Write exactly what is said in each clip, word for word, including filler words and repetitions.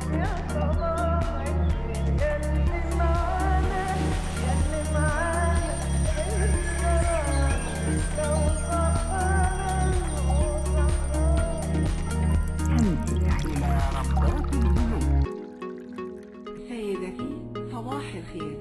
سيدتي صباح الخير.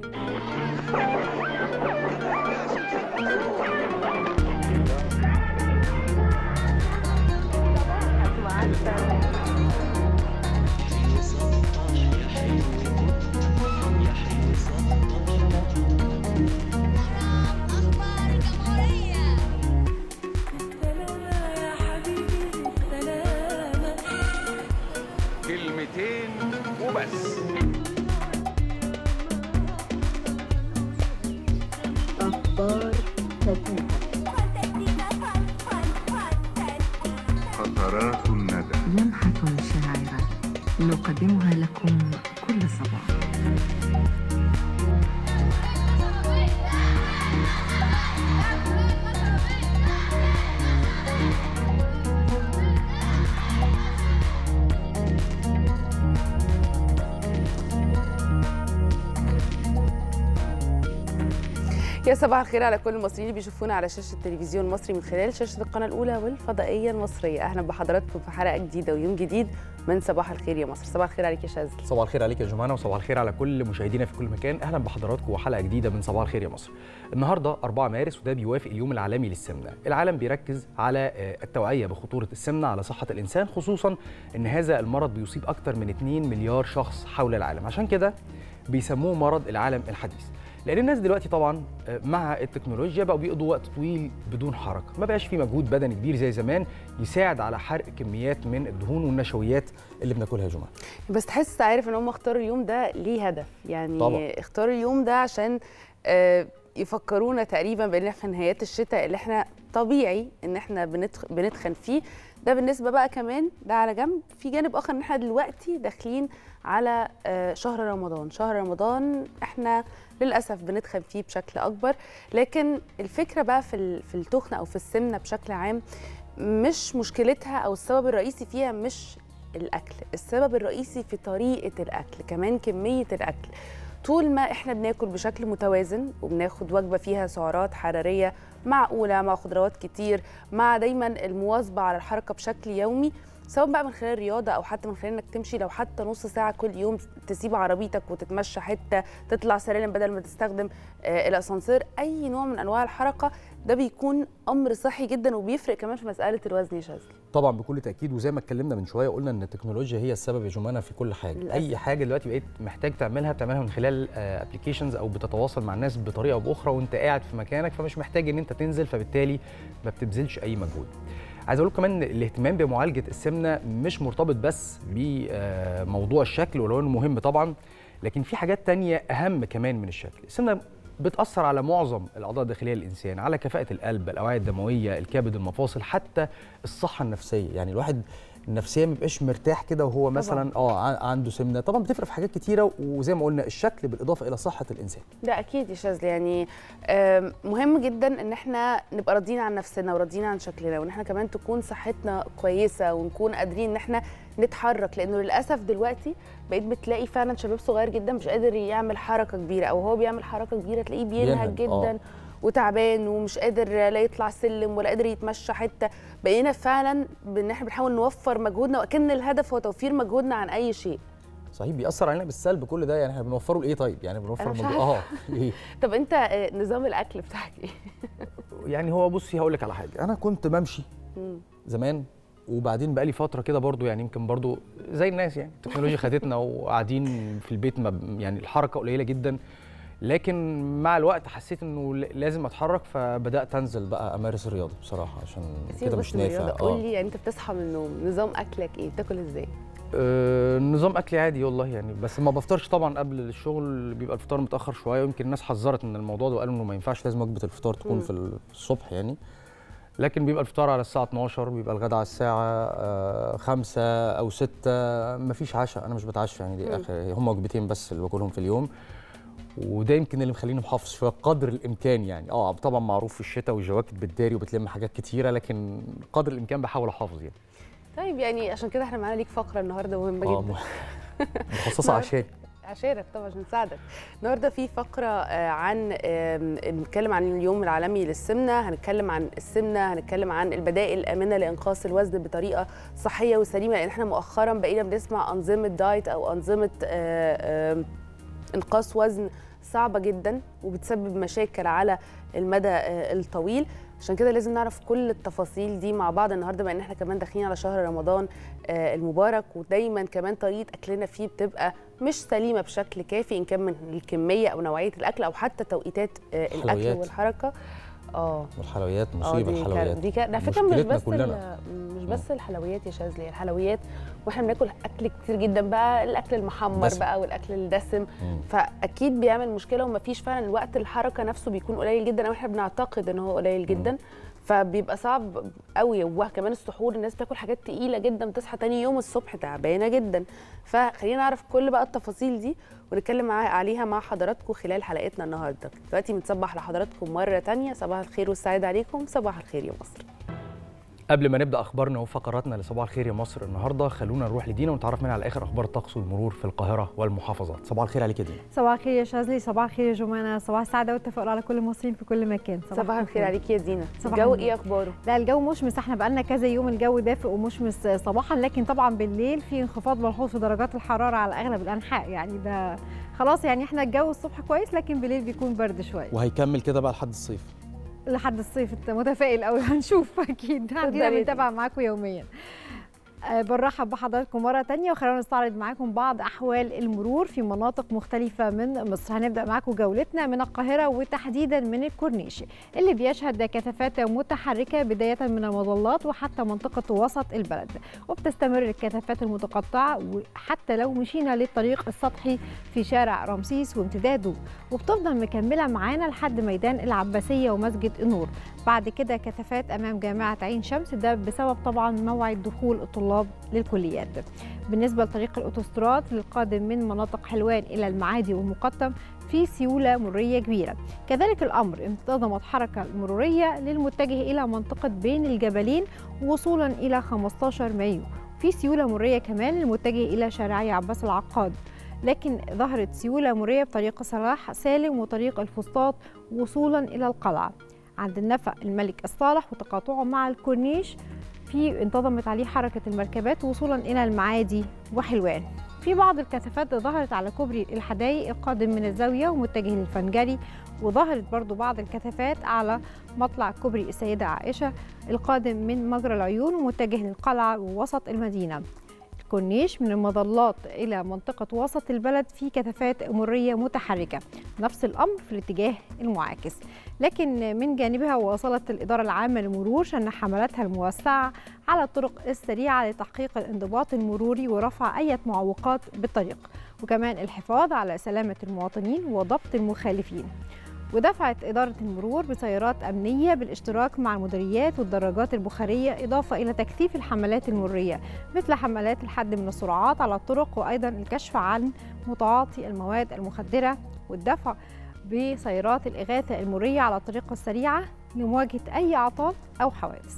كلمتين وبس. أخبار فتاة. قطرات الندى. لمحة شاعرة نقدمها لكم كل صباح. يا صباح الخير على كل المصريين اللي بيشوفونا على شاشة التلفزيون المصري من خلال شاشة القناة الأولى والفضائية المصرية. أهلا بحضراتكم في حلقة جديدة ويوم جديد من صباح الخير يا مصر. صباح الخير عليك يا شاذلي. صباح الخير عليك يا جمانة، وصباح الخير على كل مشاهدينا في كل مكان. أهلا بحضراتكم وحلقة جديدة من صباح الخير يا مصر. النهارده أربعة مارس وده بيوافق اليوم العالمي للسمنة. العالم بيركز على التوعية بخطورة السمنة على صحة الإنسان، خصوصا إن هذا المرض بيصيب أكثر من اتنين مليار شخص حول العالم، عشان كده بيسموه مرض العالم الحديث. لأن الناس دلوقتي طبعا مع التكنولوجيا بقوا بيقضوا وقت طويل بدون حركة، ما بقاش في مجهود بدني كبير زي زمان يساعد على حرق كميات من الدهون والنشويات اللي بناكلها يا جماعة. بس تحس عارف ان هم اختاروا اليوم ده ليه هدف، يعني طبعا. اختاروا اليوم ده عشان يفكرونا تقريبا بان احنا في نهايات الشتاء اللي احنا طبيعي ان احنا بنتخن فيه. ده بالنسبة بقى كمان ده على جنب. في جانب اخر ان احنا دلوقتي داخلين على شهر رمضان. شهر رمضان احنا للاسف بنتخن فيه بشكل اكبر، لكن الفكره بقى في في التخن او في السمنه بشكل عام مش مشكلتها او السبب الرئيسي فيها مش الاكل، السبب الرئيسي في طريقه الاكل، كمان كميه الاكل. طول ما احنا بناكل بشكل متوازن وبناخد وجبه فيها سعرات حراريه معقوله مع خضروات كتير مع دايما المواظبه على الحركه بشكل يومي، سواء بقى من خلال الرياضه او حتى من خلال انك تمشي لو حتى نص ساعه كل يوم، تسيب عربيتك وتتمشى حته، تطلع سلالم بدل ما تستخدم آه الاسانسير، اي نوع من انواع الحركه ده بيكون امر صحي جدا وبيفرق كمان في مساله الوزن يا شاذلي. طبعا بكل تاكيد، وزي ما اتكلمنا من شويه قلنا ان التكنولوجيا هي السبب يا جمانة في كل حاجه. للأسف. اي حاجه دلوقتي بقيت محتاج تعملها بتعملها من خلال ابلكيشنز او بتتواصل مع الناس بطريقه او باخرى وانت قاعد في مكانك، فمش محتاج ان انت تنزل، فبالتالي ما بتبذلش اي مجهود. عايز اقول كمان الاهتمام بمعالجه السمنه مش مرتبط بس بموضوع الشكل، ولو انه مهم طبعا، لكن في حاجات تانية اهم كمان من الشكل. السمنه بتاثر على معظم الاعضاء الداخليه للانسان، على كفاءه القلب، الاوعيه الدمويه، الكبد، المفاصل، حتى الصحه النفسيه. يعني الواحد النفسيه ما بيبقاش مرتاح كده وهو مثلا اه عنده سمنه. طبعا بتفرق في حاجات كتيره، وزي ما قلنا الشكل بالاضافه الى صحه الانسان. ده اكيد يا شاذلي، يعني مهم جدا ان احنا نبقى راضيين عن نفسنا وراضيين عن شكلنا، وان احنا كمان تكون صحتنا كويسه ونكون قادرين ان احنا نتحرك، لانه للاسف دلوقتي بقيت بتلاقي فعلا شباب صغير جدا مش قادر يعمل حركه كبيره، او هو بيعمل حركه كبيره تلاقيه بينهج جدا أوه. وتعبان ومش قادر لا يطلع سلم ولا قادر يتمشى حته. بقينا فعلا ان احنا بنحاول نوفر مجهودنا، وكأن الهدف هو توفير مجهودنا عن اي شيء. صحيح، بيأثر علينا بالسلب كل ده. يعني احنا بنوفره لايه طيب؟ يعني بنوفر مجهود اه ليه؟ طب انت نظام الاكل بتاعك ايه؟ يعني هو بصي هقول لك على حاجه، انا كنت بمشي زمان، وبعدين بقى لي فتره كده برضو، يعني يمكن برضو زي الناس، يعني التكنولوجيا خدتنا وقاعدين في البيت، يعني الحركه قليله جدا. لكن مع الوقت حسيت انه لازم اتحرك، فبدات انزل بقى امارس الرياضه بصراحه، عشان كده مش نافع. قول لي يعني انت بتصحى من النوم نظام اكلك ايه؟ بتاكل ازاي؟ آه نظام اكلي عادي والله، يعني بس ما بفطرش طبعا قبل الشغل، بيبقى الفطار متاخر شويه، ويمكن الناس حذرت من الموضوع ده وقالوا انه ما ينفعش، لازم وجبه الفطار تكون م. في الصبح يعني. لكن بيبقى الفطار على الساعه اتناشر، بيبقى الغداء على الساعه آه خمسة او ستة، ما فيش عشاء، انا مش بتعشى يعني، دي اخر هم وجبتين بس اللي باكلهم في اليوم. وده يمكن اللي مخليني محافظ شويه قدر الامكان يعني. اه طبعا معروف في الشتاء والجواكت بتداري وبتلم حاجات كتيره، لكن قدر الامكان بحاول احافظ يعني. طيب يعني عشان كده احنا معانا ليك فقره النهارده مهمه جدا. مخصصه عشان عشانك طبعا، عشان نساعدك. النهارده في فقره عن بنتكلم عن اليوم العالمي للسمنه، هنتكلم عن السمنه، هنتكلم عن البدائل الامنه لانقاص الوزن بطريقه صحيه وسليمه، لان احنا مؤخرا بقينا بنسمع انظمه دايت او انظمه انقاص وزن صعبه جدا وبتسبب مشاكل على المدى الطويل. عشان كده لازم نعرف كل التفاصيل دي مع بعض النهارده، بما ان احنا كمان داخلين على شهر رمضان المبارك، ودايما كمان طريقه اكلنا فيه بتبقى مش سليمه بشكل كافي، ان كان من الكميه او نوعيه الاكل او حتى توقيتات الاكل والحركه. اه والحلويات مصيبه. دي الحلويات دي على فكره مش بس مش بس الحلويات يا شاذلي، الحلويات واحنا بناكل اكل كتير جدا بقى، الاكل المحمر دسم. بقى والاكل الدسم، مم. فاكيد بيعمل مشكله، ومفيش فعلا الوقت الحركه نفسه بيكون قليل جدا، او احنا بنعتقد ان هو قليل جدا، مم. فبيبقى صعب قوي. وكمان السحور الناس بتاكل حاجات تقيله جدا، بتصحى تاني يوم الصبح تعبانه جدا. فخلينا نعرف كل بقى التفاصيل دي ونتكلم عليها مع حضراتكم خلال حلقتنا النهارده. دلوقتي بنصبح لحضراتكم مره ثانيه، صباح الخير والسعاده عليكم، صباح الخير يا مصر. قبل ما نبدا اخبارنا وفقراتنا لصباح الخير يا مصر النهارده، خلونا نروح لدينا ونتعرف منها على اخر اخبار الطقس والمرور في القاهره والمحافظات. صباح الخير عليك يا دينا. صباح الخير يا شاذلي، صباح الخير يا جمانه، صباح السعاده والتفاؤل على كل المصريين في كل مكان. صباح, صباح الخير عليك يا دينا. الجو ايه اخباره؟ لا الجو مشمس، احنا بقالنا كذا يوم الجو دافئ ومشمس صباحا، لكن طبعا بالليل في انخفاض ملحوظ في درجات الحراره على اغلب الانحاء، يعني ده خلاص يعني احنا الجو الصبح كويس لكن بالليل بيكون برد شويه، وهيكمل كده بقى لحد الصيف. لحد الصيف انت متفائل قوي؟ هنشوف اكيد، عندنا بنتابع معاكم يوميا. بنرحب بحضراتكم مرة تانية وخلونا نستعرض معاكم بعض أحوال المرور في مناطق مختلفة من مصر. هنبدأ معاكم جولتنا من القاهرة وتحديدا من الكورنيش اللي بيشهد كثافات متحركة بداية من المظلات وحتى منطقة وسط البلد، وبتستمر الكثافات المتقطعة وحتى لو مشينا للطريق السطحي في شارع رمسيس وامتداده، وبتفضل مكملة معانا لحد ميدان العباسية ومسجد النور. بعد كده كثافات أمام جامعة عين شمس، ده بسبب طبعا موعد دخول الطلاب للكليات. بالنسبة لطريق الأوتوستراد للقادم من مناطق حلوان إلى المعادي والمقطم في سيولة مرورية كبيرة، كذلك الأمر انتظمت حركة المرورية للمتجه إلى منطقة بين الجبلين وصولا إلى خمستاشر مايو، في سيولة مرورية كمان للمتجه إلى شارعي عباس العقاد، لكن ظهرت سيولة مرورية بطريق صلاح سالم وطريق الفسطاط وصولا إلى القلعة. عند النفق الملك الصالح وتقاطعه مع الكورنيش في انتظمت عليه حركة المركبات وصولا إلى المعادي وحلوان. في بعض الكثافات ظهرت على كوبري الحدائق القادم من الزاوية ومتجه للفنجري، وظهرت برضو بعض الكثافات على مطلع كوبري السيدة عائشة القادم من مجرى العيون ومتجه للقلعة ووسط المدينة. الكورنيش من المظلات إلى منطقة وسط البلد في كثافات مرورية متحركة، نفس الأمر في الاتجاه المعاكس، لكن من جانبها واصلت الإدارة العامة للمرور شن حملاتها الموسعة على الطرق السريعة لتحقيق الانضباط المروري ورفع أي معوقات بالطريق، وكمان الحفاظ على سلامة المواطنين وضبط المخالفين. ودفعت إدارة المرور بسيارات أمنية بالاشتراك مع المديريات والدراجات البخارية، إضافة إلى تكثيف الحملات المرورية مثل حملات الحد من السرعات على الطرق، وأيضا الكشف عن متعاطي المواد المخدرة، والدفع بسيارات الإغاثة المرورية على الطريق السريعة لمواجهة أي أعطال أو حوادث.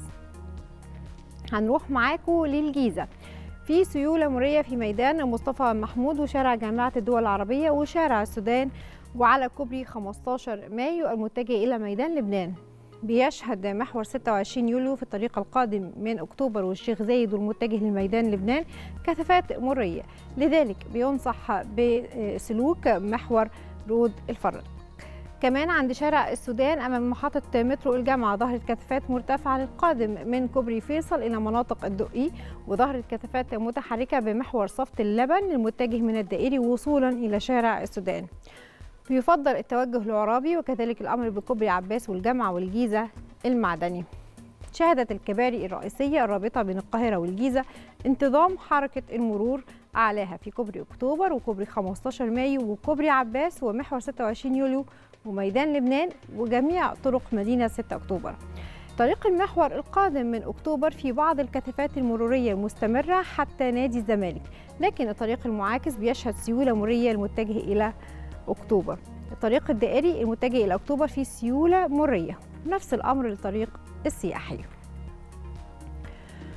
هنروح معاكم للجيزة، في سيولة مرورية في ميدان مصطفى محمود وشارع جامعة الدول العربية وشارع السودان وعلى كوبري خمستاشر مايو المتجه إلى ميدان لبنان. بيشهد محور ستة وعشرين يوليو في الطريق القادم من أكتوبر والشيخ زايد والمتجه لميدان لبنان كثافات مرورية، لذلك بينصح بسلوك محور رود الفرج. كمان عند شارع السودان أمام محطة مترو الجامعة ظهرت كثافات مرتفعة للقادم من كوبري فيصل إلى مناطق الدقي، وظهرت كثافات متحركة بمحور صفت اللبن المتجه من الدائري وصولا إلى شارع السودان. بيفضل التوجه العرابي وكذلك الأمر بكوبري عباس والجامعة والجيزة المعدني. شهدت الكباري الرئيسية الرابطة بين القاهرة والجيزة انتظام حركة المرور أعلاها في كوبري أكتوبر وكوبري خمستاشر مايو وكوبري عباس ومحور ستة وعشرين يوليو وميدان لبنان وجميع طرق مدينة ستة أكتوبر. طريق المحور القادم من أكتوبر في بعض الكثافات المرورية المستمرة حتى نادي الزمالك، لكن الطريق المعاكس بيشهد سيولة مرورية المتجه إلى أكتوبر. الطريق الدائري المتجه إلى أكتوبر فيه سيولة مرورية، نفس الأمر للطريق السياحي.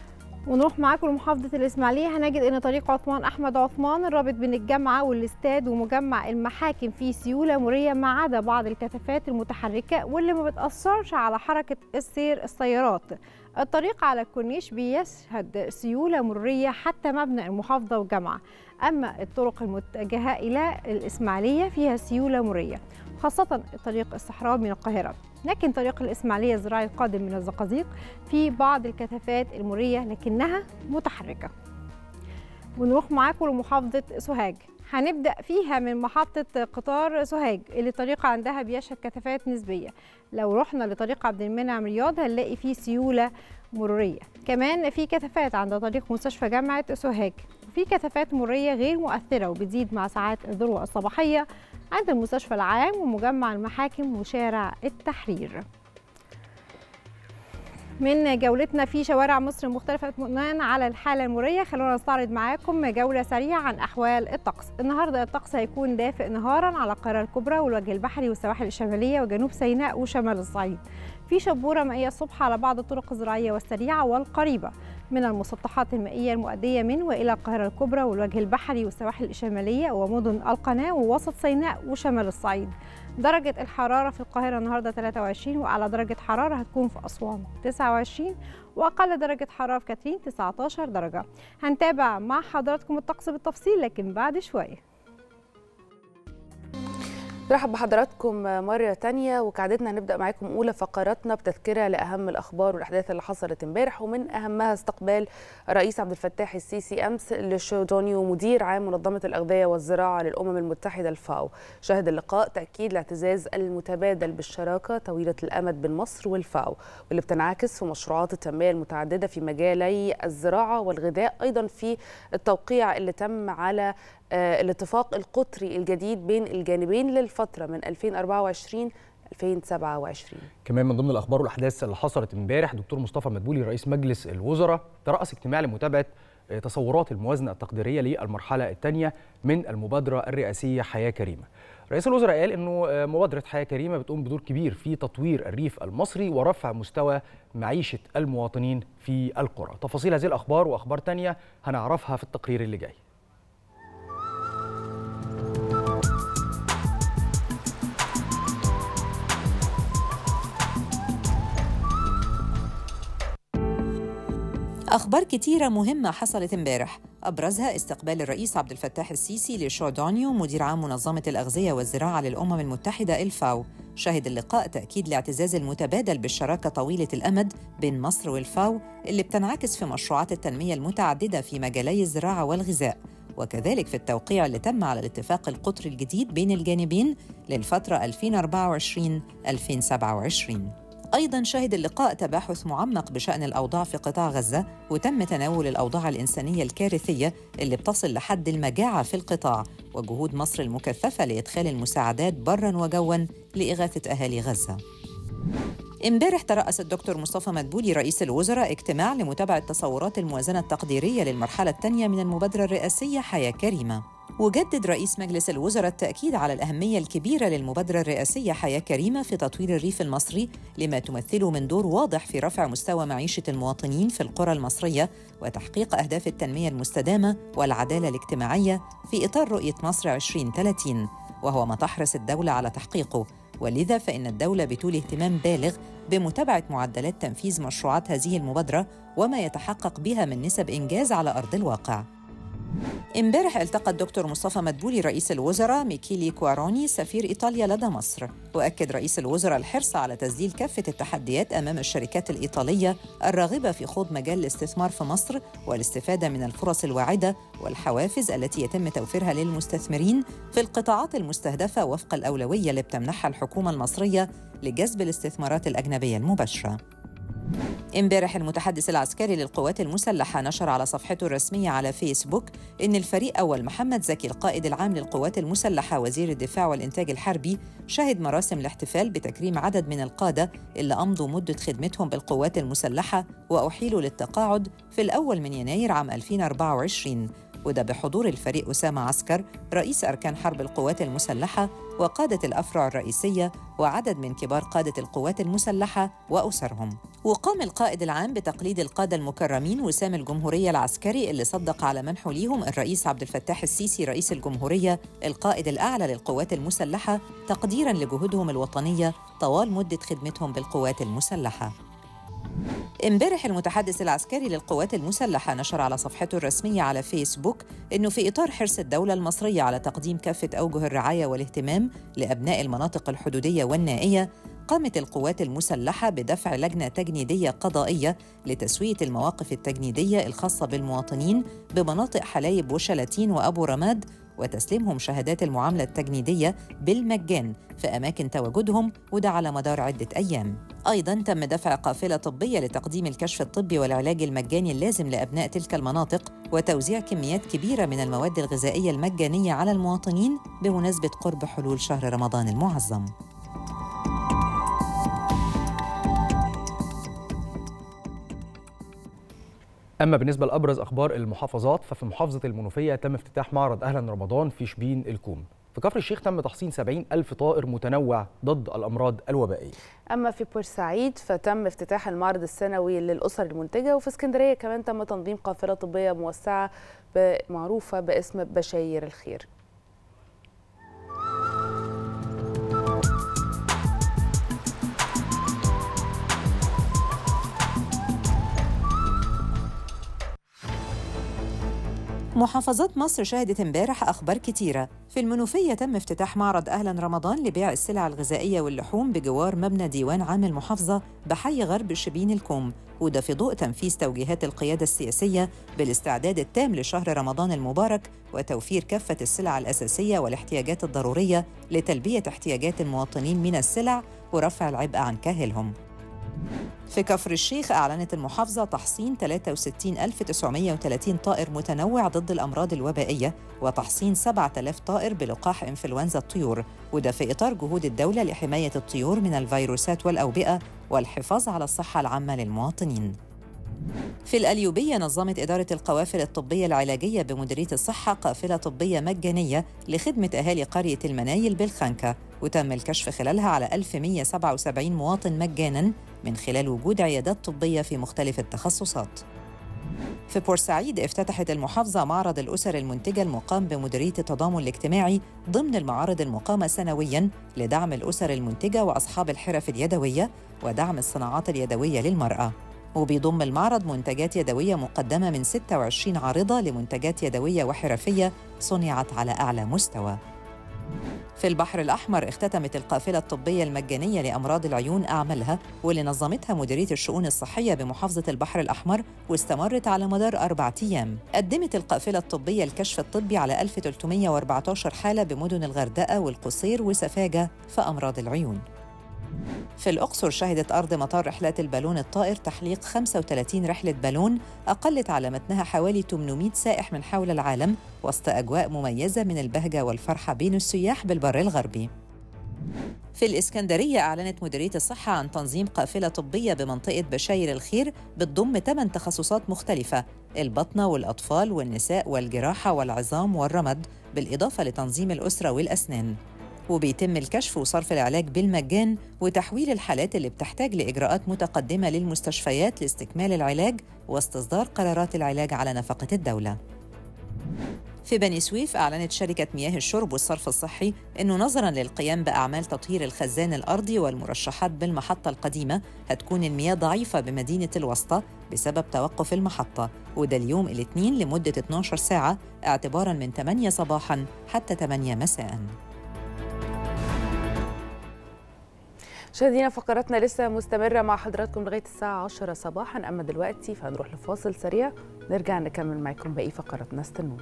ونروح معاكم لمحافظة الإسماعيلية، هنجد إن طريق عثمان أحمد عثمان الرابط بين الجامعة والاستاد ومجمع المحاكم فيه سيولة مرورية ما عدا بعض الكثافات المتحركة واللي ما بتأثرش على حركة السير السيارات. الطريق على الكورنيش بيشهد سيولة مرورية حتى مبنى المحافظة والجامعة، أما الطرق المتجهة إلى الإسماعيلية فيها سيولة مرورية خاصة طريق الصحراء من القاهرة، لكن طريق الإسماعيلية الزراعي القادم من الزقازيق في بعض الكثافات المرورية لكنها متحركة. ونروح معاكم لمحافظة سوهاج، هنبدأ فيها من محطة قطار سوهاج اللي الطريق عندها بيشهد كثافات نسبية. لو رحنا لطريق عبد المنعم رياض هنلاقي فيه سيولة مرورية، كمان في كثافات عند طريق مستشفى جامعة سوهاج، وفي كثافات مرورية غير مؤثرة وبتزيد مع ساعات الذروة الصباحية عند المستشفى العام ومجمع المحاكم وشارع التحرير. من جولتنا في شوارع مصر المختلفة اطمئنان على الحالة المرورية، خلونا نستعرض معاكم جولة سريعة عن أحوال الطقس. النهاردة الطقس هيكون دافئ نهارا على القاهرة الكبرى والوجه البحري والسواحل الشمالية وجنوب سيناء وشمال الصعيد. في شبورة مائية الصبح على بعض الطرق الزراعية والسريعة والقريبة من المسطحات المائية المؤدية من وإلى القاهرة الكبرى والوجه البحري والسواحل الشمالية ومدن القناة ووسط سيناء وشمال الصعيد. درجة الحرارة في القاهرة النهاردة ثلاثة وعشرين، وأعلى درجة حرارة هتكون في أسوان تسعة وعشرين، وأقل درجة حرارة في كاترين تسعة عشر درجة. هنتابع مع حضراتكم الطقس بالتفصيل لكن بعد شوية. نرحب بحضراتكم مرة تانية، وكعادتنا هنبدأ معاكم أولى فقراتنا بتذكرة لأهم الأخبار والأحداث اللي حصلت امبارح، ومن أهمها استقبال الرئيس عبد الفتاح السيسي أمس لشو دونيو مدير عام منظمة الأغذية والزراعة للأمم المتحدة الفاو. شهد اللقاء تأكيد الاعتزاز المتبادل بالشراكة طويلة الأمد بين مصر والفاو، واللي بتنعكس في مشروعات التنمية المتعددة في مجالي الزراعة والغذاء، أيضا في التوقيع اللي تم على الاتفاق القطري الجديد بين الجانبين للفترة من ألفين وأربعة وعشرين ألفين وسبعة وعشرين. كمان من ضمن الأخبار والأحداث اللي حصلت امبارح، دكتور مصطفى مدبولي رئيس مجلس الوزراء ترأس اجتماع لمتابعة تصورات الموازنة التقديرية للمرحلة الثانية من المبادرة الرئاسية حياة كريمة. رئيس الوزراء قال إنه مبادرة حياة كريمة بتقوم بدور كبير في تطوير الريف المصري ورفع مستوى معيشة المواطنين في القرى. تفاصيل هذه الأخبار وأخبار تانية هنعرفها في التقرير اللي جاي. أخبار كتيرة مهمة حصلت امبارح، أبرزها استقبال الرئيس عبد الفتاح السيسي لشو دونيو مدير عام منظمة الأغذية والزراعة للأمم المتحدة الفاو. شهد اللقاء تأكيد الاعتزاز المتبادل بالشراكة طويلة الأمد بين مصر والفاو اللي بتنعكس في مشروعات التنمية المتعددة في مجالي الزراعة والغذاء، وكذلك في التوقيع اللي تم على الاتفاق القطري الجديد بين الجانبين للفترة ألفين وأربعة وعشرين ألفين وسبعة وعشرين. أيضاً شهد اللقاء تباحث معمق بشأن الأوضاع في قطاع غزة، وتم تناول الأوضاع الإنسانية الكارثية اللي بتصل لحد المجاعة في القطاع، وجهود مصر المكثفة لإدخال المساعدات براً وجواً لإغاثة أهالي غزة. امبارح ترأس الدكتور مصطفى مدبولي رئيس الوزراء اجتماع لمتابعة تصورات الموازنة التقديرية للمرحلة الثانية من المبادرة الرئاسية حياة كريمة. وجدد رئيس مجلس الوزراء التأكيد على الأهمية الكبيرة للمبادرة الرئاسية حياة كريمة في تطوير الريف المصري، لما تمثله من دور واضح في رفع مستوى معيشة المواطنين في القرى المصرية وتحقيق أهداف التنمية المستدامة والعدالة الاجتماعية في إطار رؤية مصر عشرين ثلاثين، وهو ما تحرص الدولة على تحقيقه. ولذا فإن الدولة بتولي اهتمام بالغ بمتابعة معدلات تنفيذ مشروعات هذه المبادرة وما يتحقق بها من نسب إنجاز على أرض الواقع. امبارح التقى الدكتور مصطفى مدبولي رئيس الوزراء ميكيلي كواروني سفير إيطاليا لدى مصر، وأكد رئيس الوزراء الحرص على تسجيل كافة التحديات أمام الشركات الإيطالية الراغبة في خوض مجال الاستثمار في مصر والاستفادة من الفرص الواعدة والحوافز التي يتم توفيرها للمستثمرين في القطاعات المستهدفة وفق الأولوية اللي بتمنحها الحكومة المصرية لجذب الاستثمارات الأجنبية المباشرة. امبارح المتحدث العسكري للقوات المسلحة نشر على صفحته الرسمية على فيسبوك إن الفريق أول محمد زكي القائد العام للقوات المسلحة وزير الدفاع والإنتاج الحربي شهد مراسم الاحتفال بتكريم عدد من القادة اللي أمضوا مدة خدمتهم بالقوات المسلحة وأحيلوا للتقاعد في الأول من يناير عام ألفين وأربعة وعشرين، وده بحضور الفريق أسامة عسكر رئيس أركان حرب القوات المسلحة وقادة الأفرع الرئيسية وعدد من كبار قادة القوات المسلحة وأسرهم. وقام القائد العام بتقليد القادة المكرمين وسام الجمهورية العسكري اللي صدق على منحه ليهم الرئيس عبد الفتاح السيسي رئيس الجمهورية القائد الأعلى للقوات المسلحة تقديراً لجهودهم الوطنية طوال مدة خدمتهم بالقوات المسلحة. امبارح المتحدث العسكري للقوات المسلحة نشر على صفحته الرسمية على فيسبوك إنه في إطار حرص الدولة المصرية على تقديم كافة أوجه الرعاية والاهتمام لأبناء المناطق الحدودية والنائية، قامت القوات المسلحة بدفع لجنة تجنيدية قضائية لتسوية المواقف التجنيدية الخاصة بالمواطنين بمناطق حلايب وشلاتين وأبو رماد، وتسليمهم شهادات المعاملة التجنيدية بالمجان في أماكن تواجدهم، وده على مدار عدة أيام. أيضاً تم دفع قافلة طبية لتقديم الكشف الطبي والعلاج المجاني اللازم لأبناء تلك المناطق، وتوزيع كميات كبيرة من المواد الغذائية المجانية على المواطنين بمناسبة قرب حلول شهر رمضان المعظم. أما بالنسبة لأبرز أخبار المحافظات، ففي محافظة المنوفية تم افتتاح معرض أهلا رمضان في شبين الكوم. في كفر الشيخ تم تحصين سبعين ألف طائر متنوع ضد الأمراض الوبائية. أما في بورسعيد فتم افتتاح المعرض السنوي للأسر المنتجة، وفي اسكندرية كمان تم تنظيم قافلة طبية موسعة معروفة باسم بشاير الخير. محافظات مصر شهدت امبارح أخبار كتيرة. في المنوفية تم افتتاح معرض أهلا رمضان لبيع السلع الغذائية واللحوم بجوار مبنى ديوان عام المحافظة بحي غرب شبين الكوم، وده في ضوء تنفيذ توجيهات القيادة السياسية بالاستعداد التام لشهر رمضان المبارك وتوفير كافة السلع الأساسية والاحتياجات الضرورية لتلبية احتياجات المواطنين من السلع ورفع العبء عن كاهلهم. في كفر الشيخ أعلنت المحافظة تحصين ثلاثة وستين ألف وتسعمائة وثلاثين طائر متنوع ضد الأمراض الوبائية وتحصين سبعة آلاف طائر بلقاح إنفلونزا الطيور، وده في إطار جهود الدولة لحماية الطيور من الفيروسات والأوبئة والحفاظ على الصحة العامة للمواطنين. في القليوبية نظمت إدارة القوافل الطبية العلاجية بمديرية الصحة قافلة طبية مجانية لخدمة أهالي قرية المنايل بالخنكة، وتم الكشف خلالها على ألف ومئة وسبعة وسبعين مواطن مجاناً من خلال وجود عيادات طبية في مختلف التخصصات. في بورسعيد افتتحت المحافظة معرض الأسر المنتجة المقام بمديرية التضامن الاجتماعي ضمن المعارض المقامة سنوياً لدعم الأسر المنتجة وأصحاب الحرف اليدوية ودعم الصناعات اليدوية للمرأة. وبيضم المعرض منتجات يدوية مقدمة من ستة وعشرين عارضة لمنتجات يدوية وحرفية صنعت على أعلى مستوى. في البحر الأحمر اختتمت القافلة الطبية المجانية لأمراض العيون أعمالها، واللي نظمتها مديرية الشؤون الصحية بمحافظة البحر الأحمر واستمرت على مدار أربعة أيام. قدمت القافلة الطبية الكشف الطبي على ألف وثلاثمئة وأربعة عشر حالة بمدن الغردقة والقصير وسفاجة في أمراض العيون. في الأقصر شهدت أرض مطار رحلات البالون الطائر تحليق خمسة وثلاثين رحلة بالون أقلت على متنها حوالي ثمانمئة سائح من حول العالم وسط أجواء مميزة من البهجة والفرحة بين السياح بالبر الغربي. في الإسكندرية أعلنت مديرية الصحة عن تنظيم قافلة طبية بمنطقة بشاير الخير بتضم ثمان تخصصات مختلفة: البطنة والأطفال والنساء والجراحة والعظام والرمد، بالإضافة لتنظيم الأسرة والأسنان. وبيتم الكشف وصرف العلاج بالمجان وتحويل الحالات اللي بتحتاج لإجراءات متقدمة للمستشفيات لاستكمال العلاج واستصدار قرارات العلاج على نفقة الدولة. في بني سويف أعلنت شركة مياه الشرب والصرف الصحي إنه نظراً للقيام بأعمال تطهير الخزان الأرضي والمرشحات بالمحطة القديمة هتكون المياه ضعيفة بمدينة الوسطى بسبب توقف المحطة، وده اليوم الاثنين لمدة اثنتي عشرة ساعة اعتباراً من ثمانية صباحاً حتى ثمانية مساءً. مشاهدينا فقراتنا لسه مستمرة مع حضراتكم لغاية الساعة عشرة صباحا، أما دلوقتي فهنروح لفاصل سريع نرجع نكمل معكم باقي فقراتنا، استنونا.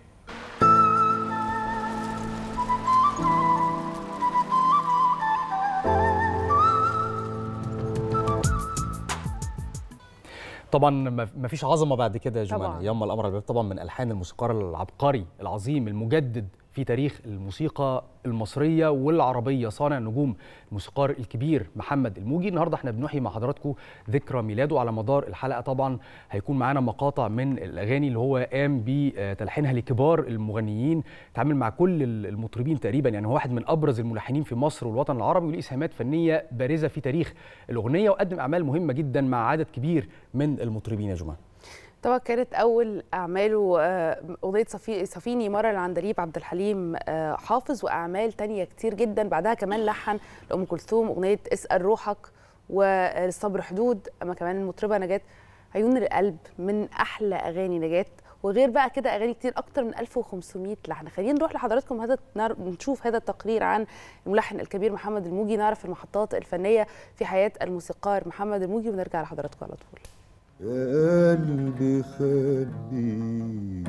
طبعا ما فيش عظمه بعد كده يا طبعاً. جمانه. يما القمر طبعا من الحان الموسيقار العبقري العظيم المجدد في تاريخ الموسيقى المصرية والعربية، صانع النجوم الموسيقار الكبير محمد الموجي. النهارده احنا بنحيي مع حضراتكم ذكرى ميلاده. على مدار الحلقة طبعا هيكون معانا مقاطع من الأغاني اللي هو قام بتلحينها لكبار المغنيين، تعامل مع كل المطربين تقريبا، يعني هو واحد من أبرز الملحنين في مصر والوطن العربي، وليه إسهامات فنية بارزة في تاريخ الأغنية، وقدم أعمال مهمة جدا مع عدد كبير من المطربين. يا جماعة طبعا كانت اول اعماله اغنيه صفي صفيني مره لعندليب عبد الحليم حافظ، واعمال تانية كتير جدا. بعدها كمان لحن لام كلثوم اغنيه اسال روحك والصبر حدود، اما كمان المطربه نجاة عيون القلب من احلى اغاني نجاة، وغير بقى كده اغاني كتير اكتر من ألف وخمسمائة لحن. خلينا نروح لحضراتكم هذا نشوف هذا التقرير عن الملحن الكبير محمد الموجي، نعرف المحطات الفنيه في حياه الموسيقار محمد الموجي، ونرجع لحضراتكم على طول. يا قلبي خليك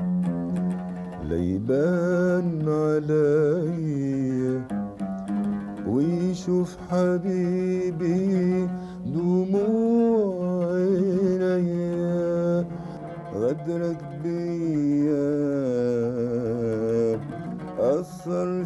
ليبان عليا ويشوف حبيبي دموع عينيا، غدرك بيا أثر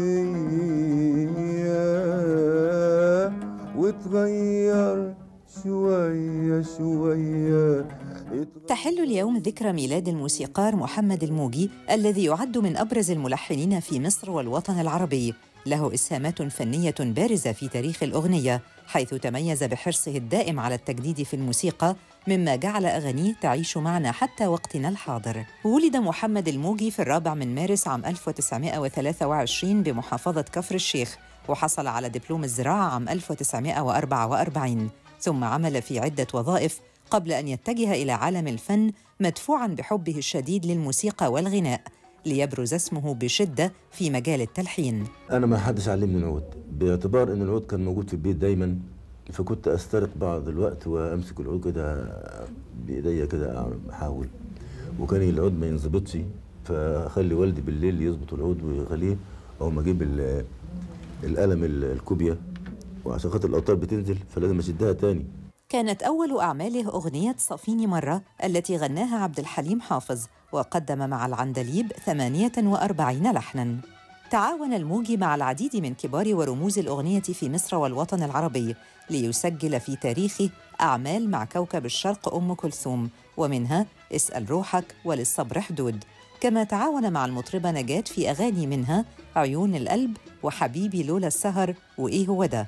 فيا وتغير شوية شوية. تحل اليوم ذكرى ميلاد الموسيقار محمد الموجي الذي يعد من أبرز الملحنين في مصر والوطن العربي. له إسهامات فنية بارزة في تاريخ الأغنية، حيث تميز بحرصه الدائم على التجديد في الموسيقى، مما جعل أغانيه تعيش معنا حتى وقتنا الحاضر. ولد محمد الموجي في الرابع من مارس عام ألف وتسعمائة وثلاثة وعشرين بمحافظة كفر الشيخ، وحصل على دبلوم الزراعة عام ألف وتسعمائة وأربعة وأربعين، ثم عمل في عدة وظائف قبل أن يتجه إلى عالم الفن مدفوعاً بحبه الشديد للموسيقى والغناء، ليبرز اسمه بشدة في مجال التلحين. أنا ما حدش علمني العود، باعتبار أن العود كان موجود في البيت دايماً، فكنت أسترق بعض الوقت وأمسك العود كده بإيديا كده أحاول، وكان العود ما ينضبطش، فأخلي والدي بالليل يظبط العود ويخليه، أو ما أجيب القلم الكوبيا، وعشان خاطر الأوتار بتنزل فلازم أشدها تاني. كانت أول أعماله أغنية صفيني مرة التي غناها عبد الحليم حافظ، وقدم مع العندليب ثمانية وأربعين لحناً. تعاون الموجي مع العديد من كبار ورموز الأغنية في مصر والوطن العربي ليسجل في تاريخه أعمال مع كوكب الشرق أم كلثوم، ومنها اسأل روحك وللصبر حدود. كما تعاون مع المطربة نجاة في أغاني منها عيون القلب وحبيبي لولا السهر وإيه هو ده.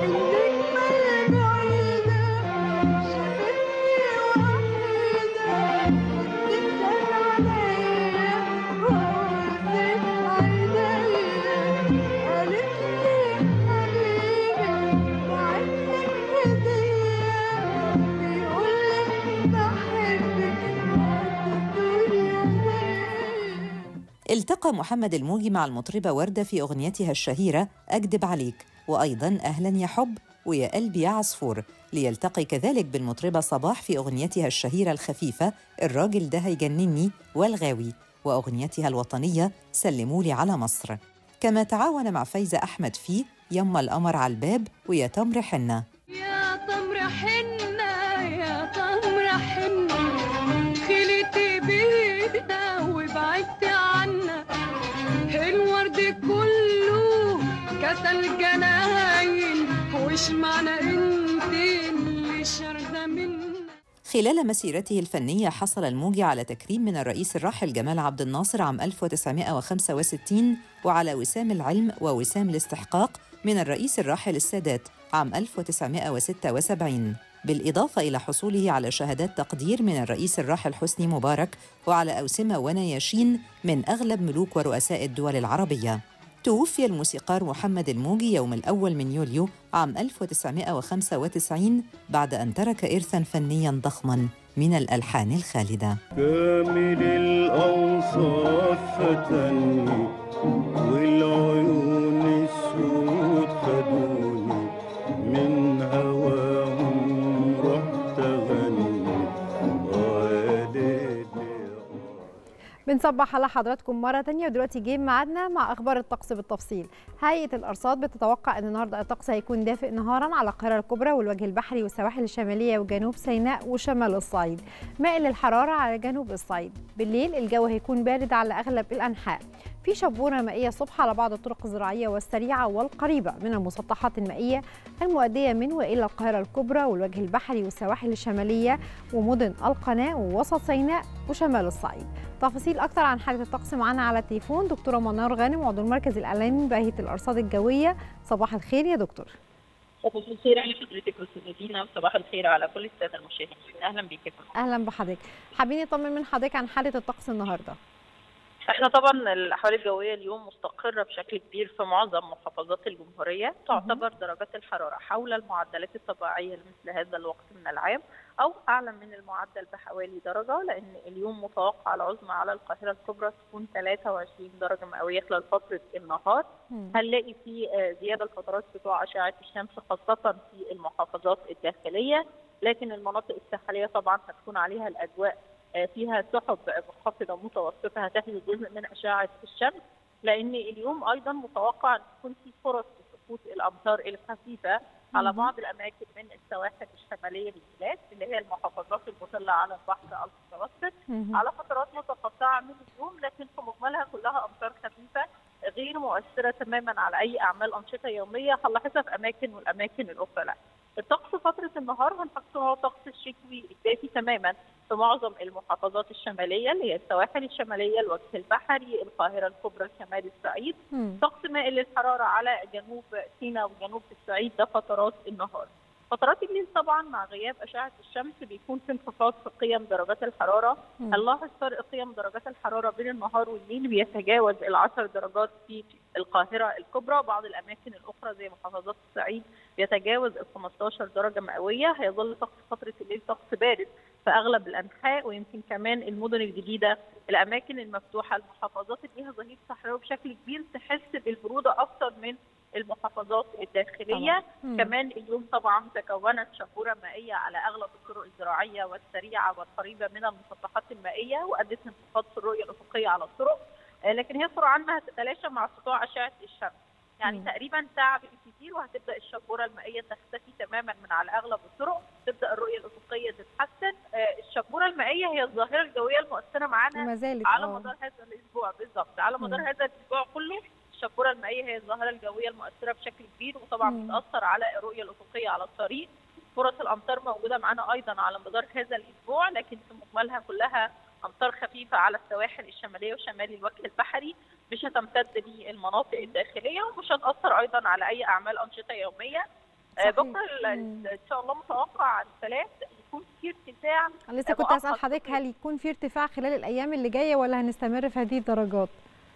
التقى محمد الموجي مع المطربة وردة في أغنيتها الشهيرة أكدب عليك، وأيضاً أهلاً يا حب ويا قلبي يا عصفور، ليلتقي كذلك بالمطربة صباح في أغنيتها الشهيرة الخفيفة الراجل ده هيجنني والغاوي، وأغنيتها الوطنية سلمولي على مصر. كما تعاون مع فايزة أحمد في يما القمر على الباب ويا تمر حنة. يا تمر حنة يا تمر حنة خليتي بينا وبعدت عنا، الورد كله كسل جناين وش معنى انت اللي شارده منا. خلال مسيرته الفنية حصل الموجي على تكريم من الرئيس الراحل جمال عبد الناصر عام ألف وتسعمائة وخمسة وستين، وعلى وسام العلم ووسام الاستحقاق من الرئيس الراحل السادات عام ألف وتسعمائة وستة وسبعين، بالإضافة إلى حصوله على شهادات تقدير من الرئيس الراحل حسني مبارك، وعلى أوسمة ونياشين من أغلب ملوك ورؤساء الدول العربية. توفي الموسيقار محمد الموجي يوم الأول من يوليو عام ألف وتسعمائة وخمسة وتسعين بعد أن ترك إرثاً فنياً ضخماً من الألحان الخالدة. كامل الأوصاف فتني والعيون السود خدوني من هواهم رحت غني. بنصبح على حضراتكم مرة تانية، ودلوقتي جه ميعادنا مع أخبار الطقس بالتفصيل. هيئة الأرصاد بتتوقع أن النهارده الطقس هيكون دافئ نهارا على القاهرة الكبرى والوجه البحري والسواحل الشمالية وجنوب سيناء وشمال الصعيد، مائل للحرارة على جنوب الصعيد. بالليل الجو هيكون بارد على أغلب الأنحاء. في شبورة مائية الصبح على بعض الطرق الزراعية والسريعة والقريبة من المسطحات المائية المؤدية من وإلى القاهرة الكبرى والوجه البحري والسواحل الشمالية ومدن القناة ووسط سيناء وشمال الصعيد. تفاصيل أكثر عن حالة الطقس معنا على التليفون دكتورة منار غانم عضو المركز الإعلامي بهيئة الأرصاد الجوية. صباح الخير يا دكتور. صباح الخير على حضرتك استاذه دينا وصباح الخير على كل الساده المشاهدين. اهلا بيك يا فندم. اهلا بحضرتك. حابين نطمن من حضرتك عن حاله الطقس النهارده. احنا طبعا الاحوال الجويه اليوم مستقره بشكل كبير في معظم محافظات الجمهوريه، تعتبر درجات الحراره حول المعدلات الطبيعيه لمثل هذا الوقت من العام او اعلى من المعدل بحوالي درجه، لان اليوم متوقع العظمى على القاهره الكبرى تكون ثلاثة وعشرين درجه مئويه خلال فتره النهار. هنلاقي في زياده الفترات بتوع اشعه الشمس خاصه في المحافظات الداخليه، لكن المناطق الساحليه طبعا هتكون عليها الاجواء فيها سحب منخفضه متوسطه هتحمل جزء من اشعه الشمس، لان اليوم ايضا متوقع ان تكون في فرص لسقوط الامطار الخفيفه على بعض الاماكن من السواحل الشماليه للبلاد اللي هي المحافظات المطله على البحر المتوسط على فترات متقطعه من اليوم، لكن في مجملها كلها امطار خفيفه غير مؤثره تماما على اي اعمال انشطه يوميه، هنلاحظها في اماكن والاماكن الاخرى لا. الطقس فتره النهار هنحسه هو طقس الشتوي الدافي تماما في معظم المحافظات الشماليه اللي هي السواحل الشماليه، الوجه البحري، القاهره الكبرى، شمال الصعيد. طقس مائل للحراره على جنوب سيناء وجنوب الصعيد ده فترات النهار. فترات الليل طبعا مع غياب اشعه الشمس بيكون في انخفاض في قيم درجات الحراره، هنلاحظ فرق قيم درجات الحراره بين النهار والليل بيتجاوز العشر درجات في القاهره الكبرى، بعض الاماكن الاخرى زي محافظات الصعيد بيتجاوز ال خمستاشر درجه مئويه. هيظل طقس فتره الليل طقس بارد في اغلب الانحاء، ويمكن كمان المدن الجديده الاماكن المفتوحه المحافظات اللي ليها ظهير صحراوي بشكل كبير تحس بالبروده اكثر من المحافظات الداخليه. طبعا. كمان اليوم طبعا تكونت شبوره مائيه على اغلب الطرق الزراعيه والسريعه والقريبه من المسطحات المائيه وادت انخفاض في الرؤيه الافقيه على الطرق، لكن هي سرعانها هتتلاشى مع سطوع اشعه الشمس، يعني م. تقريبا ساعه بالكثير وهتبدا الشبوره المائيه تختفي تماما من على اغلب الطرق، تبدا الرؤيه الافقيه تتحسن. الشبوره المائيه هي الظاهره الجويه المؤثره معانا على أوه. مدار هذا الاسبوع بالضبط، على مدار م. هذا الاسبوع كله الشبوره المائيه هي الظاهره الجويه المؤثره بشكل كبير، وطبعا بتاثر على الرؤيه الافقيه على الطريق. فرص الامطار موجوده معانا ايضا على مدار هذا الاسبوع، لكن في مجملها كلها امطار خفيفه على السواحل الشماليه وشمال الوجه البحري، مش هتمتد للمناطق الداخليه ومش هتاثر ايضا على اي اعمال انشطه يوميه. صحيح. بكره ان شاء الله متوقع الثلاث يكون في ارتفاع. لسه كنت اسال حضرتك هل يكون في ارتفاع خلال الايام اللي جايه ولا هنستمر في هذه الدرجات؟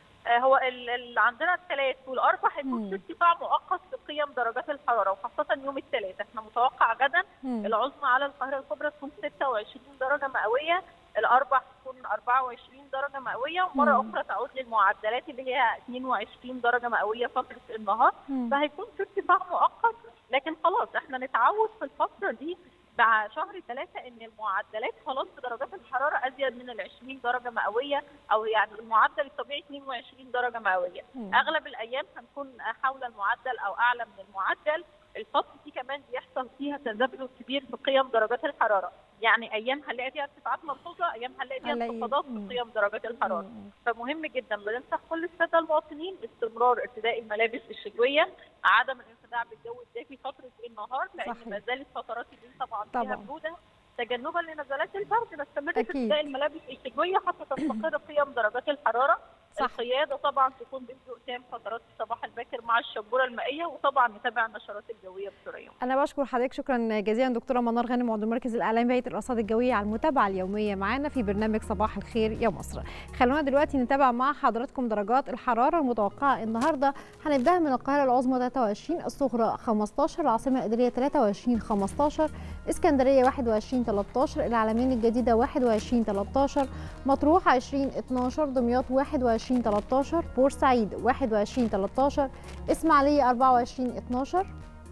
هو اللي عندنا الثلاث والاربع هيكون في ارتفاع مؤقت في قيم درجات الحراره، وخاصه يوم الثلاث احنا متوقع غدا مم. العظمى على القاهره الكبرى تكون ستة وعشرين درجه مئويه، الاربع تكون أربعة وعشرين درجه مئويه، ومره مم. اخرى تعود للمعدلات اللي هي اثنين وعشرين درجه مئويه فتره النهار، فهيكون في ارتفاع مؤقت، لكن خلاص احنا نتعود في الفتره دي مع شهر ثلاثة ان المعدلات خلاص في درجات الحراره ازيد من ال عشرين درجه مئويه، او يعني المعدل الطبيعي اثنين وعشرين درجه مئويه. مم. اغلب الايام هنكون حول المعدل او اعلى من المعدل. الفتره دي كمان بيحصل فيها تذبذب كبير في قيم درجات الحراره، يعني ايام هنلاقي فيها ارتفاعات ملحوظه، ايام هنلاقي فيها انخفاضات في قيم درجات الحراره. مم. فمهم جدا بننصح كل الساده المواطنين استمرار ارتداء الملابس الشتويه، عدم الانخداع بالجو الدافي فتره النهار، لان ما زالت فترات الليل طبعا فيها بروده، تجنبا لنزلات البرد نستمر في ارتداء الملابس الشتويه حتى تستقر قيم درجات الحراره. صح. القياده طبعا تكون بهدوء تام فترات الصباح الباكر مع الشبوره المائيه، وطبعا نتابع النشرات الجويه بسرعه. انا بشكر حضرتك شكرا جزيلا دكتوره منار غانم عضو المركز الاعلامي بهيئه الارصاد الجويه على المتابعه اليوميه معانا في برنامج صباح الخير يا مصر. خلونا دلوقتي نتابع مع حضراتكم درجات الحراره المتوقعه النهارده. هنبداها من القاهره العظمى ثلاثة وعشرين، الصغرى خمستاشر، العاصمه الاداريه ثلاثة وعشرين خمستاشر، اسكندريه واحد وعشرين تلتاشر، العلمين الجديده واحد وعشرين تلتاشر، مطروح عشرين اتناشر، دمياط واحد وعشرين تلتاشر، بورسعيد واحد وعشرين تلتاشر، اسماعيليه أربعة وعشرين اتناشر،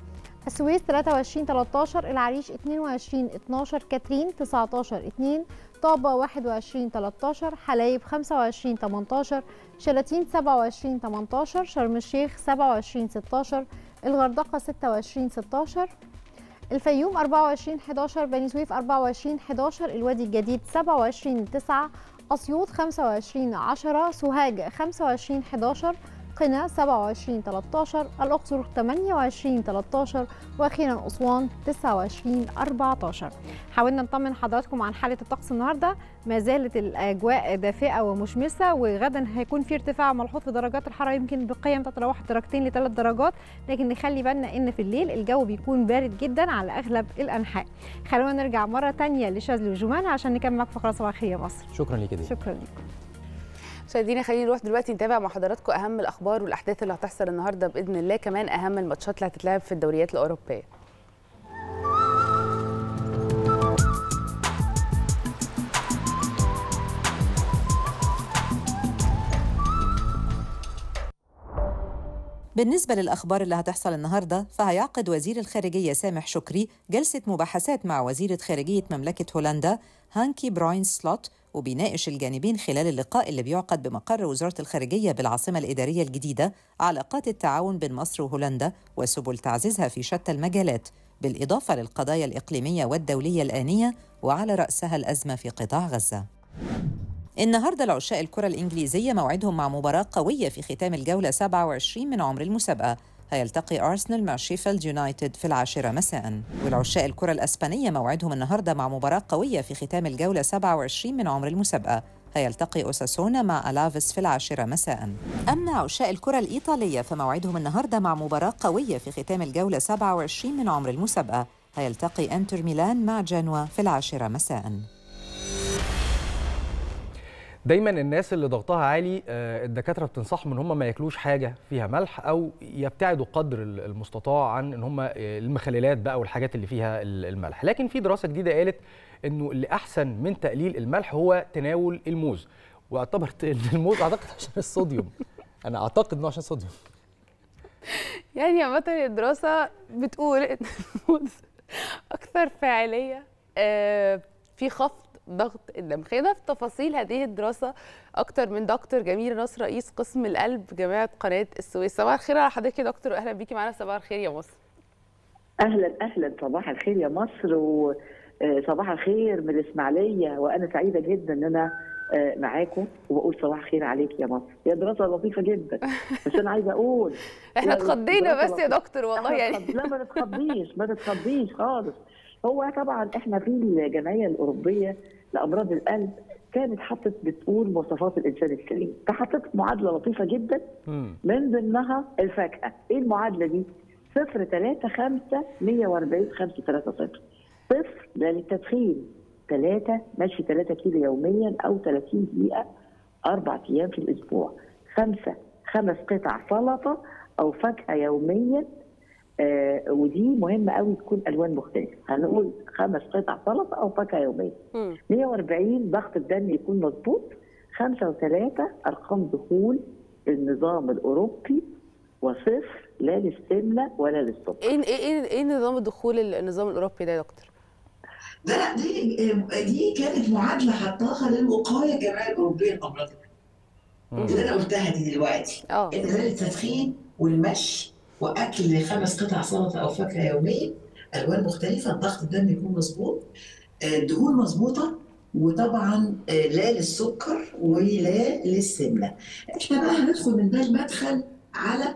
السويس ثلاثة وعشرين تلتاشر، العريش اتنين وعشرين اتناشر، كاترين تسعتاشر اتنين، طابة واحد وعشرين تلتاشر، حلايب خمسة وعشرين تمنتاشر، شلاتين سبعة وعشرين تمنتاشر، شرم الشيخ سبعة وعشرين ستاشر، الغردقة ستة وعشرين ستاشر، الفيوم أربعة وعشرين حداشر، بني سويف أربعة وعشرين حداشر، الوادي الجديد سبعة وعشرين تسعة، أسيوط خمسة وعشرين عشرة، سوهاج خمسة وعشرين حداشر، قنا سبعة وعشرين تلتاشر، الأقصر ثمانية وعشرين تلتاشر، وأخيرا أسوان تسعة وعشرين أربعتاشر. حاولنا نطمن حضراتكم عن حالة الطقس النهارده، ما زالت الأجواء دافئة ومشمسة، وغدا هيكون في ارتفاع ملحوظ في درجات الحرارة، يمكن بقيم تتراوح درجتين لثلاث درجات، لكن نخلي بالنا إن في الليل الجو بيكون بارد جدا على أغلب الأنحاء. خلونا نرجع مرة تانية لشاذلي وجمان عشان نكمل معاكم فقرة صباح الخير يا مصر. شكرا ليك دي. شكرا لكم. مشاهدينا خلينا نروح دلوقتي نتابع مع حضراتكم اهم الاخبار والاحداث اللي هتحصل النهارده باذن الله، كمان اهم الماتشات اللي هتتلعب في الدوريات الاوروبيه. بالنسبة للأخبار اللي هتحصل النهاردة، فهيعقد وزير الخارجية سامح شكري جلسة مباحثات مع وزيرة خارجية مملكة هولندا هانكي براين سلوت، وبيناقش الجانبين خلال اللقاء اللي بيعقد بمقر وزارة الخارجية بالعاصمة الإدارية الجديدة علاقات التعاون بين مصر وهولندا وسبل تعزيزها في شتى المجالات، بالإضافة للقضايا الإقليمية والدولية الآنية وعلى رأسها الأزمة في قطاع غزة. النهارده العشاق الكرة الإنجليزية موعدهم مع مباراة قوية في ختام الجولة سبعة وعشرين من عمر المسابقة، هيلتقي أرسنال مع شيفيلد يونايتد في العاشرة مساءً. والعشاق الكرة الأسبانية موعدهم النهارده مع مباراة قوية في ختام الجولة سبعة وعشرين من عمر المسابقة، هيلتقي أوساسونا مع ألافيس في العاشرة مساءً. أما عشاق الكرة الإيطالية فموعدهم النهارده مع مباراة قوية في ختام الجولة سبعة وعشرين من عمر المسابقة، هيلتقي إنتر ميلان مع جنوا في العاشرة مساءً. دايما الناس اللي ضغطها عالي الدكاتره بتنصحهم ان هم ما ياكلوش حاجه فيها ملح او يبتعدوا قدر المستطاع عن ان هم المخللات بقى والحاجات اللي فيها الملح. لكن في دراسه جديده قالت انه اللي احسن من تقليل الملح هو تناول الموز، واعتبرت ان الموز اعتقد عشان الصوديوم. انا اعتقد انه عشان الصوديوم. يعني عامه الدراسه بتقول ان الموز اكثر فاعليه في خفض ضغط الدم. خلينا في تفاصيل هذه الدراسه اكتر من دكتور جميل نصر رئيس قسم القلب جامعه قناه السويس. صباح الخير على حضرتك يا دكتور، واهلا بيكي معانا في صباح الخير يا مصر. اهلا اهلا، صباح الخير يا مصر وصباح الخير من الاسماعيليه، وانا سعيده جدا ان انا معاكم وبقول صباح الخير عليك يا مصر. يا دراسه لطيفه جدا، بس انا عايزه اقول احنا اتخضينا بس يا دكتور والله يعني. لا ما تتخضيش ما تتخضيش خالص. هو طبعا احنا في الجمعيه الاوروبيه لامراض القلب كانت حطت بتقول مواصفات الانسان السليم، فحطت معادله لطيفه جدا من ضمنها الفاكهه. ايه المعادله دي؟ صفر ثلاثة خمسة مية وأربعين خمسة ثلاثة صفر. صفر ده للتدخين، ثلاثة مشي ثلاثة كيلو يوميا او ثلاثين دقيقه اربع ايام في الاسبوع. خمسة خمس قطع سلطه او فاكهه يوميا، آه ودي مهمه قوي تكون الوان مختلفه. هنقول خمس قطع سلطه او فاكهه يوميا. مية وأربعين ضغط الدم يكون مظبوط. خمسة وثلاثة ارقام دخول النظام الاوروبي، وصفر لا للسمنه ولا للسكر. ايه ايه ايه نظام الدخول النظام الاوروبي ده يا دكتور؟ ده دي دي كانت معادله حطاها للوقايه الجمعيه الاوروبيه للامراض اللي انا قلتها دي دلوقتي. اه ان غير التدخين والمشي واكل خمس قطع سلطه او فاكهه يوميا، الوان مختلفه، ضغط الدم يكون مظبوط، الدهون مظبوطه، وطبعا لا للسكر ولا للسمنه. احنا بقى هندخل من ده المدخل على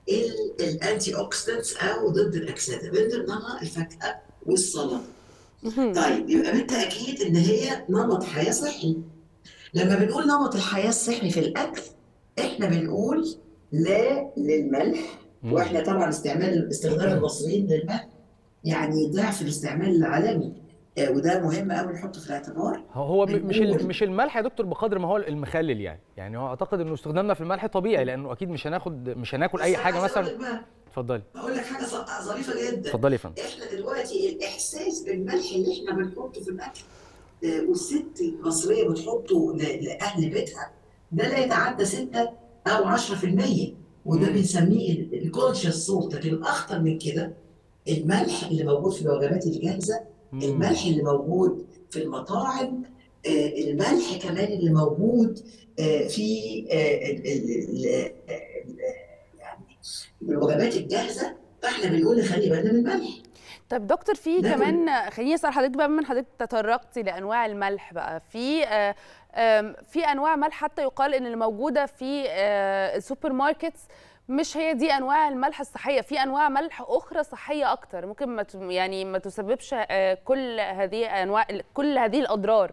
الانتي اوكسيدنتس او ضد الاكسده، من ضمنها الفاكهه والسلطه. طيب يبقى بالتاكيد ان هي نمط حياه صحي. لما بنقول نمط الحياه الصحي في الاكل احنا بنقول لا للملح، واحنا طبعا استعمال استخدام المصريين للملح يعني ضعف الاستعمال العالمي، وده مهم قوي نحطه في الاعتبار. هو مش مش الملح يا دكتور بقدر ما هو المخلل يعني، يعني هو اعتقد انه استخدامنا في الملح طبيعي، لانه اكيد مش هناخد مش هناكل اي حاجه مثلا. اتفضلي. اقول لك حاجه ظريفه جدا. اتفضلي يا فندم. احنا دلوقتي الاحساس بالملح اللي احنا بنحطه في الاكل والست المصريه بتحطه لاهل بيتها ده لا يتعدى ستة او عشرة في المية، وده بنسميه الكونشس سولت. لكن الاخطر من كده الملح اللي موجود في الوجبات الجاهزه، الملح اللي موجود في المطاعم، الملح كمان اللي موجود في يعني الوجبات الجاهزه، فاحنا بنقول نخلي بالنا من الملح. طب دكتور في كمان خليني اسال حضرتك بقى، من حضرتك تطرقتي لانواع الملح بقى، في في انواع ملح حتى يقال ان اللي موجوده في السوبر ماركتس مش هي دي انواع الملح الصحيه، في انواع ملح اخرى صحيه اكتر ممكن ما يعني ما تسببش كل هذه انواع كل هذه الاضرار.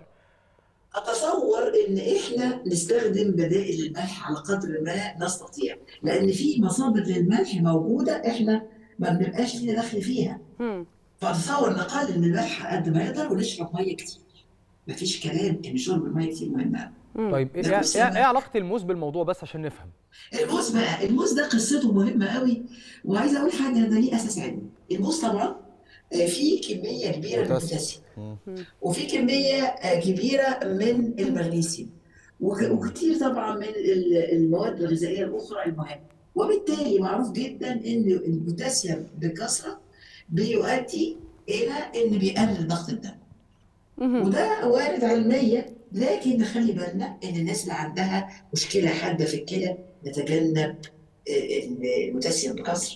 اتصور ان احنا نستخدم بدائل الملح على قدر ما نستطيع، لان في مصادر للملح موجوده احنا ما بنبقاش لنا دخل فيها. م. فاتصور نقلل من الملح قد ما يقدر ونشرب ميه كتير. مفيش كلام ان شرب الميه كتير مهم. طيب ايه ايه علاقه الموز بالموضوع بس عشان نفهم؟ الموز بقى، الموز ده قصته مهمه قوي، وعايزه اقول حاجه ده ليه اساس علمي. الموز طبعا فيه كميه كبيره من البوتاسيوم وفي كميه كبيره من المغنيسيوم وكتير طبعا من المواد الغذائيه الاخرى المهمه، وبالتالي معروف جدا ان البوتاسيوم بكثره بيؤدي الى ان بيقلل ضغط الدم. وده وارد علميا، لكن نخلي بالنا ان الناس اللي عندها مشكله حاده في الكلى نتجنب البوتاسيوم بكثره.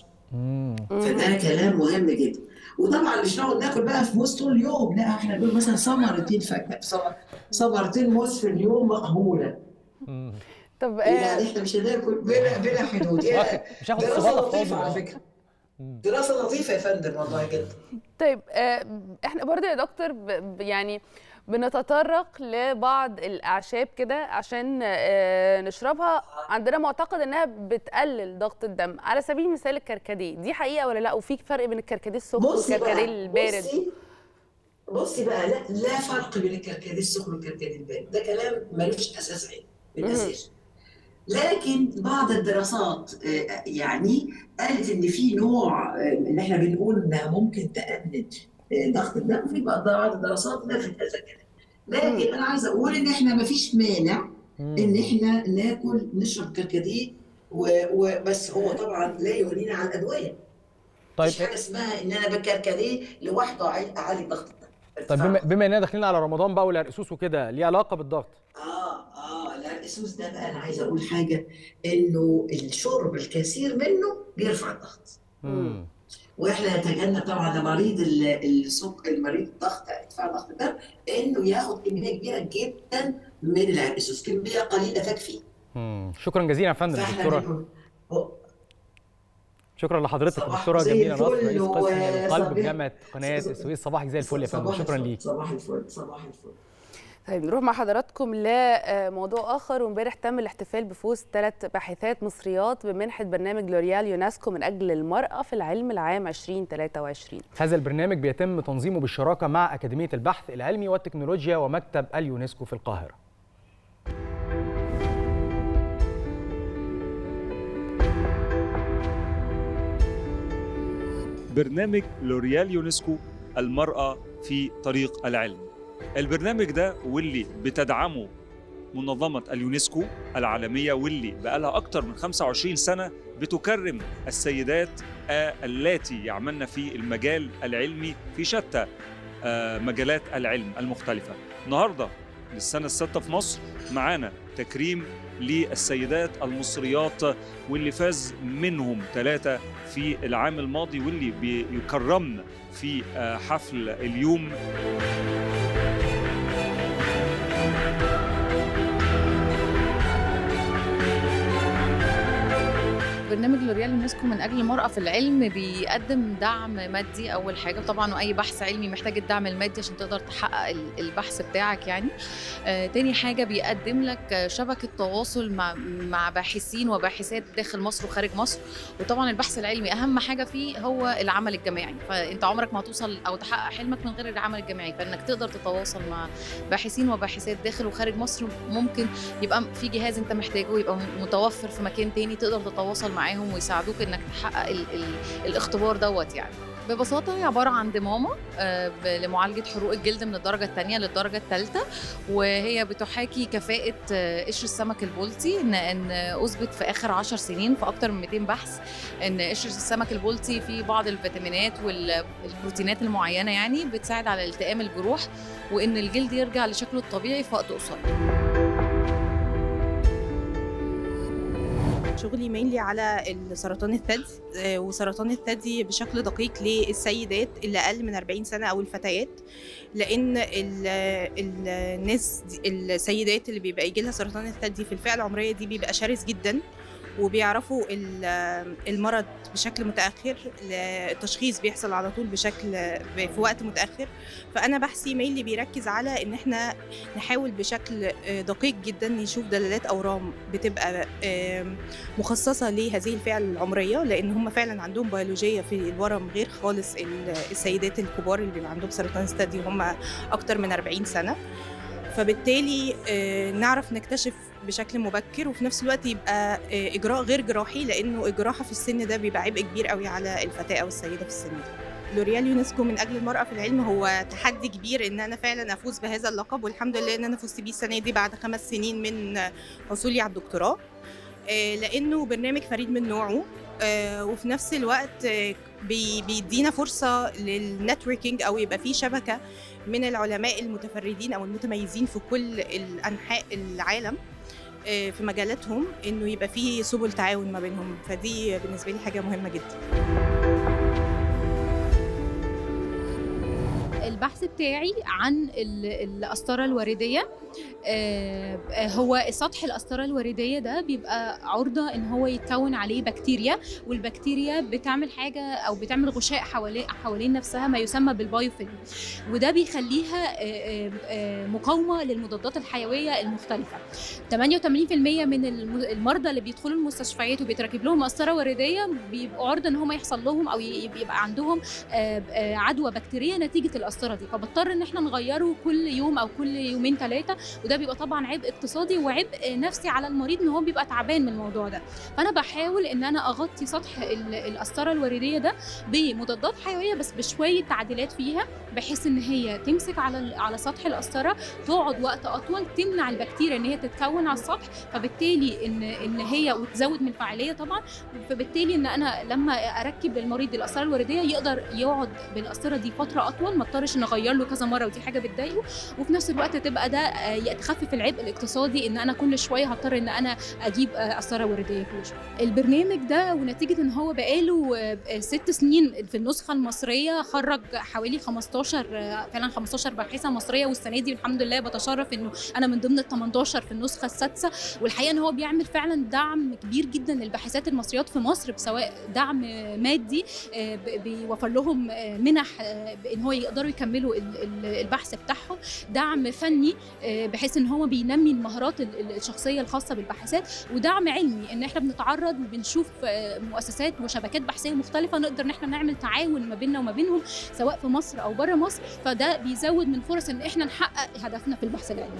فده كلام مهم جدا. وطبعا مش نقعد ناكل بقى في موز طول اليوم، لا احنا نقول مثلا ثمرتين فاكهه، ثمرتين موز في اليوم مقبوله. طب يعني احنا مش هناكل بلا بلا حدود. مش هاخد دراسه لطيفه على فكره. دراسه لطيفه يا فندم والله جدا. طيب احنا برضه يا دكتور يعني بنتطرق لبعض الاعشاب كده عشان نشربها، عندنا معتقد انها بتقلل ضغط الدم، على سبيل المثال الكركديه، دي حقيقه ولا لا؟ وفي فرق بين الكركديه السخن والكركديه البارد؟ بصي بصي بقى، لا لا فرق بين الكركديه السخن والكركديه البارد، ده كلام ملوش اساس علمي بالاساس. لكن بعض الدراسات يعني قالت ان في نوع اللي احنا بنقول انها ممكن تقلل ضغط الدم، في بعض الدراسات نفت هذا الكلام. لكن انا عايزه اقول ان احنا ما فيش مانع ان احنا ناكل نشرب كركديه وبس، هو طبعا لا يغنينا عن الادويه. طيب مفيش حاجه اسمها ان انا بالكركديه لوحده اعلي ضغط الدم. طيب بما, بما اننا داخلين على رمضان بقى والعرقسوس وكده، ليه علاقه بالضغط؟ اه اه العرقسوس ده بقى انا عايزه اقول حاجه، انه الشرب الكثير منه بيرفع الضغط. امم واحنا نتجنب طبعا لمريض السكر، المريض الضغط ارتفاع ضغط الدم، انه ياخد كميه كبيره جدا من العرقسوس، كميه قليله تكفي. امم شكرا جزيلا يا فندم دكتوره. شكرا لحضرتك دكتوره جميله نصر، رئيس قسم القلب بجامعه قناه السويس. صباحك زي الفل يا فندم، شكرا ليك. صباح الفل صباح الفل. طيب نروح مع حضراتكم لموضوع اخر. وامبارح تم الاحتفال بفوز ثلاث باحثات مصريات بمنحه برنامج لوريال يونسكو من اجل المراه في العلم العام ألفين وثلاثة وعشرين. هذا البرنامج بيتم تنظيمه بالشراكه مع اكاديميه البحث العلمي والتكنولوجيا ومكتب اليونسكو في القاهره. برنامج لوريال يونسكو المرأة في طريق العلم. البرنامج ده واللي بتدعمه منظمة اليونسكو العالمية، واللي بقالها أكتر من خمسة وعشرين سنة بتكرم السيدات اللاتي يعملن في المجال العلمي في شتى مجالات العلم المختلفة. النهاردة للسنة الستة في مصر معانا تكريم للسيدات المصريات، واللي فاز منهم ثلاثة في العام الماضي، واللي بيكرمنا في حفل اليوم. برنامج لوريال يونسكو من اجل المراه في العلم بيقدم دعم مادي اول حاجه طبعا، واي بحث علمي محتاج الدعم المادي عشان تقدر تحقق البحث بتاعك يعني. آه تاني حاجه بيقدم لك شبكه تواصل مع مع باحثين وباحثات داخل مصر وخارج مصر. وطبعا البحث العلمي اهم حاجه فيه هو العمل الجماعي، فانت عمرك ما هتوصل او تحقق حلمك من غير العمل الجماعي، فانك تقدر تتواصل مع باحثين وباحثات داخل وخارج مصر. ممكن يبقى في جهاز انت محتاجه يبقى متوفر في مكان تاني تقدر تتواصل معاهم ويساعدوك انك تحقق ال ال الاختبار دوت يعني. ببساطه هي عباره عن ضمامه لمعالجه حروق الجلد من الدرجه الثانيه للدرجه الثالثه، وهي بتحاكي كفاءه قشر السمك البلطي. ان ان اثبت في اخر عشر سنين في اكثر من مئتين بحث ان قشر السمك البلطي فيه بعض الفيتامينات والبروتينات المعينه يعني بتساعد على التئام الجروح، وان الجلد يرجع لشكله الطبيعي في وقت قصير. شغلي مينلي على سرطان الثدي، وسرطان الثدي بشكل دقيق للسيدات اللي اقل من أربعين سنه او الفتيات، لان الناس السيدات اللي بيبقى يجي لها سرطان الثدي في الفئه العمريه دي بيبقى شرس جدا، وبيعرفوا المرض بشكل متاخر، التشخيص بيحصل على طول بشكل في وقت متاخر. فانا بحثي مينلي بيركز على ان احنا نحاول بشكل دقيق جدا نشوف دلالات اورام بتبقى مخصصه لهذه الفئه العمريه، لان هم فعلا عندهم بيولوجيه في الورم غير خالص السيدات الكبار اللي بيبقى عندهم سرطان الثدي وهم اكتر من أربعين سنه. فبالتالي نعرف نكتشف بشكل مبكر، وفي نفس الوقت يبقى اجراء غير جراحي، لانه الجراحه في السن ده بيبقى عبء كبير قوي على الفتاه او السيده في السن ده. لوريال يونسكو من اجل المراه في العلم هو تحدي كبير ان انا فعلا افوز بهذا اللقب، والحمد لله ان انا فزت بيه السنه دي بعد خمس سنين من حصولي على الدكتوراه، لانه برنامج فريد من نوعه، وفي نفس الوقت بيدينا فرصه للنتوركينج، او يبقى في شبكه من العلماء المتفردين او المتميزين في كل انحاء العالم في مجالاتهم، انه يبقى في سبل تعاون ما بينهم. فدي بالنسبه لي حاجه مهمه جدا. البحث بتاعي عن القسطرة الوريدية، هو سطح القسطرة الوريدية ده بيبقى عرضة ان هو يتكون عليه بكتيريا، والبكتيريا بتعمل حاجة او بتعمل غشاء حوالين حوالين نفسها ما يسمى بالبايوفيلم، وده بيخليها مقاومة للمضادات الحيوية المختلفة. ثمانية وثمانين بالمئة من المرضى اللي بيدخلوا المستشفيات وبيتركب لهم قسطرة وريدية بيبقوا عرضة ان هم يحصل لهم او يبقى عندهم عدوى بكتيرية نتيجة القسطرة دي، فبضطر ان احنا نغيره كل يوم او كل يومين ثلاثة، وده بيبقى طبعا عبء اقتصادي وعبء نفسي على المريض ان هو بيبقى تعبان من الموضوع ده. فانا بحاول ان انا اغطي سطح القسطره الوريديه ده بمضادات حيويه بس بشويه تعديلات فيها، بحيث ان هي تمسك على على سطح القسطره، تقعد وقت اطول، تمنع البكتيريا ان هي تتكون على السطح، فبالتالي ان ان هي وتزود من الفعاليه طبعا، فبالتالي ان انا لما اركب للمريض القسطره الوريديه يقدر يقعد بالقسطره دي فتره اطول، ما اضطرش نغير له كذا مره، ودي حاجه بتضايقه، وفي نفس الوقت تبقى ده تخفف العبء الاقتصادي ان انا كل شويه هضطر ان انا اجيب قسطره ورديه كل شويه. البرنامج ده ونتيجه ان هو بقاله ست سنين في النسخه المصريه، خرج حوالي خمستاشر فعلا خمستاشر باحثه مصريه، والسنه دي الحمد لله بتشرف انه انا من ضمن ال تمنتاشر في النسخه السادسه. والحقيقه ان هو بيعمل فعلا دعم كبير جدا للباحثات المصريات في مصر، سواء دعم مادي بيوفر لهم منح ان هو يقدروا يكملوا البحث بتاعهم، دعم فني بحيث ان هو بينمي المهارات الشخصيه الخاصه بالباحثات، ودعم علمي ان احنا بنتعرض وبنشوف مؤسسات وشبكات بحثيه مختلفه نقدر ان احنا نعمل تعاون ما بيننا وما بينهم سواء في مصر او بره مصر، فده بيزود من فرص ان احنا نحقق هدفنا في البحث العلمي.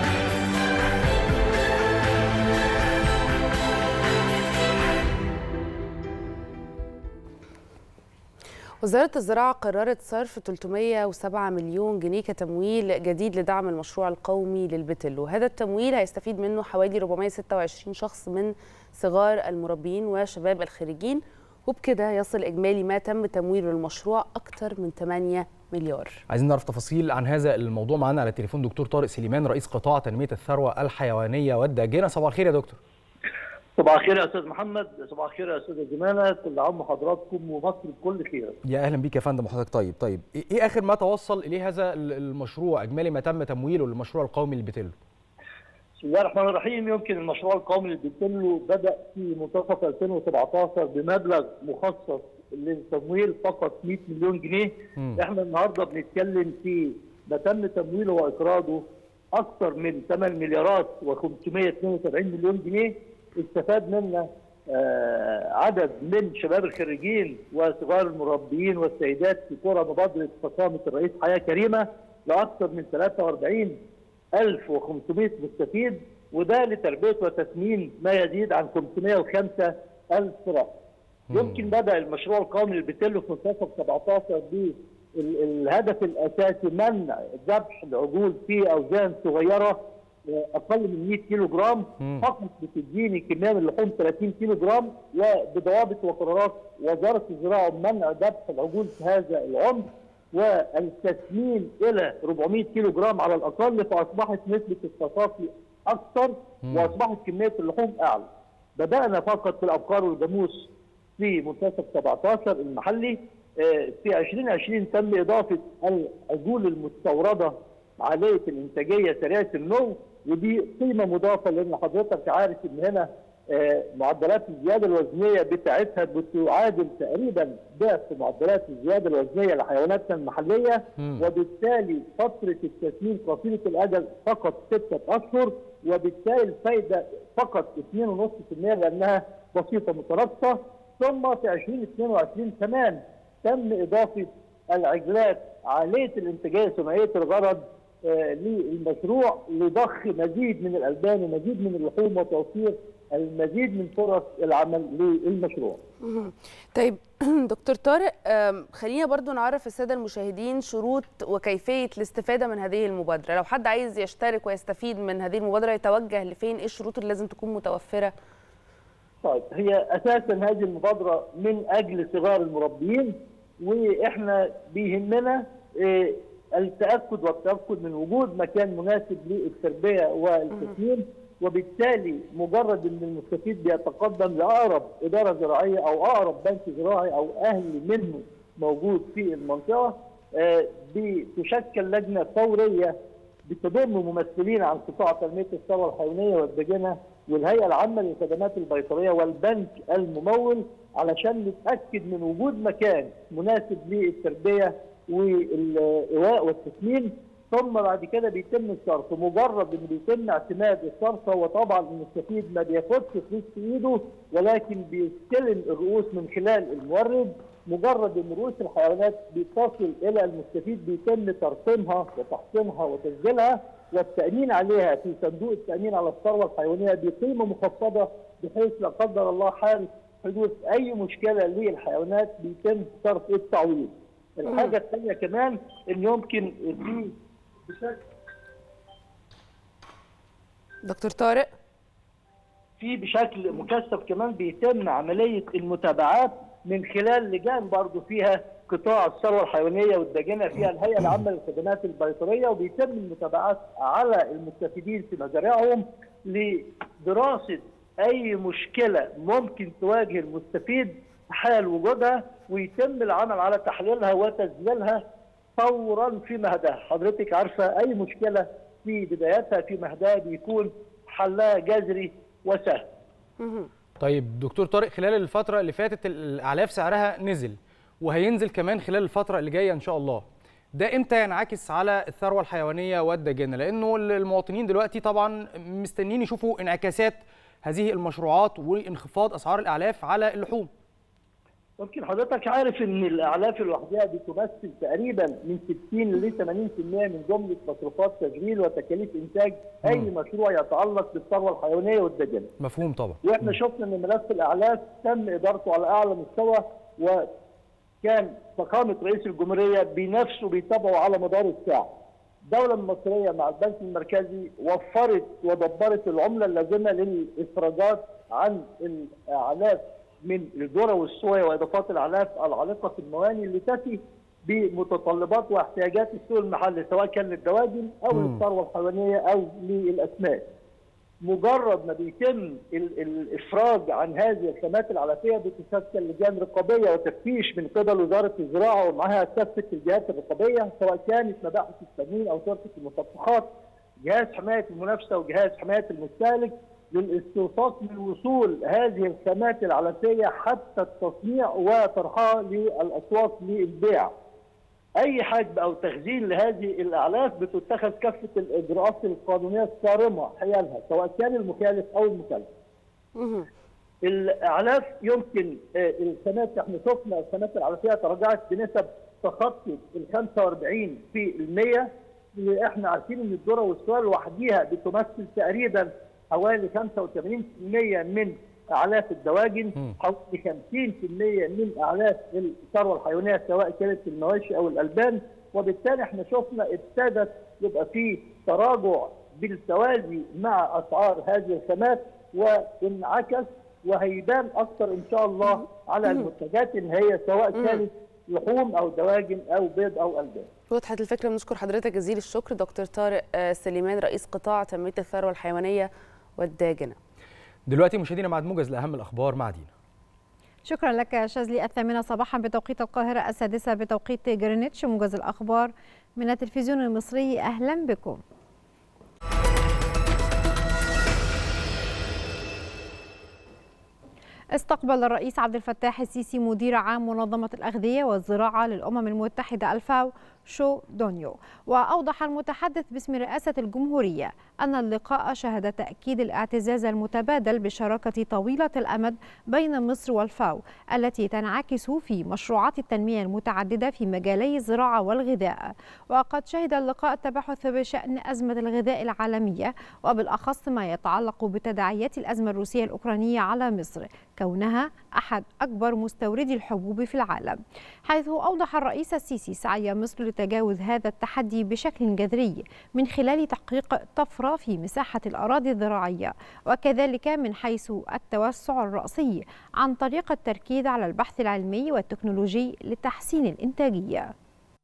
وزارة الزراعة قررت صرف ثلاثمئة وسبعة مليون جنيه كتمويل جديد لدعم المشروع القومي للبتلو. هذا التمويل هيستفيد منه حوالي أربعمئة وستة وعشرين شخص من صغار المربين وشباب الخريجين، وبكده يصل إجمالي ما تم تمويله المشروع أكثر من ثمانية مليار. عايزين نعرف تفاصيل عن هذا الموضوع. معانا على التليفون دكتور طارق سليمان، رئيس قطاع تنمية الثروة الحيوانية والداجنة. صباح الخير يا دكتور. صباح الخير يا استاذ محمد، صباح الخير يا استاذ جمانه، كل عام وحضراتكم ومصر بكل خير. يا اهلا بيك يا فندم وحضرتك. طيب طيب ايه اخر ما توصل اليه هذا المشروع، اجمالي ما تم تمويله للمشروع القومي للبتلو؟ بسم الله الرحمن الرحيم. يمكن المشروع القومي للبتلو بدا في منتصف ألفين وسبعتاشر بمبلغ مخصص للتمويل فقط مئة مليون جنيه. م. احنا النهارده بنتكلم في ما تم تمويله واقراضه اكثر من ثمانية مليارات وخمسمئة واثنين وسبعين مليون جنيه. استفاد منا عدد من شباب الخريجين وصغار المربيين والسيدات في قرى مبادره فخامه الرئيس حياه كريمه لاكثر من ثلاثة وأربعين ألف وخمسمئة مستفيد، وده لتربيه وتسمين ما يزيد عن خمسمئة وخمسة ألف رأس. يمكن بدا المشروع القومي للبتلو في منتصف سبعتاشر بالهدف الاساسي منع ذبح العجول في اوزان صغيره اقل من مئة كيلو جرام، فقط بتديني كميه من اللحوم ثلاثين كيلو جرام، وبضوابط وقرارات وزاره الزراعه بمنع ذبح العجول في هذا العمر والتسمين الى أربعمئة كيلو جرام على الاقل، فاصبحت نسبه التصافي اكثر واصبحت كميه اللحوم اعلى. بدانا فقط في الابقار والجاموس في منتصف سبعتاشر المحلي. في ألفين وعشرين تم اضافه العجول المستورده عاليه الانتاجيه سريعه النمو، ودي قيمه مضافه لان حضرتك عارف ان هنا معدلات الزياده الوزنيه بتاعتها بتعادل تقريبا ضعف معدلات الزياده الوزنيه لحيواناتنا المحليه، وبالتالي فتره التسمين قصيره الاجل فقط سته اشهر، وبالتالي الفائده فقط اثنين فاصلة خمسة بالمئة لانها بسيطه مترابطه. ثم في ألفين واثنين وعشرين كمان تم اضافه العجلات عاليه الانتاجيه ثنائيه الغرض آه للمشروع لضخ مزيد من الالبان ومزيد من اللحوم وتوفير المزيد من فرص العمل للمشروع. طيب دكتور طارق، خلينا برضو نعرف الساده المشاهدين شروط وكيفيه الاستفاده من هذه المبادره. لو حد عايز يشترك ويستفيد من هذه المبادره يتوجه لفين؟ ايه الشروط اللي لازم تكون متوفره؟ طيب، هي اساسا هذه المبادره من اجل صغار المربيين، واحنا بيهمنا التاكد والتاكد من وجود مكان مناسب للتربيه والتسمين، وبالتالي مجرد ان المستفيد بيتقدم لاقرب اداره زراعيه او اقرب بنك زراعي او اهلي منه موجود في المنطقه، بتشكل لجنه فوريه بتضم ممثلين عن قطاع تنميه الثروه الحيوانيه والدجنه والهيئه العامه للخدمات البيطريه والبنك الممول، علشان نتاكد من وجود مكان مناسب للتربيه والايواء والتسمين. ثم بعد كده بيتم الصرف. مجرد ان بيتم اعتماد الصرف، هو طبعا المستفيد ما بياخدش فلوس في ايده، ولكن بيستلم الرؤوس من خلال المورد. مجرد ان رؤوس الحيوانات بتصل الى المستفيد بيتم ترقيمها وتحصينها وتسجيلها والتامين عليها في صندوق التامين على الثروه الحيوانيه بقيمه مخفضه، بحيث لا قدر الله حال حدوث اي مشكله للحيوانات بيتم صرف التعويض. الحاجه الثانيه كمان ان يمكن في بشكل دكتور طارق في بشكل مكثف كمان بيتم عمليه المتابعات من خلال لجان برضه فيها قطاع الثروه الحيوانيه والدجنه، فيها الهيئه العامه للخدمات البيطريه، وبيتم المتابعات على المستفيدين في مزارعهم لدراسه اي مشكله ممكن تواجه المستفيد حال وجودها، ويتم العمل على تحليلها وتسجيلها فورا في مهدها. حضرتك عارفه اي مشكله في بدايتها في مهدها بيكون حلها جذري وسهل. طيب دكتور طارق، خلال الفتره اللي فاتت الاعلاف سعرها نزل وهينزل كمان خلال الفتره اللي جايه ان شاء الله، ده امتى ينعكس على الثروه الحيوانيه والدجنه؟ لانه المواطنين دلوقتي طبعا مستنيين يشوفوا انعكاسات هذه المشروعات وانخفاض اسعار الاعلاف على اللحوم. ممكن حضرتك عارف ان الاعلاف لوحدها بتمثل تقريبا من ستين ل ثمانين بالمئة من جمله مصروفات تشغيل وتكاليف انتاج اي مشروع يتعلق بالثروه الحيوانيه والدجنه. مفهوم طبعا. واحنا شفنا ان ملف الاعلاف تم ادارته على اعلى مستوى، وكان فخامه رئيس الجمهوريه بنفسه بيتابعه على مدار الساعه. الدوله المصريه مع البنك المركزي وفرت ودبرت العمله اللازمه للافراجات عن الاعلاف من الذره والصويا واضافات الاعلاف العالقه في المواني اللي تاتي بمتطلبات واحتياجات السوق المحلي، سواء كان للدواجن او للثروه الحيوانيه او للاسماك. مجرد ما بيتم الافراج عن هذه الخامات العلفيه بتشكل لجان رقابيه وتفتيش من قبل وزاره الزراعه ومعها كافه الجهات الرقابيه، سواء كانت مباحث التموين او شركه المصفحات، جهاز حمايه المنافسه وجهاز حمايه المستهلك، للاستوثاق من وصول هذه الخامات العلفيه حتى التصنيع وطرحها للاسواق للبيع. اي حجب او تخزين لهذه الاعلاف بتتخذ كافه الاجراءات القانونيه الصارمه حيالها، سواء كان المخالف او المكلف. الاعلاف يمكن الخامات، احنا شفنا الخامات العلفيه تراجعت بنسب تخطت ال خمسة وأربعين بالمئة. احنا عارفين ان الذره والصويا لوحديها بتمثل تقريبا حوالي خمسة وثمانين بالمئة من اعلاف الدواجن، حوالي خمسين بالمئة من اعلاف الثروه الحيوانيه سواء كانت المواشي او الالبان. وبالتالي احنا شفنا ابتدت يبقى في تراجع بالتوازي مع اسعار هذه الخامات، وانعكس وهيبان اكثر ان شاء الله على المنتجات النهائيه سواء كانت لحوم او دواجن او بيض او البان. وضحت الفكره، بنشكر حضرتك جزيل الشكر دكتور طارق سليمان رئيس قطاع تنميه الثروه الحيوانيه والداجنه. دلوقتي مشاهدينا مع موجز لاهم الاخبار مع دينا. شكرا لك شاذلي. الثامنة صباحا بتوقيت القاهرة، السادسة بتوقيت جرينتش. موجز الأخبار من التلفزيون المصري، أهلا بكم. استقبل الرئيس عبد الفتاح السيسي مدير عام منظمة الأغذية والزراعة للأمم المتحدة الفاو شو دونيو. وأوضح المتحدث باسم رئاسة الجمهورية أن اللقاء شهد تأكيد الاعتزاز المتبادل بالشراكة طويلة الأمد بين مصر والفاو التي تنعكس في مشروعات التنمية المتعددة في مجالي الزراعة والغذاء. وقد شهد اللقاء التباحث بشأن أزمة الغذاء العالمية، وبالأخص ما يتعلق بتداعيات الأزمة الروسية الأوكرانية على مصر كونها أحد أكبر مستوردي الحبوب في العالم، حيث أوضح الرئيس السيسي سعي مصر لتجاوز هذا التحدي بشكل جذري من خلال تحقيق طفرة في مساحة الأراضي الزراعية، وكذلك من حيث التوسع الرأسي عن طريق التركيز على البحث العلمي والتكنولوجي لتحسين الإنتاجية.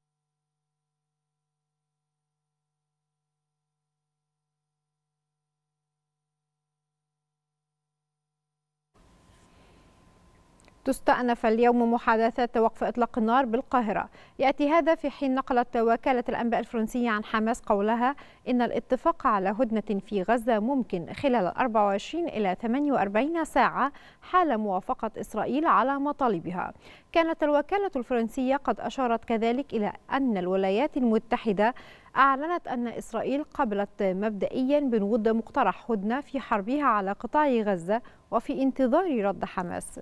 تستأنف اليوم محادثات وقف إطلاق النار بالقاهرة. يأتي هذا في حين نقلت وكالة الأنباء الفرنسية عن حماس قولها إن الاتفاق على هدنة في غزة ممكن خلال أربع وعشرين إلى ثمانية وأربعين ساعة حال موافقة إسرائيل على مطالبها. كانت الوكالة الفرنسية قد أشارت كذلك إلى أن الولايات المتحدة أعلنت أن إسرائيل قبلت مبدئيا بنود مقترح هدنة في حربها على قطاع غزة وفي انتظار رد حماس.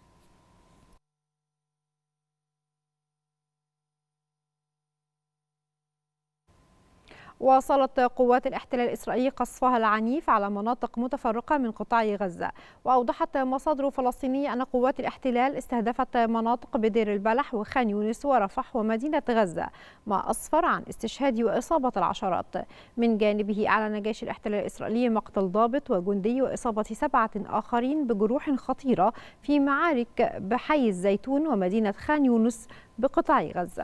واصلت قوات الاحتلال الإسرائيلي قصفها العنيف على مناطق متفرقة من قطاع غزة. وأوضحت مصادر فلسطينية أن قوات الاحتلال استهدفت مناطق بدير البلح وخان يونس ورفح ومدينة غزة، ما أسفر عن استشهاد وإصابة العشرات. من جانبه أعلن جيش الاحتلال الإسرائيلي مقتل ضابط وجندي وإصابة سبعة آخرين بجروح خطيرة في معارك بحي الزيتون ومدينة خان يونس بقطاع غزة.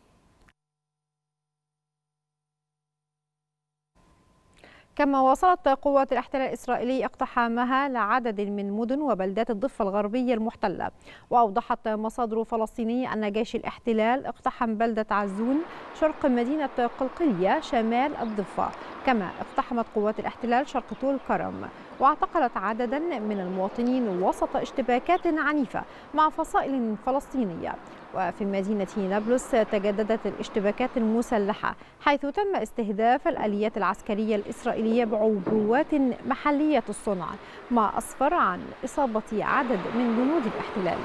كما واصلت قوات الاحتلال الإسرائيلي اقتحامها لعدد من مدن وبلدات الضفة الغربية المحتلة. وأوضحت مصادر فلسطينية أن جيش الاحتلال اقتحم بلدة عزون شرق مدينة قلقلية شمال الضفة، كما اقتحمت قوات الاحتلال شرق طول كرم واعتقلت عددا من المواطنين وسط اشتباكات عنيفة مع فصائل فلسطينية. وفي مدينة نابلس تجددت الاشتباكات المسلحة حيث تم استهداف الآليات العسكرية الإسرائيلية بعبوات محلية الصنع، ما أسفر عن إصابة عدد من جنود الاحتلال.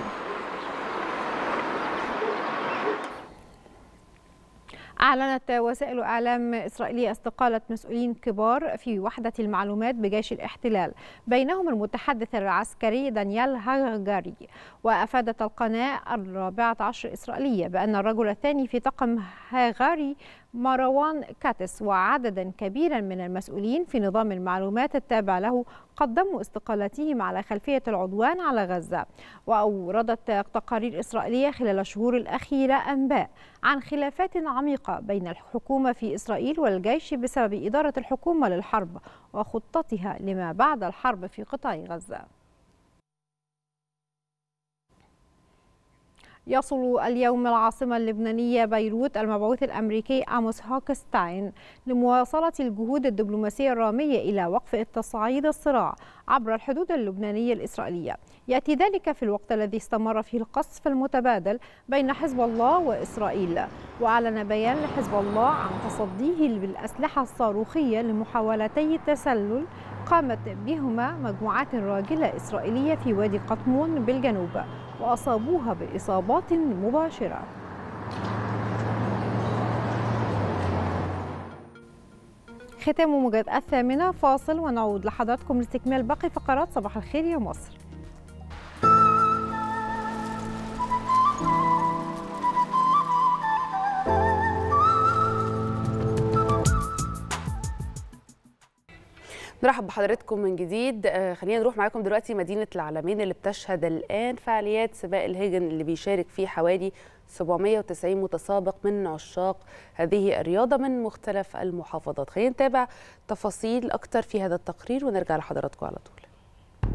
أعلنت وسائل إعلام إسرائيلية استقالة مسؤولين كبار في وحدة المعلومات بجيش الاحتلال، بينهم المتحدث العسكري دانيال هاغاري. وأفادت القناة الرابعة عشر الإسرائيلية بأن الرجل الثاني في طاقم هاغاري مروان كاتس وعددا كبيرا من المسؤولين في نظام المعلومات التابع له قدموا استقالاتهم على خلفية العدوان على غزة. وأوردت تقارير إسرائيلية خلال الشهور الأخيرة أنباء عن خلافات عميقة بين الحكومة في إسرائيل والجيش بسبب إدارة الحكومة للحرب وخطتها لما بعد الحرب في قطاع غزة. يصل اليوم العاصمة اللبنانية بيروت المبعوث الأمريكي آموس هوكستاين لمواصلة الجهود الدبلوماسية الرامية إلى وقف تصعيد الصراع عبر الحدود اللبنانية الإسرائيلية. يأتي ذلك في الوقت الذي استمر فيه القصف المتبادل بين حزب الله وإسرائيل. وأعلن بيان لحزب الله عن تصديه بالأسلحة الصاروخية لمحاولتي التسلل قامت بهما مجموعات راجلة إسرائيلية في وادي قطمون بالجنوب وأصابوها بإصابات مباشرة. ختام موجز الثامنة، فاصل ونعود لحضراتكم لاستكمال باقي فقرات صباح الخير يا مصر. نرحب بحضراتكم من جديد. آه خلينا نروح معاكم دلوقتي مدينة العلمين اللي بتشهد الآن فعاليات سباق الهجن اللي بيشارك فيه حوالي سبعمائة وتسعين متسابق من عشاق هذه الرياضة من مختلف المحافظات. خلينا نتابع تفاصيل أكتر في هذا التقرير ونرجع لحضراتكم على طول.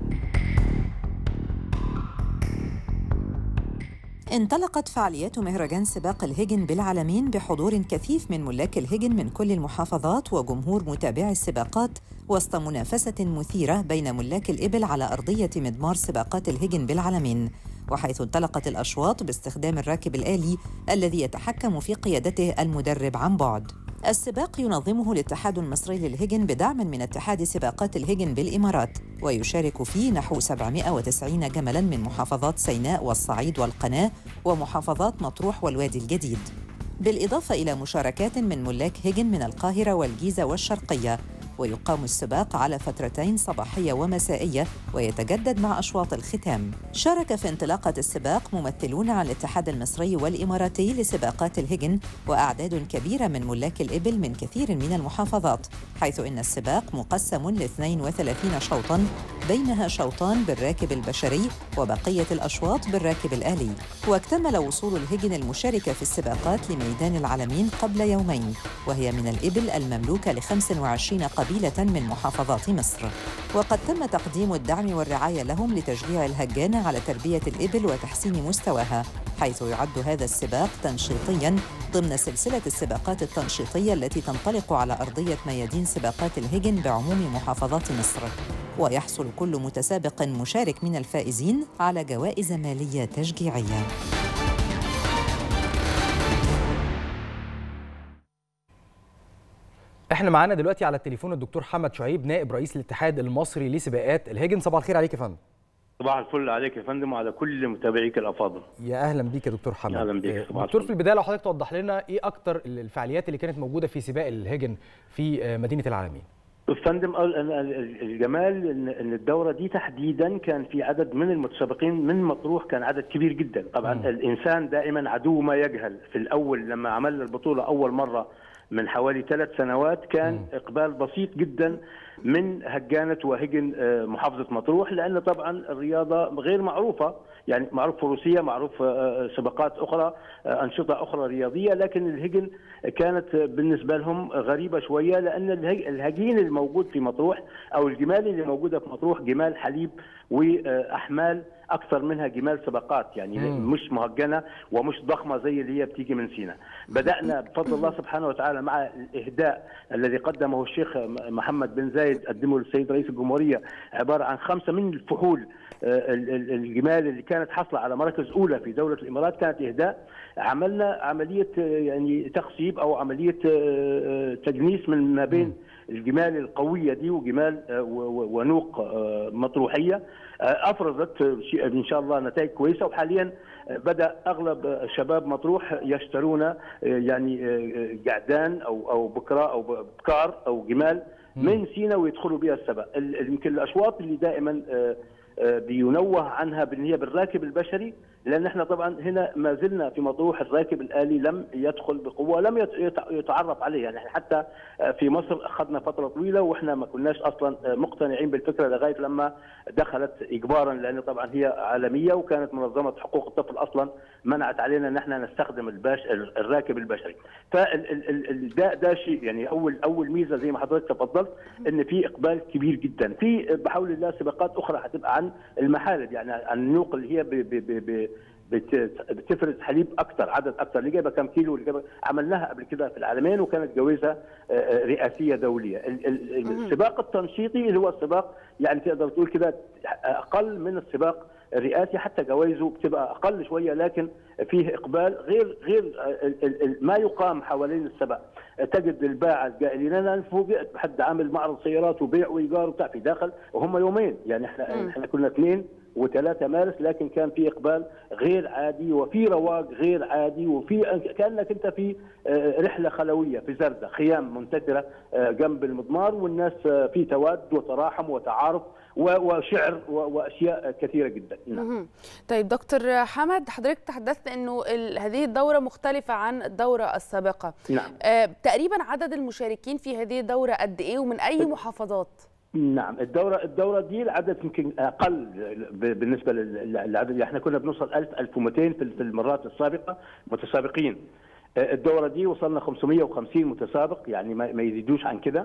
انطلقت فعاليات مهرجان سباق الهجن بالعلمين بحضور كثيف من ملاك الهجن من كل المحافظات وجمهور متابعي السباقات وسط منافسة مثيرة بين ملاك الإبل على أرضية مضمار سباقات الهجن بالعلمين، وحيث انطلقت الأشواط باستخدام الراكب الآلي الذي يتحكم في قيادته المدرب عن بعد. السباق ينظمه الاتحاد المصري للهجن بدعم من اتحاد سباقات الهجن بالإمارات، ويشارك فيه نحو سبعمائة وتسعين جملاً من محافظات سيناء والصعيد والقناة ومحافظات مطروح والوادي الجديد، بالإضافة إلى مشاركات من ملاك هجن من القاهرة والجيزة والشرقية. ويقام السباق على فترتين صباحية ومسائية ويتجدد مع أشواط الختام. شارك في انطلاقة السباق ممثلون عن الاتحاد المصري والإماراتي لسباقات الهجن وأعداد كبيرة من ملاك الإبل من كثير من المحافظات، حيث إن السباق مقسم ل اثنين وثلاثين شوطاً، بينها شوطان بالراكب البشري وبقية الأشواط بالراكب الآلي. واكتمل وصول الهجن المشاركة في السباقات لميدان العلمين قبل يومين، وهي من الإبل المملوكة ل خمس وعشرين قبيلة من محافظات مصر. وقد تم تقديم الدعم والرعاية لهم لتشجيع الهجانة على تربية الإبل وتحسين مستواها، حيث يعد هذا السباق تنشيطياً ضمن سلسلة السباقات التنشيطية التي تنطلق على أرضية ميادين سباقات الهجن بعموم محافظات مصر. ويحصل كل متسابق مشارك من الفائزين على جوائز مالية تشجيعية. احنا معانا دلوقتي على التليفون الدكتور حمد شعيب نائب رئيس الاتحاد المصري لسباقات الهجن. صباح الخير عليك يا فندم. صباح الفل عليك يا فندم وعلى كل متابعيك الافاضل. يا اهلا بيك يا دكتور حمد. اهلا بيك. دكتور، في البدايه لو حضرتك توضح لنا ايه اكتر الفعاليات اللي كانت موجوده في سباق الهجن في مدينه العلمين؟ فندم، الجمال ان الدوره دي تحديدا كان في عدد من المتسابقين من مطروح، كان عدد كبير جدا. طبعا م. الانسان دائما عدو ما يجهل. في الاول لما عملنا البطوله اول مره من حوالي ثلاث سنوات كان م. اقبال بسيط جدا من هجانة وهجن محافظة مطروح، لأن طبعا الرياضة غير معروفة، يعني معروف فروسية، معروف سباقات أخرى، أنشطة أخرى رياضية، لكن الهجن كانت بالنسبة لهم غريبة شوية، لأن الهجين الموجود في مطروح أو الجمال اللي موجودة في مطروح جمال حليب وأحمال أكثر منها جمال سباقات، يعني مم. مش مهجنة ومش ضخمة زي اللي هي بتيجي من سينا. بدأنا بفضل الله سبحانه وتعالى مع الإهداء الذي قدمه الشيخ محمد بن زايد، قدمه للسيد رئيس الجمهورية، عبارة عن خمسة من الفحول الجمال اللي كانت حاصلة على مراكز أولى في دولة الإمارات، كانت إهداء. عملنا عملية يعني تخصيب أو عملية تجنيس من ما بين الجمال القوية دي وجمال ونوق مطروحية، أفرزت إن شاء الله نتائج كويسة. وحاليا بدأ أغلب شباب مطروح يشترون يعني جعدان أو أو بكرة أو بكار أو جمال من سينا ويدخلوا بها السباق. يمكن الأشواط اللي دائما بينوه عنها بان هي بالراكب البشري، لان احنا طبعا هنا ما زلنا في مطروح الراكب الآلي لم يدخل بقوه، لم يتعرف عليه. يعني حتى في مصر اخذنا فتره طويله واحنا ما كناش اصلا مقتنعين بالفكره لغايه لما دخلت اجبارا، لان طبعا هي عالميه وكانت منظمه حقوق الطفل اصلا منعت علينا ان احنا نستخدم الباش الراكب البشري. فده ده شيء يعني اول اول ميزه زي ما حضرتك تفضلت، ان في اقبال كبير جدا. في بحول الله سباقات اخرى هتبقى عن المحالب، يعني عن النوق اللي هي ب ب ب بتفرز حليب اكثر، عدد اكثر، اللي جايبه كم كيلو، اللي جايبه عملناها قبل كده في العالمين وكانت جوائزها رئاسيه دوليه. السباق التنشيطي اللي هو السباق يعني تقدر تقول كده اقل من السباق الرئاسي، حتى جوائزه بتبقى اقل شويه، لكن فيه اقبال غير غير ما يقام حوالين السباق. تجد الباعة قائلين انا فوجئت بحد عامل معرض سيارات وبيع وايجار وبتاع في داخل، وهم يومين، يعني احنا احنا كنا اثنين وثلاثة مارس، لكن كان في اقبال غير عادي وفي رواق غير عادي، وفي كانك انت في رحله خلويه في زردة، خيام منتشره جنب المضمار، والناس في تواد وتراحم وتعارف وشعر واشياء كثيره جدا. نعم. طيب دكتور حمد، حضرتك تحدثت انه هذه الدوره مختلفه عن الدوره السابقه. نعم. آه تقريبا عدد المشاركين في هذه الدوره قد ايه ومن اي محافظات؟ نعم، الدورة الدورة دي العدد يمكن أقل بالنسبة للعدد اللي احنا كنا بنوصل ألف ألف ومئتين في المرات السابقة متسابقين. الدوره دي وصلنا خمسمائة وخمسين متسابق، يعني ما يزيدوش عن كده.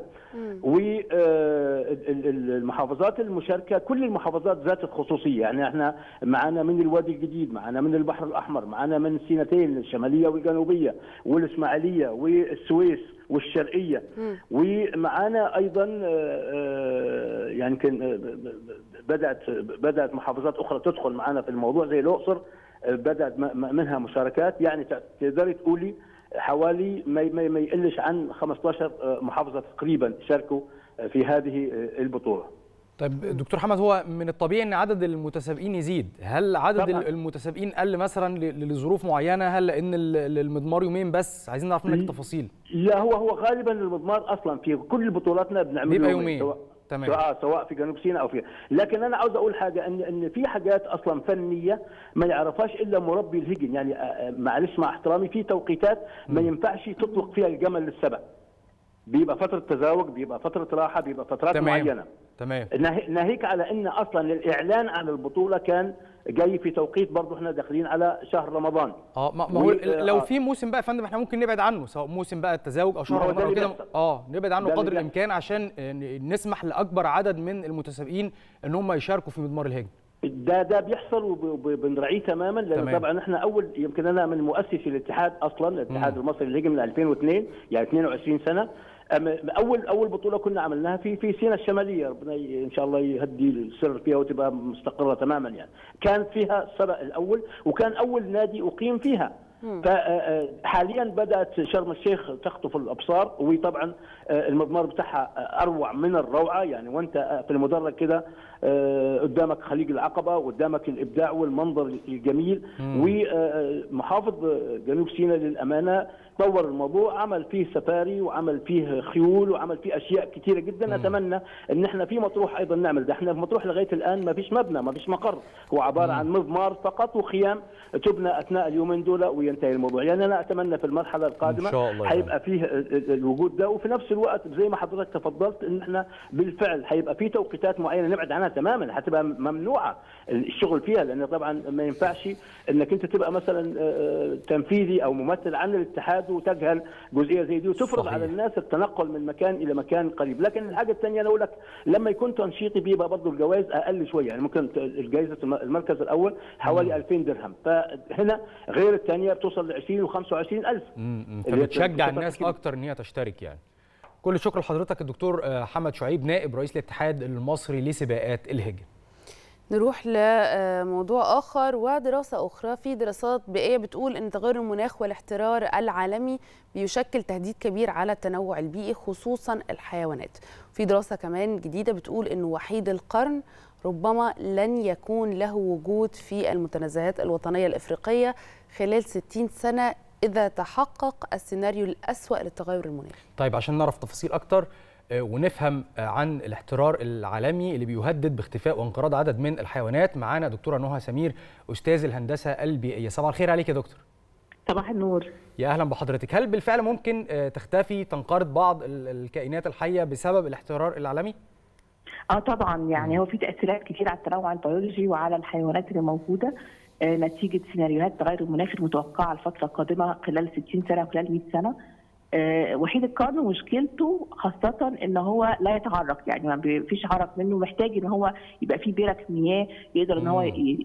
والمحافظات المشاركه كل المحافظات ذات الخصوصيه، يعني احنا معانا من الوادي الجديد، معانا من البحر الاحمر، معانا من سينتين الشماليه والجنوبيه والاسماعيليه والسويس والشرقيه، ومعانا ايضا يعني كان بدات بدات محافظات اخرى تدخل معانا في الموضوع زي الاقصر بدات منها مشاركات، يعني تقدري تقولي حوالي ما ما يقلش عن خمسة عشر محافظه تقريبا شاركوا في هذه البطوله. طيب دكتور حمد، هو من الطبيعي ان عدد المتسابقين يزيد، هل عدد طبعا المتسابقين قل مثلا لظروف معينه؟ هل لان المضمار يومين بس؟ عايزين نعرف منك التفاصيل. لا هو هو غالبا المضمار اصلا في كل بطولاتنا بنعمله بيبقى يومين، سواء تمام. سواء سواء في جنوب سيناء او في، لكن انا عاوز اقول حاجه ان ان في حاجات اصلا فنيه ما يعرفهاش الا مربي الهجن، يعني معلش مع احترامي في توقيتات ما ينفعش تطلق فيها الجمل للسبع. بيبقى فتره تزاوج، بيبقى فتره راحه، بيبقى فترات تمام. معينه. تمام. ناهيك على ان اصلا الاعلان عن البطوله كان جاي في توقيت برضه احنا داخلين على شهر رمضان. اه ما هو لو في موسم بقى يا فندم احنا ممكن نبعد عنه، سواء موسم بقى التزاوج او شهر رمضان او كده، اه نبعد عنه قدر الامكان عشان نسمح لاكبر عدد من المتسابقين ان هم يشاركوا في مضمار الهجن. ده ده بيحصل وبنراعيه تماما، لان تمام. طبعا احنا اول يمكن انا من مؤسسي الاتحاد اصلا، الاتحاد المصري للهجن من ألفين واثنين، يعني اثنين وعشرين سنه. اول اول بطوله كنا عملناها في في سيناء الشماليه، ربنا ان شاء الله يهدي السر فيها وتبقى مستقره تماما، يعني كان فيها السبق الاول وكان اول نادي اقيم فيها. فحاليا بدات شرم الشيخ تخطف الابصار، وطبعا المضمار بتاعها اروع من الروعه، يعني وانت في المدرج كده قدامك خليج العقبه وقدامك الابداع والمنظر الجميل. ومحافظ جنوب سيناء للامانه طور الموضوع، عمل فيه سفاري وعمل فيه خيول وعمل فيه اشياء كثيره جدا. مم. اتمنى ان احنا في مطروح ايضا نعمل ده. احنا في مطروح لغايه الان ما فيش مبنى، ما فيش مقر، هو عباره مم. عن مضمار فقط وخيام تبنى اثناء اليومين دول وينتهي الموضوع. يعني انا اتمنى في المرحله القادمه هيبقى فيه الوجود ده، وفي نفس الوقت زي ما حضرتك تفضلت ان احنا بالفعل هيبقى في توقيتات معينه نبعد عنها تماما، هتبقى ممنوعه الشغل فيها، لان طبعا ما ينفعش انك انت تبقى مثلا تنفيذي او ممثل عن الاتحاد وتجهل جزئيه زي دي وتفرض صحيح. على الناس التنقل من مكان الى مكان قريب. لكن الحاجه الثانيه انا اقول لك لما يكون تنشيطي بيبقى برضه الجوائز اقل شويه، يعني ممكن الجائزه المركز الاول حوالي ألفين درهم، فهنا غير الثانيه بتوصل ل عشرين وخمسة وعشرين ألف. فبتشجع الناس اكتر ان هي تشترك يعني. كل الشكر لحضرتك الدكتور حمد شعيب، نائب رئيس الاتحاد المصري لسباقات الهجن. نروح لموضوع آخر ودراسة أخرى. في دراسات بيئية بتقول أن تغير المناخ والاحترار العالمي بيشكل تهديد كبير على التنوع البيئي خصوصا الحيوانات. في دراسة كمان جديدة بتقول أن وحيد القرن ربما لن يكون له وجود في المتنزهات الوطنية الإفريقية خلال ستين سنة إذا تحقق السيناريو الأسوأ للتغير المناخي. طيب عشان نعرف تفاصيل أكتر ونفهم عن الاحترار العالمي اللي بيهدد باختفاء وانقراض عدد من الحيوانات، معانا دكتوره نهى سمير استاذ الهندسه البيئيه. صباح الخير عليك يا دكتور. صباح النور. يا اهلا بحضرتك. هل بالفعل ممكن تختفي تنقرض بعض الكائنات الحيه بسبب الاحترار العالمي؟ اه طبعا، يعني هو في تاثيرات كتير على التنوع البيولوجي وعلى الحيوانات اللي موجوده نتيجه سيناريوهات التغير المناخي المتوقعه الفتره القادمه خلال ستين سنه وخلال مئة سنه. أه وحيد القرن مشكلته خاصة ان هو لا يتعرق، يعني ما فيش عرق منه، محتاج ان هو يبقى فيه برك مياه يقدر ان هو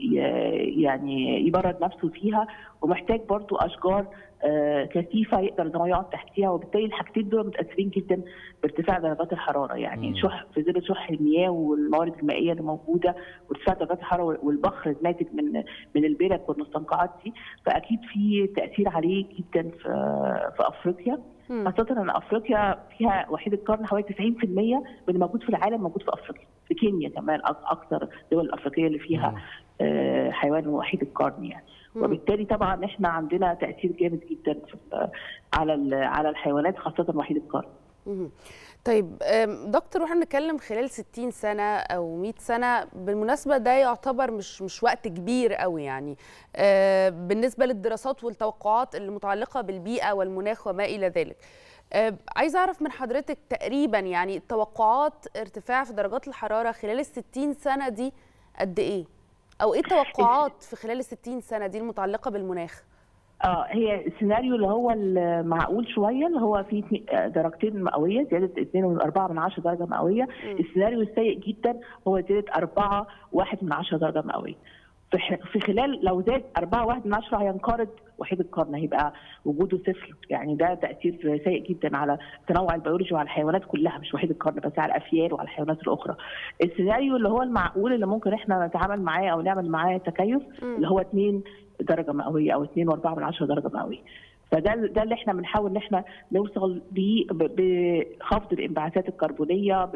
يعني يبرد نفسه فيها، ومحتاج برضو اشجار أه كثيفه يقدر ان هو يقعد تحتيها، وبالتالي الحاجتين دول متاثرين جدا بارتفاع درجات الحراره، يعني مم. شح في ظل شح المياه والموارد المائيه اللي موجوده وارتفاع درجات الحراره والبخر الناتج من من البرك والمستنقعات دي، فاكيد في تاثير عليه جدا في في افريقيا. خاصة ان افريقيا فيها وحيد القرن حوالي تسعين بالمئة من اللي موجود في العالم موجود في افريقيا، في كينيا كمان اكثر الدول الافريقيه اللي فيها آه حيوان وحيد القرن يعني. وبالتالي طبعا احنا عندنا تاثير جامد جدا على على الحيوانات خاصة وحيد القرن. طيب دكتور، واحنا بنتكلم خلال ستين سنة أو مئة سنة، بالمناسبة ده يعتبر مش مش وقت كبير قوي يعني بالنسبة للدراسات والتوقعات المتعلقة بالبيئة والمناخ وما إلى ذلك. عايزة أعرف من حضرتك تقريبا يعني توقعات ارتفاع في درجات الحرارة خلال الستين سنة دي قد إيه؟ أو إيه التوقعات في خلال الستين سنة دي المتعلقة بالمناخ؟ اه هي السيناريو اللي هو المعقول شويه اللي هو فيه درجتين مئويه، زياده اتنين واربعة من عشرة درجه مئويه. السيناريو السيء جدا هو زياده أربعة واحد من عشرة درجه مئويه. في خلال لو زاد أربعة واحد من عشرة هينقرض وحيد القرن، هيبقى وجوده صفر. يعني ده تاثير سيء جدا على التنوع البيولوجي وعلى الحيوانات كلها، مش وحيد القرن بس، على الافيال وعلى الحيوانات الاخرى. السيناريو اللي هو المعقول اللي ممكن احنا نتعامل معاه او نعمل معاه تكيف اللي هو اتنين درجه مئويه او اتنين واربعة من عشرة درجه مئويه. فده ده اللي احنا بنحاول ان احنا نوصل بيه بخفض الانبعاثات الكربونيه،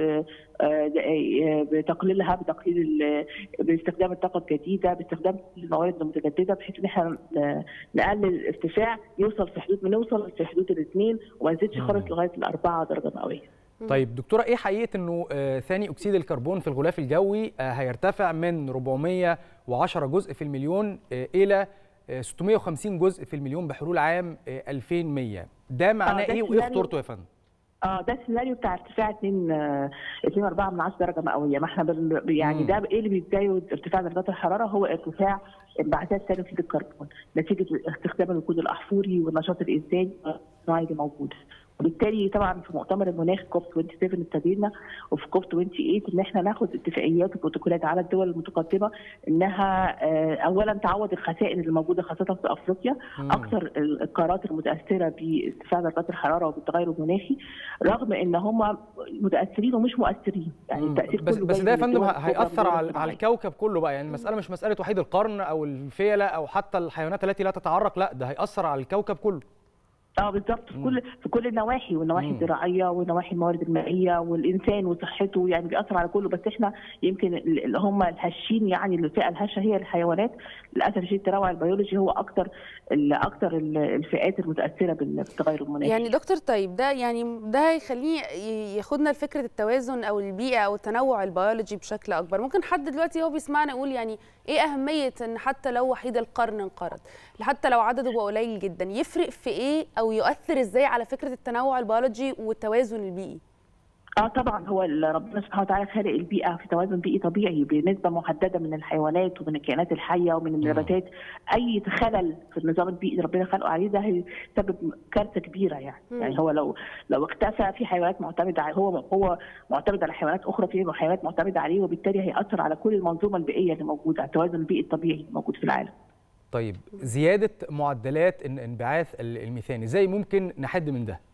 بتقليلها، بتقليل باستخدام الطاقه الجديده، باستخدام الموارد المتجدده، بحيث ان احنا نقلل الارتفاع يوصل في حدود بنوصل في حدود الاثنين وما نزيدش خالص لغايه الاربعه درجه مئويه. طيب دكتوره، ايه حقيقه انه ثاني اكسيد الكربون في الغلاف الجوي هيرتفع من أربعمائة وعشرة جزء في المليون الى ستمائة وخمسين جزء في المليون بحلول عام ألفين ومئة؟ ده معناه آه ده ايه وايه خطورته يا فندم؟ اه ده السيناريو بتاع ارتفاع اتنين اتنين واربعة من عشرة درجه مئويه. ما احنا بن يعني مم. ده ايه اللي بيزود ارتفاع درجات الحراره؟ هو ارتفاع انبعاثات ثاني اكسيد الكربون نتيجه استخدام الوقود الاحفوري والنشاط الانساني الصناعي اللي موجود. وبالتالي طبعا في مؤتمر المناخ كوب سبعة وعشرين ابتدينا، وفي كوب ثمانية وعشرين ان احنا ناخد اتفاقيات وبروتوكولات على الدول المتقدمه انها اولا تعوض الخسائر اللي موجوده خاصه في افريقيا، مم. اكثر القارات المتاثره بارتفاع درجات الحراره وبالتغير المناخي، رغم ان هم متاثرين ومش مؤثرين. يعني التاثير بس كله بس ده يا فندم هياثر على على الكوكب كله بقى. يعني المساله مش مساله وحيد القرن او الفيله او حتى الحيوانات التي لا تتعرق، لا ده هياثر على الكوكب كله. اه بالظبط، في كل في كل النواحي، والنواحي الزراعيه ونواحي الموارد المائيه والانسان وصحته، يعني بيأثر على كله. بس احنا يمكن اللي هم الهشين، يعني الفئه الهشه هي الحيوانات. للاسف الشديد التنوع البيولوجي هو اكثر اكثر الفئات المتاثره بالتغير المناخي. يعني دكتور، طيب ده يعني ده هيخليه ياخدنا لفكره التوازن او البيئه او التنوع البيولوجي بشكل اكبر. ممكن حد دلوقتي هو بيسمعنا يقول يعني ايه اهميه ان حتى لو وحيد القرن انقرض، حتى لو عدده بقى قليل جدا، يفرق في ايه او يؤثر ازاي على فكره التنوع البيولوجي والتوازن البيئي؟ اه طبعا هو ربنا سبحانه وتعالى خالق البيئه في توازن بيئي طبيعي بنسبه محدده من الحيوانات ومن الكائنات الحيه ومن النباتات. اي خلل في النظام البيئي اللي ربنا خلقه عليه ده هيسبب كارثه كبيره. يعني مم. يعني هو لو لو اختفى، في حيوانات معتمده عليه، هو هو معتمد على حيوانات اخرى، في حيوانات معتمده عليه، وبالتالي هياثر على كل المنظومه البيئيه اللي موجوده، التوازن البيئي الطبيعي الموجود في العالم. طيب زياده معدلات انبعاث الميثان ازاي ممكن نحد من ده؟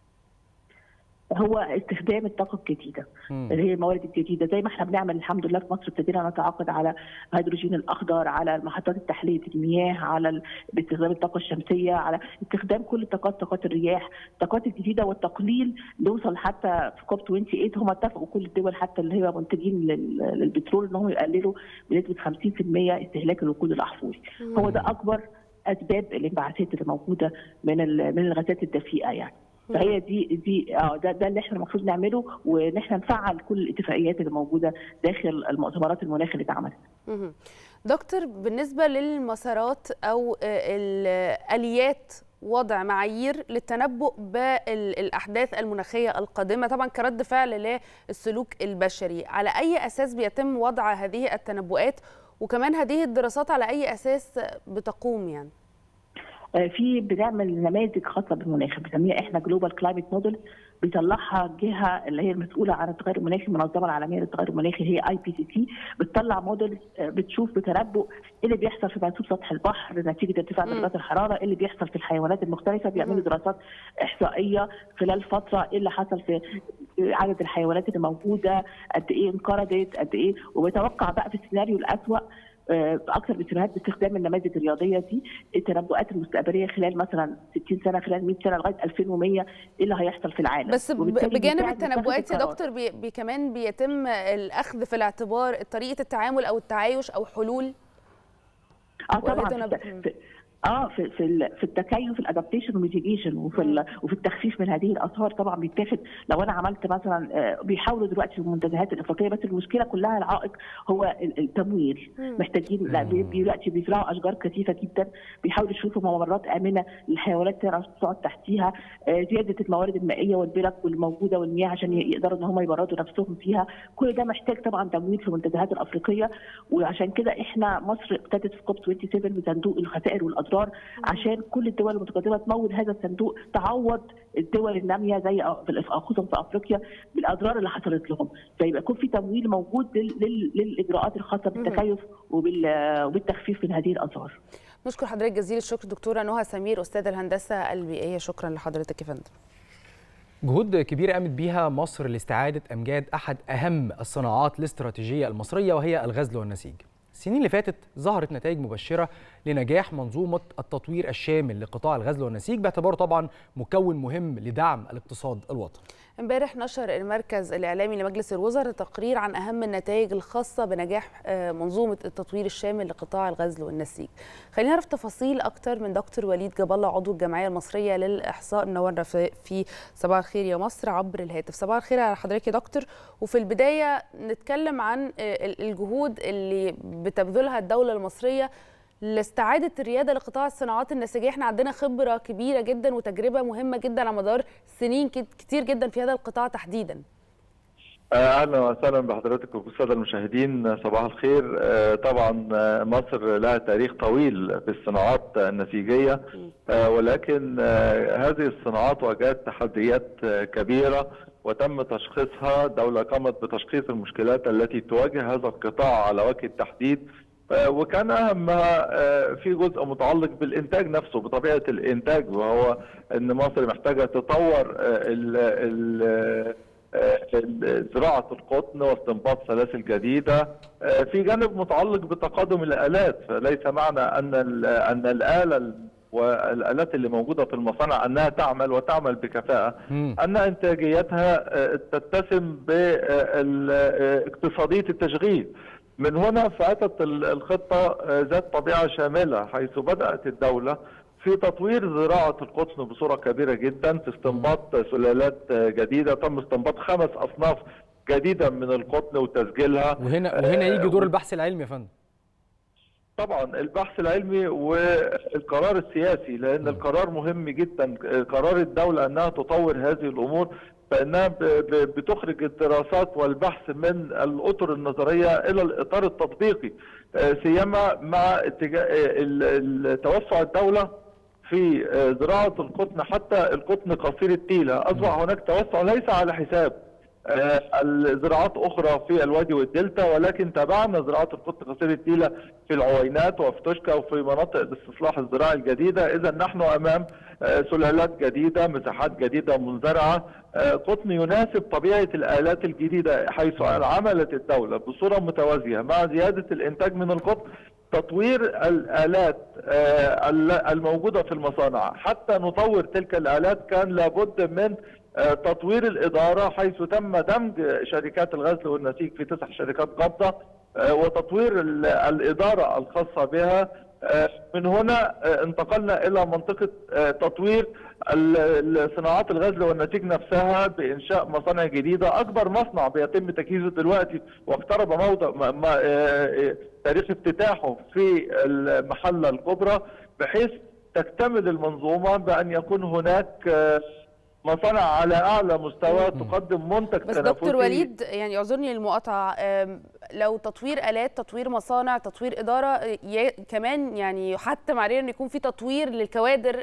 هو استخدام الطاقه الجديده مم. اللي هي الموارد الجديده، زي ما احنا بنعمل الحمد لله في مصر. ابتدينا نتعاقد على الهيدروجين الاخضر، على محطات تحليه المياه، على باستخدام الطاقه الشمسيه، على استخدام كل الطاقات، طاقات الرياح، الطاقات الجديده والتقليل. نوصل حتى في كوب ثمانية وعشرين هم اتفقوا كل الدول حتى اللي هي منتجين للبترول انهم يقللوا بنسبه خمسين بالمئة استهلاك الوقود الاحفوري. مم. هو ده اكبر اسباب الانبعاثات اللي موجوده من من الغازات الدفيئه يعني. فهي دي دي اه ده ده اللي احنا المفروض نعمله، وان احنا نفعل كل الاتفاقيات اللي موجوده داخل المؤتمرات المناخ اللي اتعملت. دكتور، بالنسبه للمسارات او الاليات وضع معايير للتنبؤ بالاحداث المناخيه القادمه، طبعا كرد فعل للسلوك البشري، على اي اساس بيتم وضع هذه التنبؤات؟ وكمان هذه الدراسات على اي اساس بتقوم؟ يعني في بنعمل نماذج خاصه بالمناخ بنسميها احنا جلوبال كلايمت موديل، بيطلعها الجهه اللي هي المسؤوله عن التغير المناخي، المنظمه العالميه للتغير المناخي هي اي بي سي سي. بتطلع موديل بتشوف بتنبؤ ايه اللي بيحصل في منسوب سطح البحر نتيجه ارتفاع درجات الحراره، ايه اللي بيحصل في الحيوانات المختلفه. بيعملوا دراسات احصائيه خلال فتره، ايه اللي حصل في عدد الحيوانات اللي موجوده، قد ايه انقرضت، قد ايه، وبيتوقع بقى في السيناريو الاسوأ اكثر بسيناريوهات باستخدام النماذج الرياضيه دي التنبؤات المستقبليه خلال مثلا ستين سنه، خلال مئة سنه، لغايه ألفين ومئة ايه اللي هيحصل في العالم. بس بجانب التنبؤات يا دكتور بي بي كمان بيتم الاخذ في الاعتبار طريقه التعامل او التعايش او حلول؟ اه طبعا اه في في في التكيف، الادابتيشن والميتيجيشن، وفي وفي التخفيف من هذه الاثار طبعا بيتاخد. لو انا عملت مثلا بيحاولوا دلوقتي في المنتديات الافريقيه، بس المشكله كلها العائق هو التمويل. محتاجين لا دلوقتي بيزرعوا اشجار كثيفه جدا، بيحاولوا يشوفوا ممرات امنه للحيوانات تقعد تحتيها، زياده الموارد المائيه والبرك والموجوده والمياه عشان يقدروا ان هم يبردوا نفسهم فيها. كل ده محتاج طبعا تمويل في المنتديات الافريقيه، وعشان كده احنا مصر ابتدت في كوب سبعة وعشرين بصندوق الخسائر والأضرار الاضرار عشان كل الدول المتقدمه تمول هذا الصندوق تعوض الدول الناميه زي خصوصا في افريقيا بالاضرار اللي حصلت لهم، فيبقى يكون في تمويل موجود للاجراءات الخاصه بالتكيف وبالتخفيف من هذه الاضرار. نشكر حضرتك جزيل الشكر دكتوره نهى سمير استاذ الهندسه البيئيه. شكرا لحضرتك يا فندم. جهود كبيرة قامت بيها مصر لاستعادة أمجاد أحد أهم الصناعات الاستراتيجية المصرية وهي الغزل والنسيج. السنين اللي فاتت ظهرت نتائج مبشرة لنجاح منظومة التطوير الشامل لقطاع الغزل والنسيج باعتباره طبعا مكون مهم لدعم الاقتصاد الوطني. امبارح نشر المركز الإعلامي لمجلس الوزراء تقرير عن أهم النتائج الخاصة بنجاح منظومة التطوير الشامل لقطاع الغزل والنسيج. خلينا نعرف تفاصيل أكتر من دكتور وليد جاب الله عضو الجمعية المصرية للإحصاء منورنا في صباح الخير يا مصر عبر الهاتف. صباح الخير على حضرتك يا دكتور. وفي البداية نتكلم عن الجهود اللي بتبذلها الدولة المصرية لاستعادة الريادة لقطاع الصناعات النسيجية. احنا عندنا خبرة كبيرة جدا وتجربة مهمة جدا على مدار سنين كتير جدا في هذا القطاع تحديدا. اهلا وسهلا بحضرتك وبالساده المشاهدين، صباح الخير. طبعا مصر لها تاريخ طويل في الصناعات النسيجيه، ولكن هذه الصناعات واجهت تحديات كبيره وتم تشخيصها. الدوله قامت بتشخيص المشكلات التي تواجه هذا القطاع على وجه التحديد، وكان اهمها في جزء متعلق بالانتاج نفسه، بطبيعه الانتاج، وهو ان مصر محتاجه تطور زراعه القطن واستنباط سلاسل جديده. في جانب متعلق بتقادم الالات، فليس معنى ان ان الاله والالات اللي موجوده في المصانع انها تعمل وتعمل بكفاءه، ان انتاجيتها تتسم باقتصاديه التشغيل. من هنا فاتت الخطه ذات طبيعه شامله، حيث بدات الدوله في تطوير زراعه القطن بصوره كبيره جدا، في استنباط سلالات جديده. تم استنباط خمس اصناف جديده من القطن وتسجيلها. وهنا وهنا يجي دور البحث العلمي يا فندم. طبعا البحث العلمي والقرار السياسي، لان القرار مهم جدا. قرار الدوله انها تطور هذه الامور، فانها بتخرج الدراسات والبحث من الاطر النظريه الى الاطار التطبيقي، سيما مع توسع الدوله في زراعه القطن حتى القطن قصير التيله. اصبح هناك توسع ليس على حساب الزراعات اخرى في الوادي والدلتا، ولكن تابعنا زراعه القطن قصير التيله في العوينات وفي توشكا وفي مناطق الاستصلاح الزراعي الجديده. اذا نحن امام سلالات جديده، مساحات جديده منزرعه، قطن يناسب طبيعه الالات الجديده، حيث عملت الدوله بصوره متوازيه مع زياده الانتاج من القطن تطوير الآلات الموجودة في المصانع. حتى نطور تلك الآلات كان لابد من تطوير الإدارة، حيث تم دمج شركات الغزل والنسيج في تسع شركات قابضة، وتطوير الإدارة الخاصة بها. من هنا انتقلنا إلى منطقة تطوير صناعات الغزل والنسيج نفسها بإنشاء مصانع جديدة. أكبر مصنع بيتم تجهيزه دلوقتي واقترب موضع تاريخ افتتاحه في المحلة الكبرى، بحيث تكتمل المنظومة بأن يكون هناك مصانع على اعلى مستوى تقدم منتج بس تنافسي. دكتور وليد يعني اعذرني المقاطعه، لو تطوير الات، تطوير مصانع، تطوير اداره، كمان يعني يحتم علينا ان يكون في تطوير للكوادر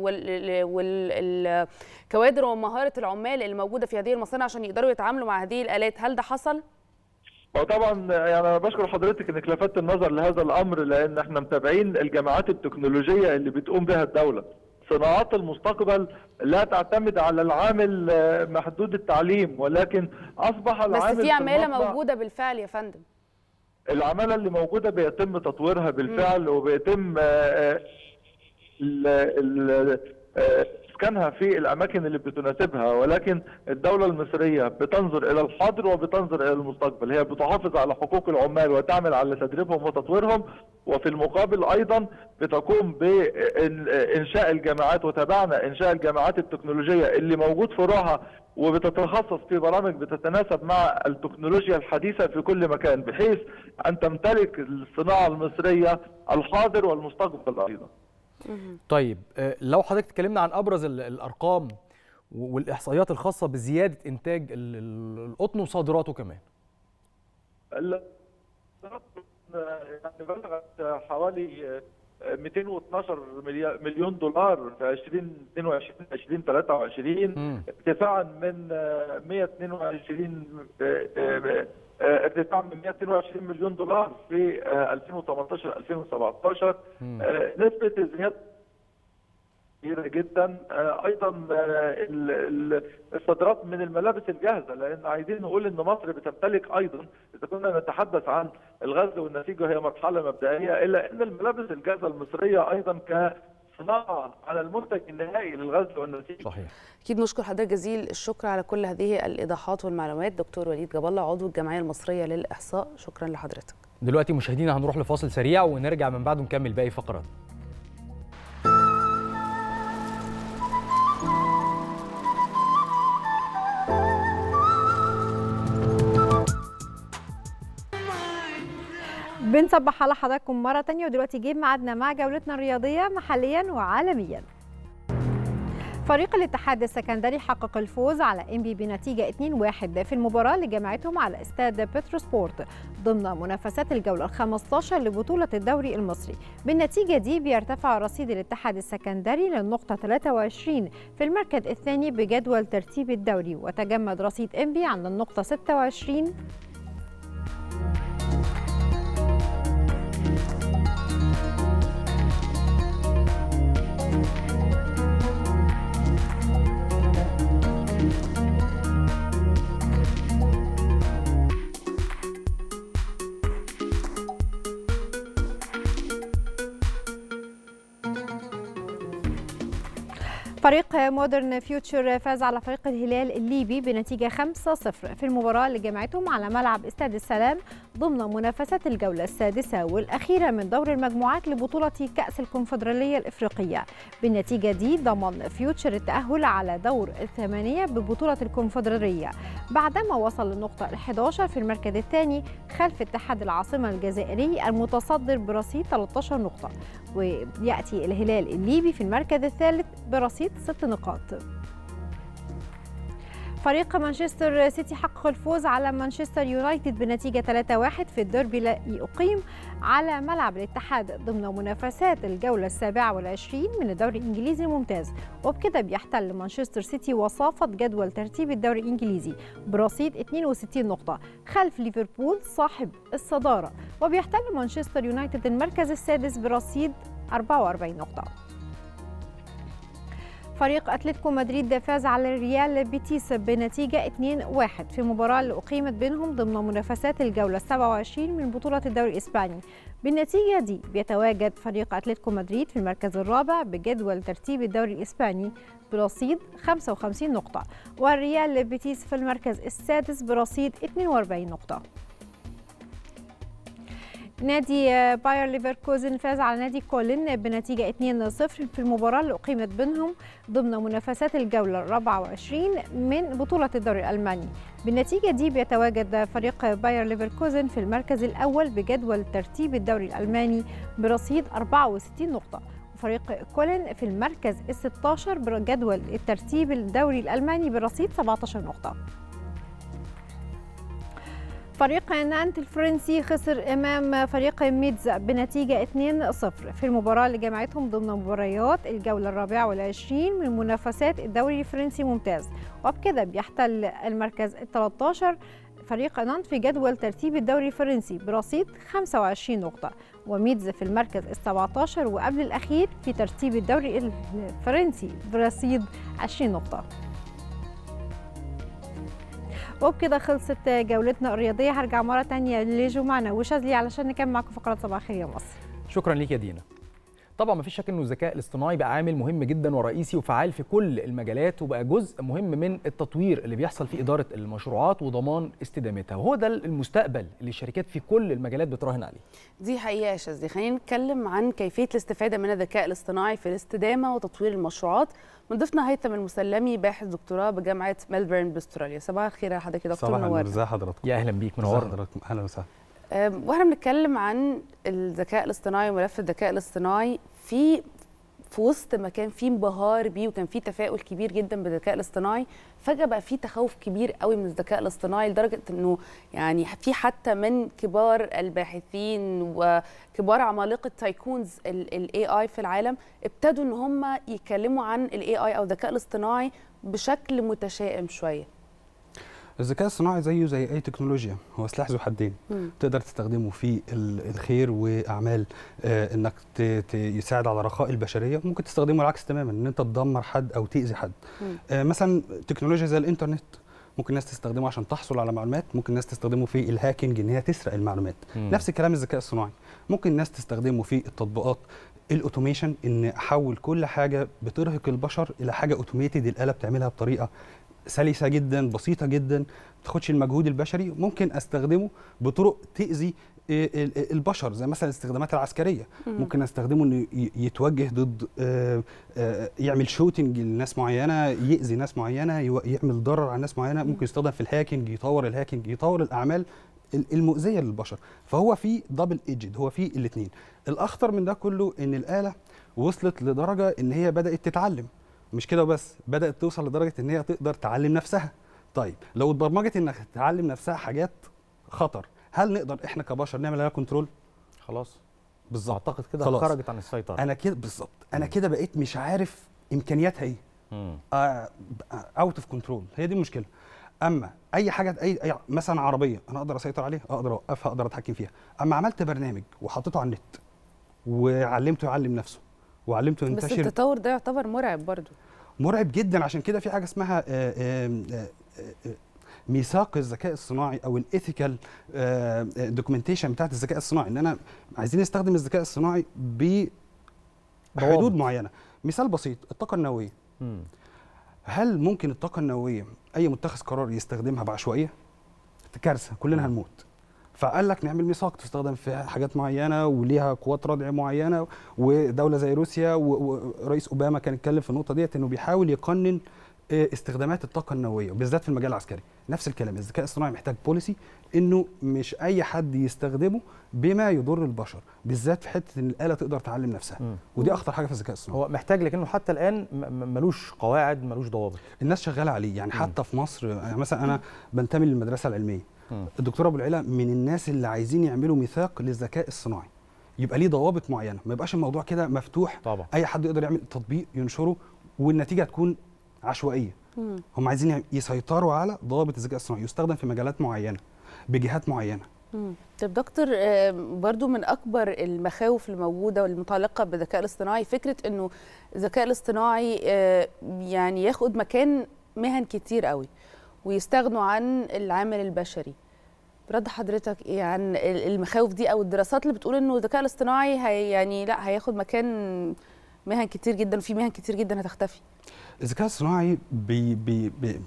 والكوادر ومهاره العمال اللي موجوده في هذه المصانع عشان يقدروا يتعاملوا مع هذه الالات. هل ده حصل؟ وطبعا يعني انا بشكر حضرتك انك لفتت النظر لهذا الامر، لان احنا متابعين الجامعات التكنولوجيه اللي بتقوم بها الدوله. صناعات المستقبل لا تعتمد على العامل محدود التعليم، ولكن اصبح العامل بس في عماله موجوده بالفعل يا فندم. العماله اللي موجوده بيتم تطويرها بالفعل، م. وبيتم اسكانها في الاماكن اللي بتناسبها، ولكن الدوله المصريه بتنظر الى الحاضر وبتنظر الى المستقبل. هي بتحافظ على حقوق العمال وتعمل على تدريبهم وتطويرهم، وفي المقابل ايضا بتقوم بانشاء الجامعات. وتابعنا انشاء الجامعات التكنولوجيه اللي موجود فروعها وبتتخصص في برامج بتتناسب مع التكنولوجيا الحديثه في كل مكان، بحيث ان تمتلك الصناعه المصريه الحاضر والمستقبل ايضا. طيب لو حضرتك تكلمنا عن ابرز الارقام والاحصائيات الخاصه بزياده انتاج القطن وصادراته كمان. يعني بلغت حوالي مئتين واثناشر مليون دولار في ألفين واثنين وعشرين ألفين وثلاثة وعشرين، ارتفاعا من مئة واثنين وعشرين ارتفاع من مئة واثنين وعشرين مليون دولار في ألفين وثمانية عشر ألفين وسبعة عشر. نسبة الزيادة كبيرة جدا. ايضا الصادرات من الملابس الجاهزه، لان عايزين نقول ان مصر بتمتلك ايضا، اذا كنا نتحدث عن الغزل والنسيج وهي مرحله مبدئيه، الا ان الملابس الجاهزه المصريه ايضا كصناعه على المنتج النهائي للغزل والنسيج. صحيح. اكيد نشكر حضرتك جزيل الشكر على كل هذه الايضاحات والمعلومات دكتور وليد جاب الله عضو الجمعيه المصريه للاحصاء، شكرا لحضرتك. دلوقتي مشاهدينا هنروح لفاصل سريع ونرجع من بعده نكمل باقي فقرات. بنصبح على حضراتكم مرة تانية، ودلوقتي جه ميعادنا مع جولتنا الرياضية محليا وعالميا. فريق الاتحاد السكندري حقق الفوز على إنبي بنتيجة اثنين واحد في المباراة اللي جمعتهم على استاد بتروسبورت ضمن منافسات الجولة الخامسة عشرة لبطولة الدوري المصري. بالنتيجة دي بيرتفع رصيد الاتحاد السكندري للنقطة ثلاثة وعشرين في المركز الثاني بجدول ترتيب الدوري، وتجمد رصيد إنبي عند النقطة ستة وعشرين. فريق مودرن فيوتشر فاز على فريق الهلال الليبي بنتيجة خمسة صفر في المباراة اللي جمعتهم على ملعب استاد السلام ضمن منافسات الجولة السادسة والأخيرة من دور المجموعات لبطولة كأس الكونفدرالية الإفريقية. بالنتيجة دي ضمن فيوتشر التأهل على دور الثمانية ببطولة الكونفدرالية بعدما وصل للنقطة الحادية عشرة في المركز الثاني خلف اتحاد العاصمة الجزائري المتصدر برصيد ثلاثة عشر نقطة، ويأتي الهلال الليبي في المركز الثالث برصيد ست نقاط. فريق مانشستر سيتي حقق الفوز على مانشستر يونايتد بنتيجة ثلاثة واحد في الديربي الذي أقيم على ملعب الاتحاد ضمن منافسات الجولة السابعة والعشرين من الدوري الإنجليزي الممتاز، وبكده بيحتل مانشستر سيتي وصافة جدول ترتيب الدوري الإنجليزي برصيد اثنين وستين نقطة خلف ليفربول صاحب الصدارة، وبيحتل مانشستر يونايتد المركز السادس برصيد أربعة وأربعين نقطة. فريق أتلتيكو مدريد فاز على ريال بيتيس بنتيجة اثنين واحد في المباراة اللي أقيمت بينهم ضمن منافسات الجولة السابعة وعشرين من بطولة الدوري الإسباني. بالنتيجة دي بيتواجد فريق أتلتيكو مدريد في المركز الرابع بجدول ترتيب الدوري الإسباني برصيد خمسة وخمسين نقطة، والريال بيتيس في المركز السادس برصيد اثنين وأربعين نقطة. نادي باير ليفركوزن فاز على نادي كولن بنتيجة اثنين صفر في المباراة اللي أقيمت بينهم ضمن منافسات الجولة الرابعة وعشرين من بطولة الدوري الألماني. بالنتيجة دي بيتواجد فريق باير ليفركوزن في المركز الأول بجدول ترتيب الدوري الألماني برصيد أربعة وستين نقطة، وفريق كولن في المركز الستة عشر بجدول الترتيب الدوري الألماني برصيد سبعة عشر نقطة. فريق نانت الفرنسي خسر أمام فريق ميدز بنتيجة اثنين صفر في المباراة اللي جمعتهم ضمن مباريات الجولة الرابعة والعشرين من منافسات الدوري الفرنسي ممتاز، وبكده بيحتل المركز الثالث عشر فريق نانت في جدول ترتيب الدوري الفرنسي برصيد خمسة وعشرين نقطة، وميدز في المركز السابع عشر وقبل الأخير في ترتيب الدوري الفرنسي برصيد عشرين نقطة. وبكده خلصت جولتنا الرياضية. هرجع مرة تانية لجمعنا وشاذلي علشان نكمل معكم فقرات صباح الخير يا مصر. شكرا ليك يا دينا. طبعا مفيش شك انه الذكاء الاصطناعي بقى عامل مهم جدا ورئيسي وفعال في كل المجالات، وبقى جزء مهم من التطوير اللي بيحصل في اداره المشروعات وضمان استدامتها، وهو ده المستقبل اللي الشركات في كل المجالات بتراهن عليه. دي حقيقه يا شاذلي. خلينا نتكلم عن كيفيه الاستفاده من الذكاء الاصطناعي في الاستدامه وتطوير المشروعات. من ضيفنا هيثم المسلمي باحث دكتوراه بجامعه ملبورن باستراليا. صباح الخير يا حضرتك يا دكتور. صباح النور، ازي حضراتكم؟ يا اهلا بيك، منورنا حضراتكم. اهلا وسهلا. واحنا بنتكلم عن الذكاء الاصطناعي وملف الذكاء الاصطناعي، في في وسط ما كان فيه انبهار بيه وكان فيه تفاؤل كبير جدا بالذكاء الاصطناعي، فجاه بقى فيه تخوف كبير قوي من الذكاء الاصطناعي، لدرجه انه يعني في حتى من كبار الباحثين وكبار عمالقه تايكونز الاي اي في العالم ابتدوا ان هم يتكلموا عن الاي اي او الذكاء الاصطناعي بشكل متشائم شويه. الذكاء الصناعي زيه زي اي تكنولوجيا، هو سلاح ذو حدين. مم. تقدر تستخدمه في الخير واعمال آه انك يساعد على رخاء البشريه، ممكن تستخدمه العكس تماما، ان انت تدمر حد او تاذي حد. آه مثلا تكنولوجيا زي الانترنت ممكن الناس تستخدمه عشان تحصل على معلومات، ممكن الناس تستخدمه في الهاكينج ان هي تسرق المعلومات. مم. نفس الكلام الذكاء الصناعي، ممكن الناس تستخدمه في التطبيقات الاوتوميشن، ان احول كل حاجه بترهق البشر الى حاجه اوتوميتد الاله بتعملها بطريقه سلسه جدا بسيطه جدا ما تاخدش المجهود البشري. ممكن استخدمه بطرق تاذي البشر زي مثلا الاستخدامات العسكريه. مم. ممكن استخدمه انه يتوجه ضد يعمل شوتنج لناس معينه، ياذي ناس معينه، يعمل ضرر على ناس معينه. ممكن يستخدم في الهاكينج، يطور الهاكينج، يطور الاعمال المؤذيه للبشر. فهو في دبل ايجد، هو في الاثنين. الاخطر من ده كله ان الاله وصلت لدرجه ان هي بدات تتعلم، مش كده بس، بدات توصل لدرجه ان هي تقدر تعلم نفسها. طيب لو اتبرمجت انك تتعلم نفسها حاجات خطر، هل نقدر احنا كبشر نعمل عليها كنترول؟ خلاص بالظبط، اعتقد كده خرجت عن السيطره. انا كده بالظبط، انا كده بقيت مش عارف امكانياتها ايه. اوت اوف كنترول، هي دي المشكله. اما اي حاجه اي, أي مثلا عربيه انا اقدر اسيطر عليها، اقدر اوقفها، اقدر اتحكم فيها. اما عملت برنامج وحطيته على النت وعلمته يعلم نفسه وعلمته ينتشر، بس التطور ده يعتبر مرعب برضو. مرعب جدا. عشان كده في حاجه اسمها ميثاق الذكاء الصناعي او الايثيكال دوكيومنتيشن بتاعت الذكاء الصناعي، ان انا عايزين نستخدم الذكاء الصناعي بحدود معينه. مثال بسيط، الطاقه النوويه. م. هل ممكن الطاقه النوويه اي متخذ قرار يستخدمها بعشوائيه؟ كارثه، كلنا هنموت. فقال لك نعمل ميثاق تستخدم في حاجات معينه وليها قوات ردع معينه، ودوله زي روسيا ورئيس اوباما كان اتكلم في النقطه ديت انه بيحاول يقنن استخدامات الطاقه النوويه وبالذات في المجال العسكري. نفس الكلام، الذكاء الصناعي محتاج بوليسي انه مش اي حد يستخدمه بما يضر البشر، بالذات في حته ان الاله تقدر تعلم نفسها. م. ودي اخطر حاجه في الذكاء الصناعي. هو محتاج، لكنه حتى الان ملوش قواعد، ملوش ضوابط. الناس شغاله عليه يعني. م. حتى في مصر يعني مثلا انا بنتمي للمدرسه العلميه. م. الدكتور ابو العلا من الناس اللي عايزين يعملوا ميثاق للذكاء الصناعي، يبقى ليه ضوابط معينه، ما يبقاش الموضوع كده مفتوح. طبعا اي حد يقدر يعمل تطبيق ينشره والنتيجه تكون عشوائيه. مم. هم عايزين يسيطروا على ضوابط الذكاء الصناعي، يستخدم في مجالات معينه بجهات معينه. مم. طب دكتور، برضو من اكبر المخاوف الموجوده والمتعلقه بالذكاء الاصطناعي فكره انه الذكاء الاصطناعي يعني ياخد مكان مهن كتير قوي ويستغنوا عن العامل البشري. رد حضرتك ايه عن المخاوف دي او الدراسات اللي بتقول انه الذكاء الاصطناعي هي يعني لا هياخد مكان مهن كتير جدا وفي مهن كتير جدا هتختفي؟ الذكاء الصناعي بي بي بي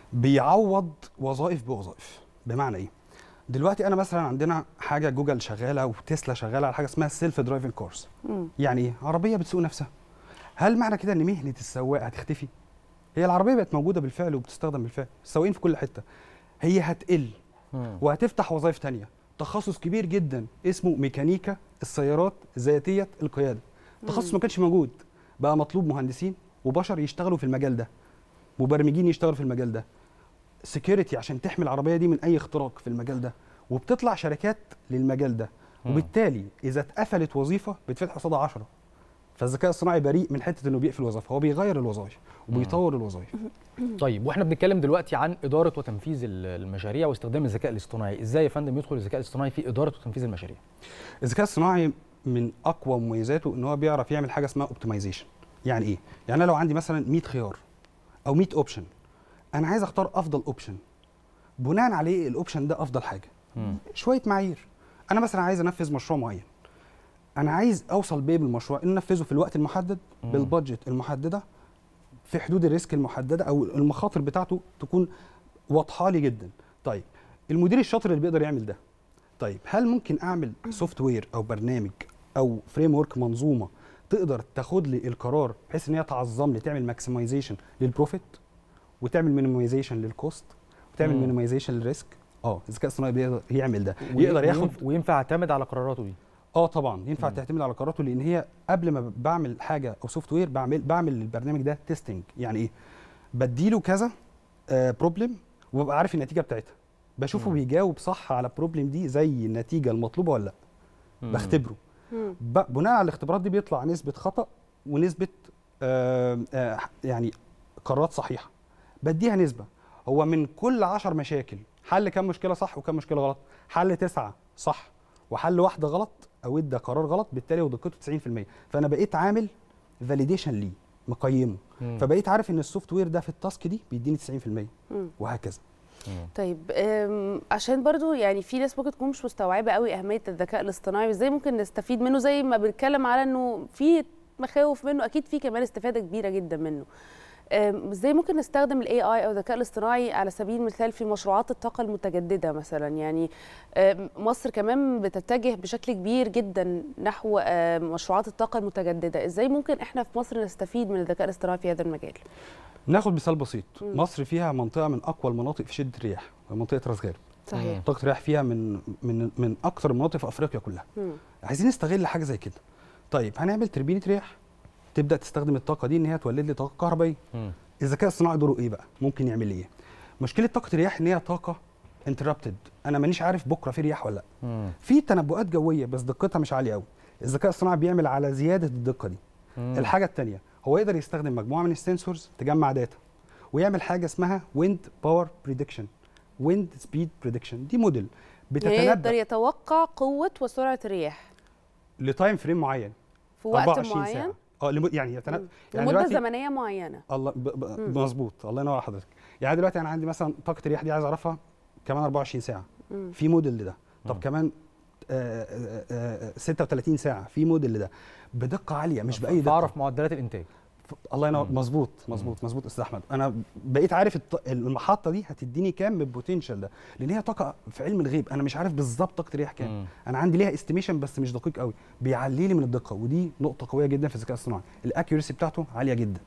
بيعوض وظائف بوظائف. بمعنى ايه؟ دلوقتي انا مثلا عندنا حاجه جوجل شغاله وتسلا شغاله على حاجه اسمها السيلف درايفنج كارز. يعني ايه؟ عربيه بتسوق نفسها. هل معنى كده ان مهنه السواق هتختفي؟ هي العربيه بقت موجوده بالفعل وبتستخدم بالفعل، السواقين في كل حته. هي هتقل مم. وهتفتح وظائف ثانيه. تخصص كبير جدا اسمه ميكانيكا السيارات ذاتيه القياده. تخصص ما كانش موجود، بقى مطلوب مهندسين وبشر يشتغلوا في المجال ده، مبرمجين يشتغلوا في المجال ده، سكيورتي عشان تحمي العربيه دي من اي اختراق في المجال ده، وبتطلع شركات للمجال ده. مم. وبالتالي اذا اتقفلت وظيفه بيتفتح قصادها عشرة. فالذكاء الصناعي بريء من حته انه بيقفل وظيفه، هو بيغير الوظائف وبيطور الوظائف. طيب واحنا بنتكلم دلوقتي عن اداره وتنفيذ المشاريع واستخدام الذكاء الاصطناعي، ازاي يا فندم يدخل الذكاء الاصطناعي في اداره وتنفيذ المشاريع؟ الذكاء الصناعي من اقوى مميزاته ان هو بيعرف يعمل حاجه اسمها اوبتمايزيشن. يعني ايه؟ يعني انا لو عندي مثلا مية خيار او مية اوبشن، انا عايز اختار افضل اوبشن، بناء عليه الاوبشن ده افضل حاجه. مم. شويه معايير. انا مثلا عايز انفذ مشروع معين، انا عايز اوصل بيه بالمشروع ان انفذه في الوقت المحدد بالبادجت المحدده في حدود الريسك المحدده او المخاطر بتاعته تكون واضحه لي جدا. طيب المدير الشاطر اللي بيقدر يعمل ده، طيب هل ممكن اعمل سوفت وير او برنامج او فريم ورك منظومه تقدر تاخد لي القرار بحيث ان هي تعظم لي، تعمل ماكسمايزيشن للبروفيت وتعمل مينيمايزيشن للكوست وتعمل مينيمايزيشن للريسك؟ اه الذكاء الصناعي بيقدر يعمل ده، يقدر ياخد وينفع اعتمد على قراراته دي. اه طبعا ينفع تعتمد على قراراته، لان هي قبل ما بعمل حاجه او سوفت وير بعمل بعمل البرنامج ده تيستنج. يعني ايه؟ بديله كذا بروبلم وببقى عارف النتيجه بتاعتها، بشوفه مم. بيجاوب صح على البروبلم دي زي النتيجه المطلوبه ولا لا. مم. بختبره. مم. بناء على الاختبارات دي بيطلع نسبه خطا ونسبه آه آه يعني قرارات صحيحه. بديها نسبه، هو من كل عشر مشاكل حل كام مشكله صح وكام مشكله غلط؟ حل تسعه صح وحل واحده غلط او ادى قرار غلط، بالتالي ودقته تسعين في المية. فانا بقيت عامل فاليديشن ليه، مقيمه. مم. فبقيت عارف ان السوفت وير ده في التاسك دي بيديني تسعين في المية مم. وهكذا. مم. طيب عشان برضو يعني في ناس ممكن تكون مش مستوعبه قوي اهميه الذكاء الاصطناعي وازاي ممكن نستفيد منه، زي ما بنتكلم على انه في مخاوف منه، اكيد في كمان استفاده كبيره جدا منه. ازاي ممكن نستخدم الاي اي او الذكاء الاصطناعي على سبيل المثال في مشروعات الطاقه المتجدده مثلا؟ يعني مصر كمان بتتجه بشكل كبير جدا نحو مشروعات الطاقه المتجدده، ازاي ممكن احنا في مصر نستفيد من الذكاء الاصطناعي في هذا المجال؟ ناخد مثال بسيط. م. مصر فيها منطقه من اقوى المناطق في شده الرياح، منطقه راس غارب. صحيح. منطقه الرياح فيها من من من اكثر المناطق في افريقيا كلها. م. عايزين نستغل حاجه زي كده. طيب هنعمل تربينه رياح تبدا تستخدم الطاقه دي ان هي تولد لي طاقه كهربائيه. الذكاء الصناعي دوره ايه بقى؟ ممكن يعمل ايه؟ مشكله طاقه الرياح ان هي طاقه انتربتد، انا مانيش عارف بكره في رياح ولا لا. في تنبؤات جويه بس دقتها مش عاليه قوي. الذكاء الصناعي بيعمل على زياده الدقه دي. مم. الحاجه الثانيه هو يقدر يستخدم مجموعه من السنسورز تجمع داتا ويعمل حاجه اسمها ويند باور بريدكشن، ويند سبيد بريدكشن. دي موديل بتتنبأ يقدر يتوقع قوه وسرعه الرياح لتايم فريم معين في وقت معين ساعة. اه يعني يتنبأ يعني لمده زمنيه معينه. الله مظبوط، الله ينور على حضرتك. يعني دلوقتي انا عندي مثلا طاقه الرياح دي عايز اعرفها كمان أربعة وعشرين ساعه، مم. في موديل لده. طب مم. كمان آآ آآ ستة وثلاثين ساعه، في موديل لده بدقه عاليه مش باي دقه. بعرف معدلات الانتاج. الله ينور. مظبوط مظبوط مظبوط استاذ احمد. انا بقيت عارف المحطه دي هتديني كام من البوتنشال ده، لان هي طاقه في علم الغيب، انا مش عارف بالظبط طاقه الرياح كام. مم. انا عندي ليها استيميشن بس مش دقيق قوي، بيعلي لي من الدقه، ودي نقطه قويه جدا في الذكاء الصناعي. الاكيورسي بتاعته عاليه جدا.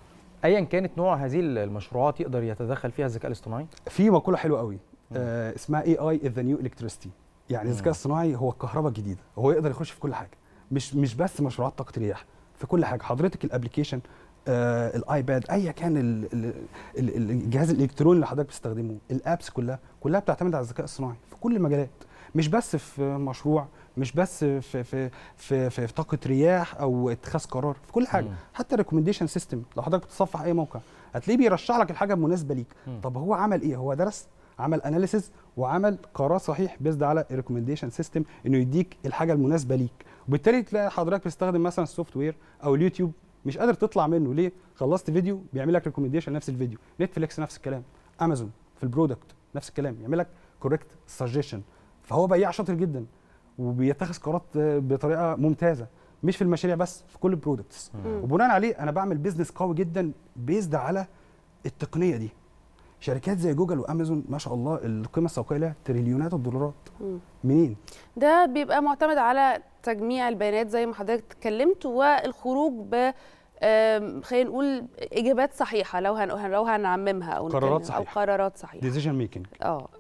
ايا كانت نوع هذه المشروعات يقدر يتدخل فيها الذكاء الاصطناعي. في مقوله حلوه قوي آه اسمها اي اي از ذا نيو الكتريستي. يعني الذكاء الصناعي هو الكهرباء الجديده، هو يقدر يخش في كل حاجه، مش مش بس مشروعات طاقه الرياح، في كل حاجه. حضرتك الابلكيشن آه الايباد ايا كان ال ال ال الجهاز الالكتروني اللي حضرتك بتستخدمه، الابس كلها كلها بتعتمد على الذكاء الصناعي في كل المجالات، مش بس في مشروع، مش بس في في في في, في طاقه رياح او اتخاذ قرار، في كل حاجه. مم. حتى الريكومنديشن سيستم لو حضرتك بتصفح اي موقع هتلاقيه بيرشح لك الحاجه المناسبه ليك. مم. طب هو عمل ايه؟ هو درس، عمل اناليسيز وعمل قرار صحيح بيزد على الريكومنديشن سيستم انه يديك الحاجه المناسبه ليك، وبالتالي تلاقي حضرتك بتستخدم مثلا السوفت وير او اليوتيوب مش قادر تطلع منه. ليه؟ خلصت فيديو بيعمل لك ريكومنديشن نفس الفيديو، نتفليكس نفس الكلام، امازون في البرودكت نفس الكلام، يعمل لك كوريكت سجيشن. فهو بياع شاطر جدا وبيتخذ قرارات بطريقه ممتازه، مش في المشاريع بس، في كل البرودكتس. وبناء عليه انا بعمل بيزنس قوي جدا بيزد على التقنيه دي. شركات زي جوجل وامازون ما شاء الله القيمه السوقيه لها تريليونات الدولارات. مم. منين؟ ده بيبقى معتمد على تجميع البيانات زي ما حضرتك اتكلمت، والخروج ب خلينا نقول اجابات صحيحه لو هن... لو هنعممها او قرارات صحيحه او قرارات صحيحه ديسيجن ميكنج.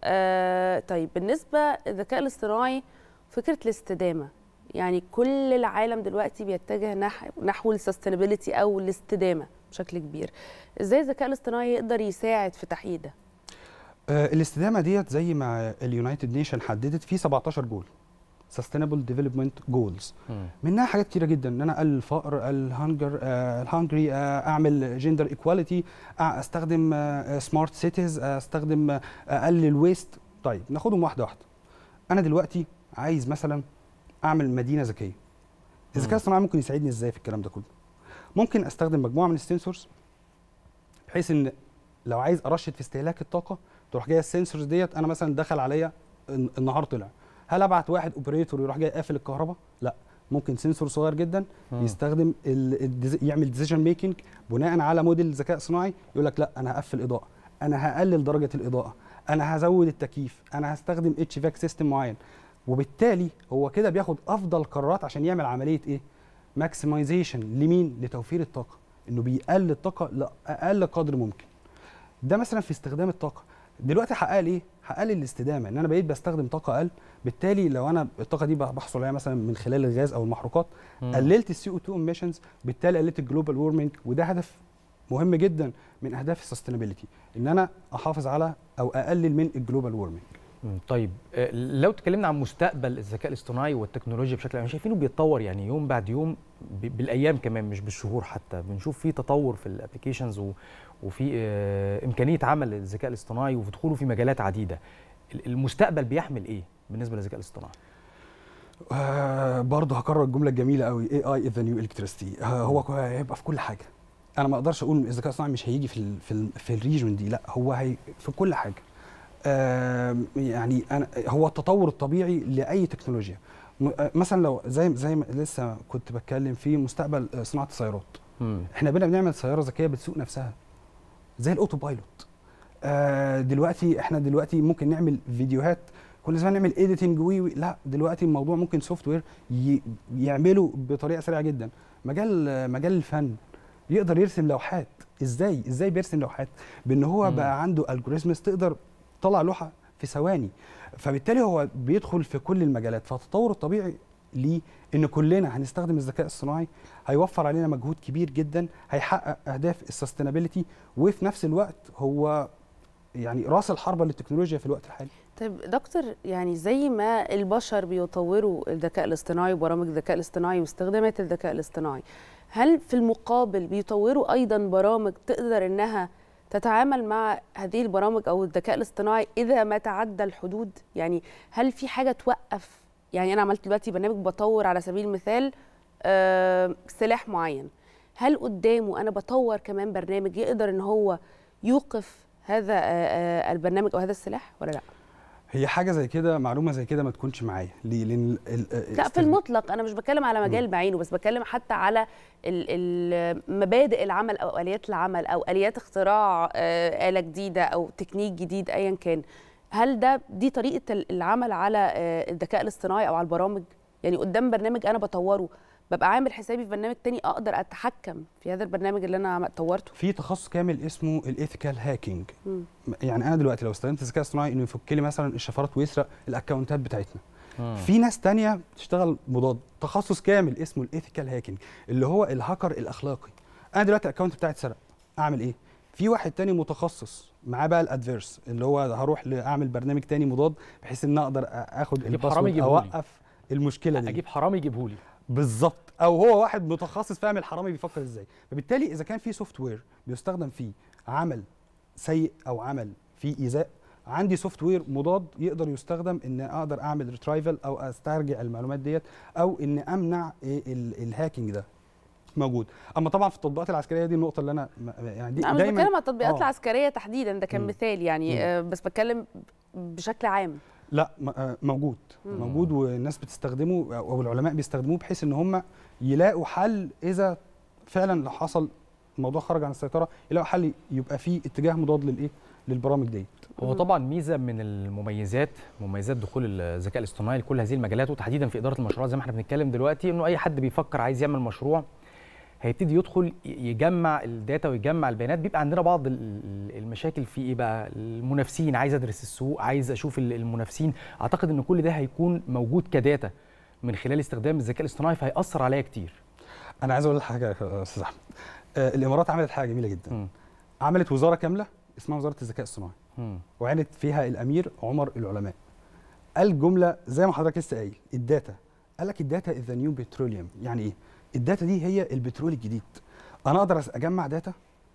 اه طيب بالنسبه للذكاء الاصطناعي، فكره الاستدامه، يعني كل العالم دلوقتي بيتجه نحو نحو السستينابيلتي او الاستدامه بشكل كبير. ازاي الذكاء الاصطناعي يقدر يساعد في تحقيق ده؟ آه الاستدامه ديت زي ما اليونايتد نيشن حددت في سبعتاشر جول، سستينبل ديفلوبمنت جولز، منها حاجات كتيره جدا، ان انا اقلل الفقر، الهانجر آه الهانجري، آه اعمل جندر ايكواليتي، آه استخدم سمارت آه سيتيز، آه استخدم آه اقلل الويست. طيب ناخدهم واحده واحده. انا دلوقتي عايز مثلا اعمل مدينه ذكيه. الذكاء الاصطناعي ممكن يساعدني ازاي في الكلام ده كله؟ ممكن استخدم مجموعه من السنسورز بحيث ان لو عايز ارشد في استهلاك الطاقه تروح جايه السنسورز ديت، انا مثلا دخل عليا النهار طلع، هل ابعت واحد اوبريتور يروح جاي قافل الكهرباء؟ لا، ممكن سنسور صغير جدا م. يستخدم يعمل ديسيجن ميكنج بناء على موديل ذكاء صناعي، يقول لك لا انا هقفل اضاءه، انا هقلل درجه الاضاءه، انا هزود التكييف، انا هستخدم اتش فاك سيستم معين. وبالتالي هو كده بياخد افضل قرارات عشان يعمل عمليه ايه؟ ماكسمايزيشن لمين؟ لتوفير الطاقه، انه بيقلل الطاقه لاقل قدر ممكن. ده مثلا في استخدام الطاقه. دلوقتي حقق لي ايه؟ حقق لي الاستدامه، ان انا بقيت بستخدم طاقه اقل، بالتالي لو انا الطاقه دي بحصل عليها مثلا من خلال الغاز او المحروقات، مم. قللت السي او اتنين ايميشنز، بالتالي قللت الجلوبال وورمنج، وده هدف مهم جدا من اهداف السستينابيلتي، ان انا احافظ على او اقلل من الجلوبال وورمنج. طيب لو اتكلمنا عن مستقبل الذكاء الاصطناعي والتكنولوجيا بشكل عام، شايفينه بيتطور يعني يوم بعد يوم، بالايام كمان مش بالشهور، حتى بنشوف فيه تطور في الابلكيشنز وفي امكانيه عمل الذكاء الاصطناعي ودخوله في مجالات عديده. المستقبل بيحمل ايه بالنسبه للذكاء الاصطناعي؟ آه برضه هكرر الجمله الجميله قوي، اي اي از ذا نيو الكتريستي. هو هيبقى في كل حاجه. انا ما اقدرش اقول الذكاء الاصطناعي مش هيجي في ال في ال في الريجون دي، لا هو هي في كل حاجه. آه يعني أنا هو التطور الطبيعي لاي تكنولوجيا. مثلا لو زي زي ما لسه كنت بتكلم في مستقبل صناعه السيارات، مم. احنا بقينا بنعمل سياره ذكيه بتسوق نفسها زي الاوتو بايلوت. آه دلوقتي احنا دلوقتي ممكن نعمل فيديوهات، كنا زمان نعمل ايديتنج وي وي لا دلوقتي الموضوع ممكن سوفت وير يعمله بطريقه سريعه جدا. مجال مجال الفن يقدر يرسم لوحات. ازاي ازاي بيرسم لوحات؟ بان هو مم. بقى عنده الجوريزمز تقدر تطلع لوحه في ثواني، فبالتالي هو بيدخل في كل المجالات. فالتطور الطبيعي ليه ان كلنا هنستخدم الذكاء الصناعي، هيوفر علينا مجهود كبير جدا، هيحقق اهداف السستينابيلتي، وفي نفس الوقت هو يعني راس الحربه للتكنولوجيا في الوقت الحالي. طيب دكتور، يعني زي ما البشر بيطوروا الذكاء الاصطناعي وبرامج الذكاء الاصطناعي واستخدامات الذكاء الاصطناعي، هل في المقابل بيطوروا ايضا برامج تقدر انها تتعامل مع هذه البرامج او الذكاء الاصطناعي اذا ما تعدى الحدود؟ يعني هل في حاجه توقف؟ يعني انا عملت دلوقتي برنامج بطور على سبيل المثال آه سلاح معين، هل قدامه انا بطور كمان برنامج يقدر ان هو يوقف هذا آه آه البرنامج او هذا السلاح ولا لا؟ هي حاجه زي كده، معلومه زي كده ما تكونش معايا ليه؟ لان لا في المطلق انا مش بتكلم على مجال بعينه، بس بتكلم حتى على مبادئ العمل او اليات العمل او اليات اختراع آلة جديده او تكنيك جديد ايا كان. هل ده دي طريقه العمل على الذكاء الاصطناعي او على البرامج؟ يعني قدام برنامج انا بطوره ببقى عامل حسابي في برنامج تاني اقدر اتحكم في هذا البرنامج اللي انا طورته. في تخصص كامل اسمه الايثيكال هاكينج. يعني انا دلوقتي لو استخدمت الذكاء الاصطناعي انه يفك لي مثلا الشفرات ويسرق الاكونتات بتاعتنا، مم. في ناس تانية بتشتغل مضاد، تخصص كامل اسمه الايثيكال هاكينج اللي هو الهاكر الاخلاقي. انا دلوقتي الاكونت بتاعي اتسرق، اعمل ايه؟ في واحد تاني متخصص معاه بقى الادفيرس اللي هو هروح اعمل برنامج تاني مضاد بحيث ان اقدر اخد الباسورد اوقف المشكله دي. اجيب حرامي يجيبه لي بالظبط، او هو واحد متخصص فاهم الحرامي بيفكر ازاي. فبالتالي اذا كان في سوفت وير بيستخدم فيه عمل سيء او عمل فيه ايذاء، عندي سوفت وير مضاد يقدر يستخدم ان اقدر اعمل ريترايفل او استرجع المعلومات ديت، او ان امنع الهاكينج ده موجود. اما طبعا في التطبيقات العسكريه دي النقطه اللي انا يعني دي انا مش بتكلم على التطبيقات آه. العسكريه تحديدا، ده كان م. مثال يعني آه بس بتكلم بشكل عام. لا موجود مم. موجود والناس بتستخدمه او العلماء بيستخدموه بحيث ان هم يلاقوا حل اذا فعلا لو حصل الموضوع خرج عن السيطره، يلاقوا حل يبقى فيه اتجاه مضاد للايه للبرامج ديت. هو طبعا ميزه من المميزات مميزات دخول الذكاء الاصطناعي لكل هذه المجالات وتحديدا في اداره المشروعات زي ما احنا بنتكلم دلوقتي، انه اي حد بيفكر عايز يعمل مشروع هيبتدي يدخل يجمع الداتا ويجمع البيانات. بيبقى عندنا بعض المشاكل في ايه بقى؟ المنافسين، عايز ادرس السوق، عايز اشوف المنافسين. اعتقد ان كل ده هيكون موجود كداتا من خلال استخدام الذكاء الاصطناعي، فهيأثر عليا كتير. انا عايز اقول لك حاجه يا استاذ احمد. آه الامارات عملت حاجه جميله جدا. م. عملت وزاره كامله اسمها وزاره الذكاء الصناعي، وعينت فيها الامير عمر العلماء. قال جمله زي ما حضرتك لسه قايل، الداتا. قال لك الداتا از ذا نيو بتروليوم. يعني ايه؟ الداتا دي هي البترول الجديد. انا اقدر اجمع داتا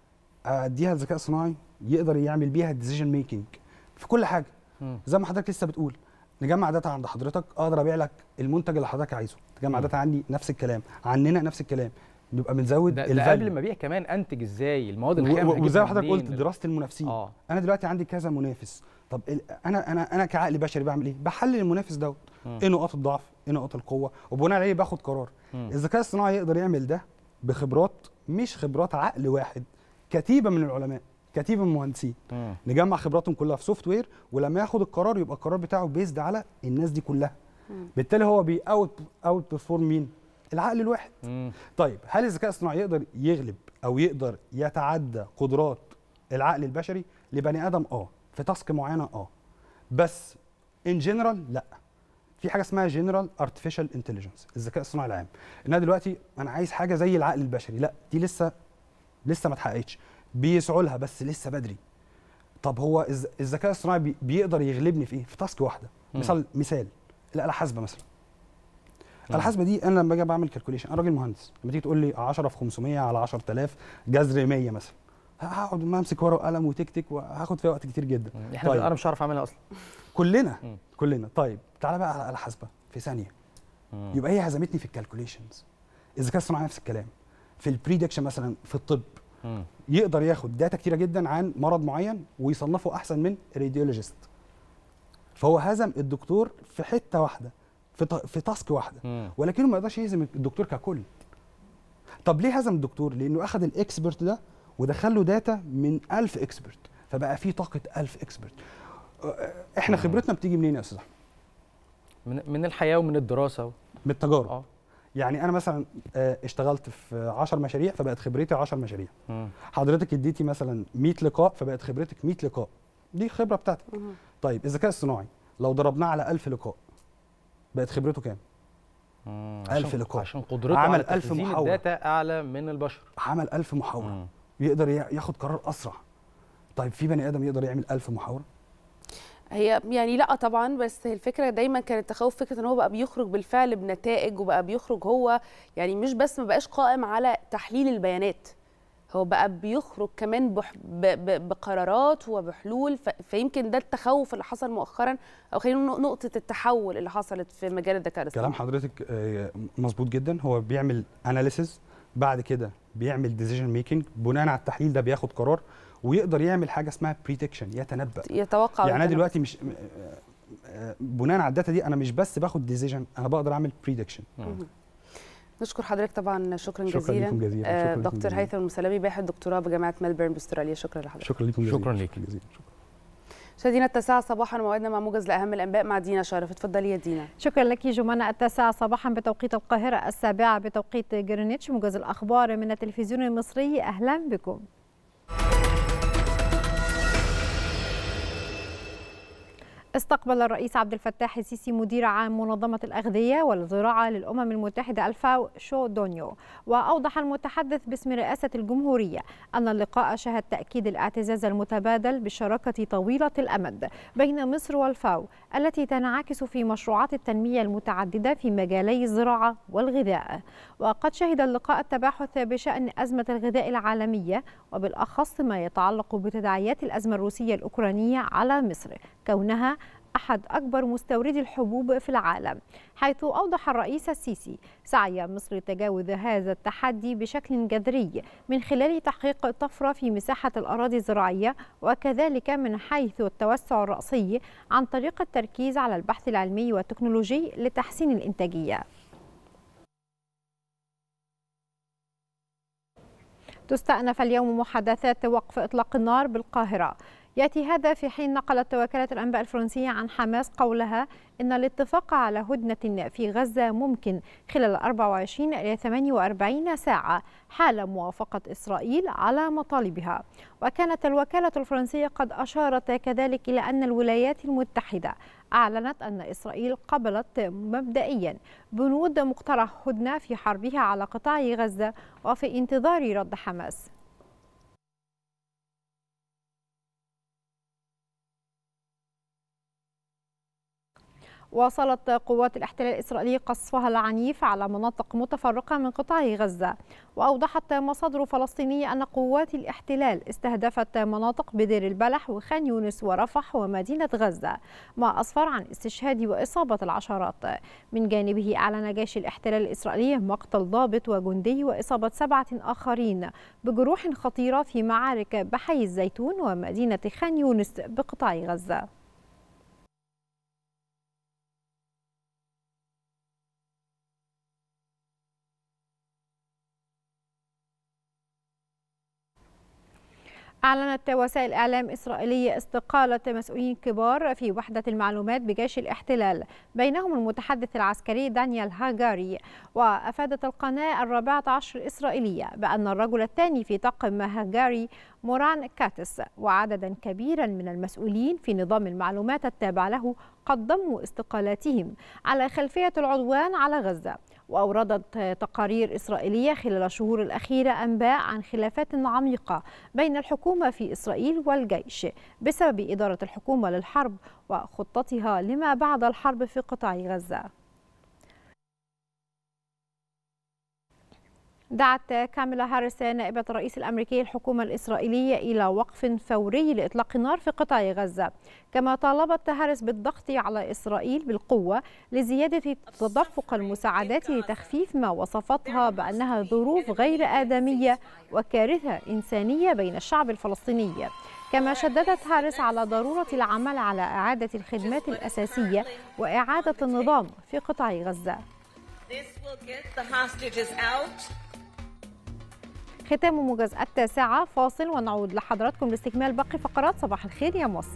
اديها الذكاء الصناعي يقدر يعمل بيها الديسيجن ميكنج في كل حاجه. م. زي ما حضرتك لسه بتقول، نجمع داتا عند حضرتك، اقدر ابيع لك المنتج اللي حضرتك عايزه. تجمع م. داتا عندي نفس الكلام، عننا نفس الكلام، نبقى بنزود ده, ده قبل ما ابيع كمان انتج ازاي المواد الخام. وزي ما حضرتك قلت دراسه المنافسين. آه. انا دلوقتي عندي كذا منافس، طب انا انا انا كعقل بشري بعمل ايه؟ بحلل المنافس دوت، ايه نقاط الضعف، ايه نقاط القوه، وبناء عليه باخد قرار. م. الذكاء الصناعي يقدر يعمل ده بخبرات، مش خبرات عقل واحد، كتيبه من العلماء، كتيبه من المهندسين. م. نجمع خبراتهم كلها في سوفت وير، ولما ياخد القرار يبقى القرار بتاعه بيزد على الناس دي كلها. م. بالتالي هو بي اوت اوت بيرفورم مين؟ العقل الواحد. م. طيب هل الذكاء الصناعي يقدر يغلب او يقدر يتعدى قدرات العقل البشري لبني ادم؟ اه في تاسك معينه اه بس ان جنرال لا. في حاجه اسمها جنرال ارتفيشال انتليجنس، الذكاء الصناعي العام. ان انا دلوقتي انا عايز حاجه زي العقل البشري، لا دي لسه لسه ما اتحققتش، بيسعوا لها بس لسه بدري. طب هو الذكاء الصناعي بي بيقدر يغلبني في ايه؟ في تاسك واحده. مثال مثال الاله الحاسبه مثلا. الاله الحاسبه دي انا لما باجي بعمل كالكوليشن، انا راجل مهندس، لما تيجي تقول لي عشرة في خمسمية على عشرة آلاف جذر مية مثلا، هقعد ما امسك ورقه وقلم وتكتك وهاخد فيها وقت كتير جدا. احنا طيب. انا مش هعرف اعملها اصلا كلنا مم. كلنا. طيب تعالى بقى على الاله الحاسبه في ثانيه. مم. يبقى هي هزمتني في الكالكوليشنز. الذكاء الصناعي نفس الكلام. في البريدكشن مثلا في الطب مم. يقدر ياخد داتا كتيره جدا عن مرض معين ويصنفه احسن من راديولوجيست. فهو هزم الدكتور في حته واحده، في في تاسك واحده، مم. ولكنه ما يقدرش يهزم الدكتور ككل. طب ليه هزم الدكتور؟ لانه اخذ الاكسبرت ده ودخل له داتا من ألف اكسبرت، فبقى في طاقه ألف اكسبرت. احنا خبرتنا بتيجي منين يا استاذ احمد؟ من من الحياه ومن الدراسه من التجارب. اه يعني انا مثلا اشتغلت في عشر مشاريع فبقت خبرتي عشر مشاريع. مم. حضرتك اديتي مثلا مية لقاء فبقت خبرتك مية لقاء. دي خبره بتاعتك. مم. طيب الذكاء الصناعي لو ضربناه على ألف لقاء بقت خبرته كام؟ ألف لقاء. عشان قدرته عمل على ألف محاورة، الداتا اعلى من البشر. عمل ألف محاورة. مم. يقدر ياخد قرار اسرع. طيب في بني ادم يقدر يعمل ألف محاورة؟ هي يعني لا طبعا، بس الفكره دايما كانت تخوف فكره ان هو بقى بيخرج بالفعل بنتائج، وبقى بيخرج هو يعني مش بس ما بقاش قائم على تحليل البيانات، هو بقى بيخرج كمان بح ب بقرارات وبحلول. فيمكن ده التخوف اللي حصل مؤخرا، او خلينا نقول نقطه التحول اللي حصلت في مجال الذكاء الاصطناعي. كلام حضرتك مظبوط جدا. هو بيعمل اناليسيز، بعد كده بيعمل ديسيجن ميكنج، بناء على التحليل ده بياخد قرار، ويقدر يعمل حاجه اسمها بريدكشن، يتنبأ، يتوقع. يعني انا دلوقتي مش بناء على الداتا دي انا مش بس باخد ديسيجن، انا بقدر اعمل بريدكشن. نشكر حضرتك طبعا، شكرا, شكرا جزيلا. لكم جزيلا. آه شكرا دكتور هيثم المسلمي، باحث دكتوراه بجامعه ملبورن باستراليا، شكرا لحضرتك. شكرا لكم جزيلا. شكرا لك جزيلا. مشاهدينا التاسعة صباحا موعدنا مع موجز لاهم الانباء مع دينا شرف. اتفضلي يا دينا. شكرا لك جمانة. التاسعة صباحا بتوقيت القاهرة، السابعة بتوقيت جرينتش. موجز الاخبار من التلفزيون المصري، اهلا بكم. استقبل الرئيس عبد الفتاح السيسي مدير عام منظمة الأغذية والزراعة للأمم المتحدة الفاو شو دونيو. وأوضح المتحدث باسم رئاسة الجمهورية أن اللقاء شهد تأكيد الاعتزاز المتبادل بالشراكة طويلة الأمد بين مصر والفاو التي تنعكس في مشروعات التنمية المتعددة في مجالي الزراعة والغذاء. وقد شهد اللقاء التباحث بشأن أزمة الغذاء العالمية، وبالأخص ما يتعلق بتداعيات الأزمة الروسية الأوكرانية على مصر كونها أحد أكبر مستوردي الحبوب في العالم، حيث أوضح الرئيس السيسي سعي مصر لتجاوز هذا التحدي بشكل جذري من خلال تحقيق طفرة في مساحة الأراضي الزراعية، وكذلك من حيث التوسع الرأسي عن طريق التركيز على البحث العلمي والتكنولوجي لتحسين الإنتاجية. تستأنف اليوم محادثات وقف إطلاق النار بالقاهرة. يأتي هذا في حين نقلت وكالة الأنباء الفرنسية عن حماس قولها إن الاتفاق على هدنة في غزة ممكن خلال أربع وعشرين إلى ثمانية وأربعين ساعة حال موافقة إسرائيل على مطالبها. وكانت الوكالة الفرنسية قد أشارت كذلك إلى أن الولايات المتحدة أعلنت أن إسرائيل قبلت مبدئيا بنود مقترح هدنة في حربها على قطاع غزة وفي انتظار رد حماس. واصلت قوات الاحتلال الإسرائيلي قصفها العنيف على مناطق متفرقة من قطاع غزة. وأوضحت مصادر فلسطينية أن قوات الاحتلال استهدفت مناطق بدير البلح وخان يونس ورفح ومدينة غزة، ما أسفر عن استشهاد وإصابة العشرات. من جانبه أعلن جيش الاحتلال الإسرائيلي مقتل ضابط وجندي وإصابة سبعة آخرين بجروح خطيرة في معارك بحي الزيتون ومدينة خان يونس بقطاع غزة. أعلنت وسائل إعلام إسرائيلية استقالة مسؤولين كبار في وحدة المعلومات بجيش الاحتلال، بينهم المتحدث العسكري دانيال هاجاري. وأفادت القناة الرابعة عشر الإسرائيلية بأن الرجل الثاني في طاقم هاجاري موران كاتس وعددا كبيرا من المسؤولين في نظام المعلومات التابع له قد ضموا استقالاتهم على خلفية العدوان على غزة. وأوردت تقارير إسرائيلية خلال الشهور الأخيرة أنباء عن خلافات عميقة بين الحكومة في إسرائيل والجيش بسبب إدارة الحكومة للحرب وخطتها لما بعد الحرب في قطاع غزة. دعت كاميلا هاريس نائبة الرئيس الأمريكي الحكومة الإسرائيلية إلى وقف فوري لإطلاق النار في قطاع غزة، كما طالبت هاريس بالضغط على إسرائيل بالقوة لزيادة تدفق المساعدات لتخفيف ما وصفتها بأنها ظروف غير آدمية وكارثة إنسانية بين الشعب الفلسطيني. كما شددت هاريس على ضرورة العمل على إعادة الخدمات الأساسية وإعادة النظام في قطاع غزة. ختام موجز التاسعة، فاصل ونعود لحضراتكم لاستكمال باقي فقرات صباح الخير يا مصر.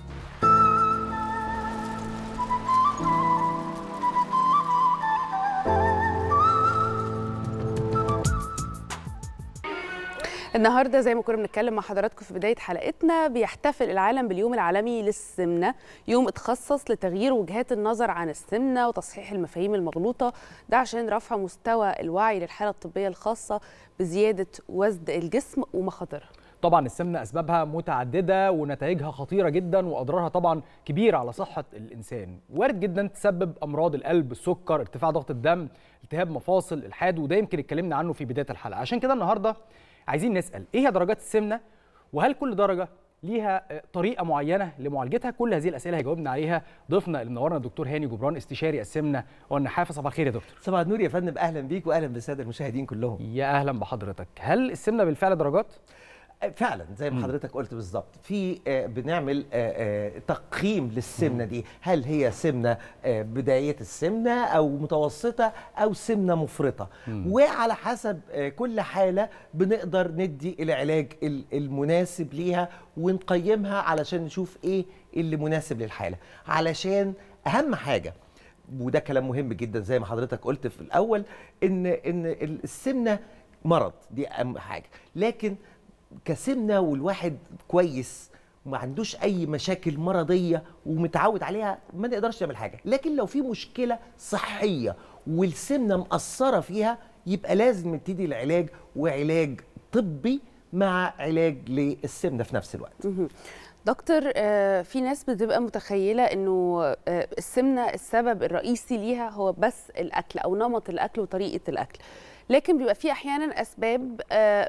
النهارده زي ما كنا بنتكلم مع حضراتكم في بدايه حلقتنا، بيحتفل العالم باليوم العالمي للسمنه، يوم اتخصص لتغيير وجهات النظر عن السمنه وتصحيح المفاهيم المغلوطه، ده عشان رفع مستوى الوعي للحاله الطبيه الخاصه بزياده وزن الجسم ومخاطرها. طبعا السمنه اسبابها متعدده ونتائجها خطيره جدا واضرارها طبعا كبيره على صحه الانسان، وارد جدا تسبب امراض القلب، السكر، ارتفاع ضغط الدم، التهاب مفاصل، الحاد، وده يمكن اتكلمنا عنه في بدايه الحلقه. عشان كده النهارده عايزين نسال ايه هي درجات السمنه، وهل كل درجه ليها طريقه معينه لمعالجتها؟ كل هذه الاسئله هيجاوبنا عليها ضيفنا اللي منورنا الدكتور هاني جبران، استشاري السمنه والنحافه. صباح الخير يا دكتور. صباح النور يا فندم، اهلا بيك واهلا بالساده المشاهدين كلهم. يا اهلا بحضرتك. هل السمنه بالفعل درجات؟ فعلا زي ما حضرتك قلت بالظبط، في بنعمل تقييم للسمنه دي، هل هي سمنه بدايه السمنه او متوسطه او سمنه مفرطه، وعلى حسب كل حاله بنقدر ندي العلاج المناسب ليها ونقيمها علشان نشوف ايه اللي مناسب للحاله. علشان اهم حاجه، وده كلام مهم جدا زي ما حضرتك قلت في الاول، ان ان السمنه مرض، دي اهم حاجه، لكن كسمنه والواحد كويس وما عندوش اي مشاكل مرضيه ومتعود عليها ما نقدرش نعمل حاجه. لكن لو في مشكله صحيه والسمنه مأثره فيها يبقى لازم نبتدي العلاج، وعلاج طبي مع علاج للسمنه في نفس الوقت. دكتور، في ناس بتبقى متخيله انه السمنه السبب الرئيسي ليها هو بس الاكل او نمط الاكل وطريقه الاكل، لكن بيبقى في احيانا اسباب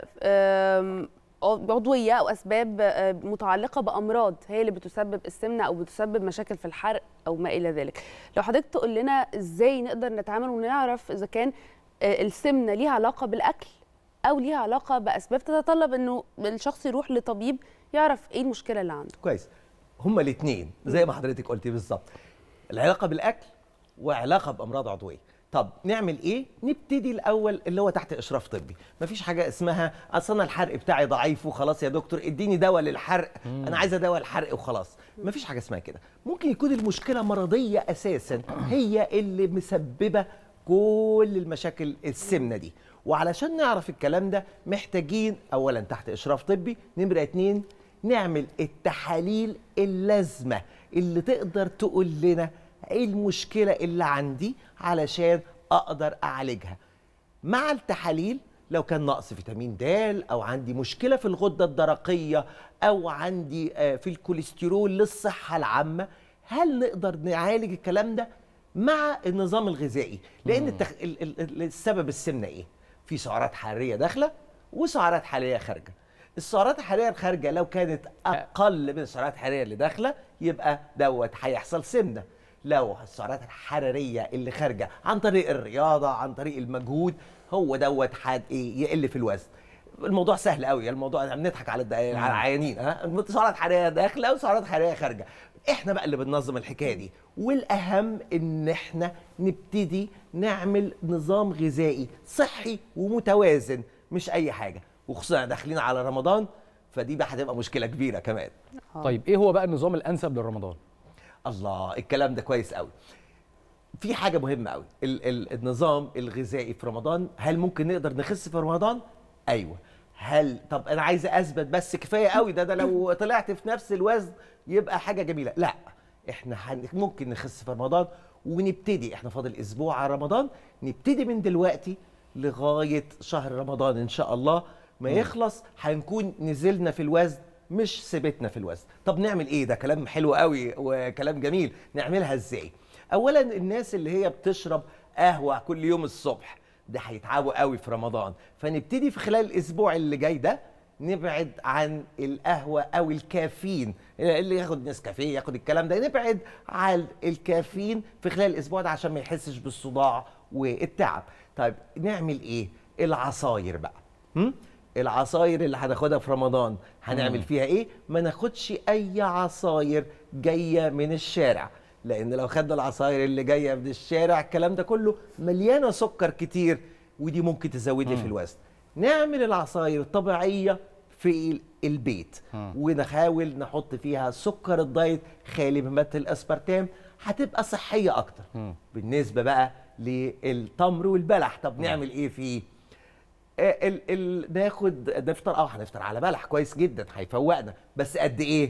عضويه او اسباب متعلقه بامراض هي اللي بتسبب السمنه او بتسبب مشاكل في الحرق او ما الى ذلك. لو حضرتك تقول لنا ازاي نقدر نتعامل ونعرف اذا كان السمنه ليها علاقه بالاكل او ليها علاقه باسباب تتطلب انه الشخص يروح لطبيب يعرف ايه المشكله اللي عنده. كويس، هما الاثنين زي ما حضرتك قلتي بالظبط، العلاقه بالاكل وعلاقه بامراض عضويه. طب نعمل ايه؟ نبتدي الاول اللي هو تحت اشراف طبي، مفيش حاجه اسمها اصل انا الحرق بتاعي ضعيف وخلاص يا دكتور اديني دواء للحرق، مم. انا عايزه دواء الحرق وخلاص، مفيش حاجه اسمها كده. ممكن يكون المشكله مرضيه اساسا هي اللي مسببه كل المشاكل السمنه دي، وعلشان نعرف الكلام ده محتاجين اولا تحت اشراف طبي، نمره اتنين نعمل التحاليل اللازمه اللي تقدر تقول لنا ايه المشكله اللي عندي علشان اقدر اعالجها. مع التحاليل لو كان نقص فيتامين د، او عندي مشكله في الغده الدرقيه، او عندي في الكوليسترول للصحه العامه، هل نقدر نعالج الكلام ده مع النظام الغذائي؟ لان التخ... السبب السمنه ايه؟ في سعرات حراريه داخله وسعرات حراريه خارجه. السعرات الحراريه الخارجه لو كانت اقل من السعرات الحراريه اللي داخله يبقى دوت هيحصل سمنه. لو السعرات الحراريه اللي خارجه عن طريق الرياضه، عن طريق المجهود، هو دوت حد ايه يقل في الوزن. الموضوع سهل قوي، الموضوع بنضحك على العيانين، ها سعرات حراريه داخله وسعرات حراريه خارجه. احنا بقى اللي بننظم الحكايه دي، والاهم ان احنا نبتدي نعمل نظام غذائي صحي ومتوازن، مش اي حاجه. وخصوصا داخلين على رمضان، فدي بقى هتبقى مشكله كبيره كمان. طيب ايه هو بقى النظام الانسب لرمضان؟ الله، الكلام ده كويس قوي. في حاجه مهمه قوي، ال ال النظام الغذائي في رمضان. هل ممكن نقدر نخس في رمضان؟ ايوه. هل طب انا عايزه اثبت بس كفايه قوي ده ده لو طلعت في نفس الوزن يبقى حاجه جميله؟ لا، احنا ممكن نخس في رمضان ونبتدي. احنا فاضل اسبوع على رمضان، نبتدي من دلوقتي لغايه شهر رمضان ان شاء الله ما يخلص هنكون نزلنا في الوزن مش ثبتنا في الوزن. طب نعمل ايه؟ ده كلام حلو قوي وكلام جميل. نعملها ازاي؟ اولا الناس اللي هي بتشرب قهوه كل يوم الصبح ده هيتعبوا قوي في رمضان، فنبتدي في خلال الاسبوع اللي جاي ده نبعد عن القهوه او الكافيين. اللي ياخد نسكافيه ياخد الكلام ده، نبعد عن الكافيين في خلال الاسبوع ده عشان ما يحسش بالصداع والتعب. طيب نعمل ايه؟ العصاير بقى. هم؟ العصاير اللي هناخدها في رمضان هنعمل فيها ايه؟ ما ناخدش اي عصاير جايه من الشارع، لان لو خدنا العصاير اللي جايه من الشارع الكلام ده كله مليانه سكر كتير ودي ممكن تزود لي في الوزن. نعمل العصاير الطبيعيه في البيت ونحاول نحط فيها سكر الدايت خالي من ماده الاسبرتام، هتبقى صحيه اكتر. بالنسبه بقى للتمر والبلح، طب نعمل ايه فيه؟ ال ال ناخد نفطر اه هنفطر على بلح كويس جدا هيفوقنا، بس قد ايه؟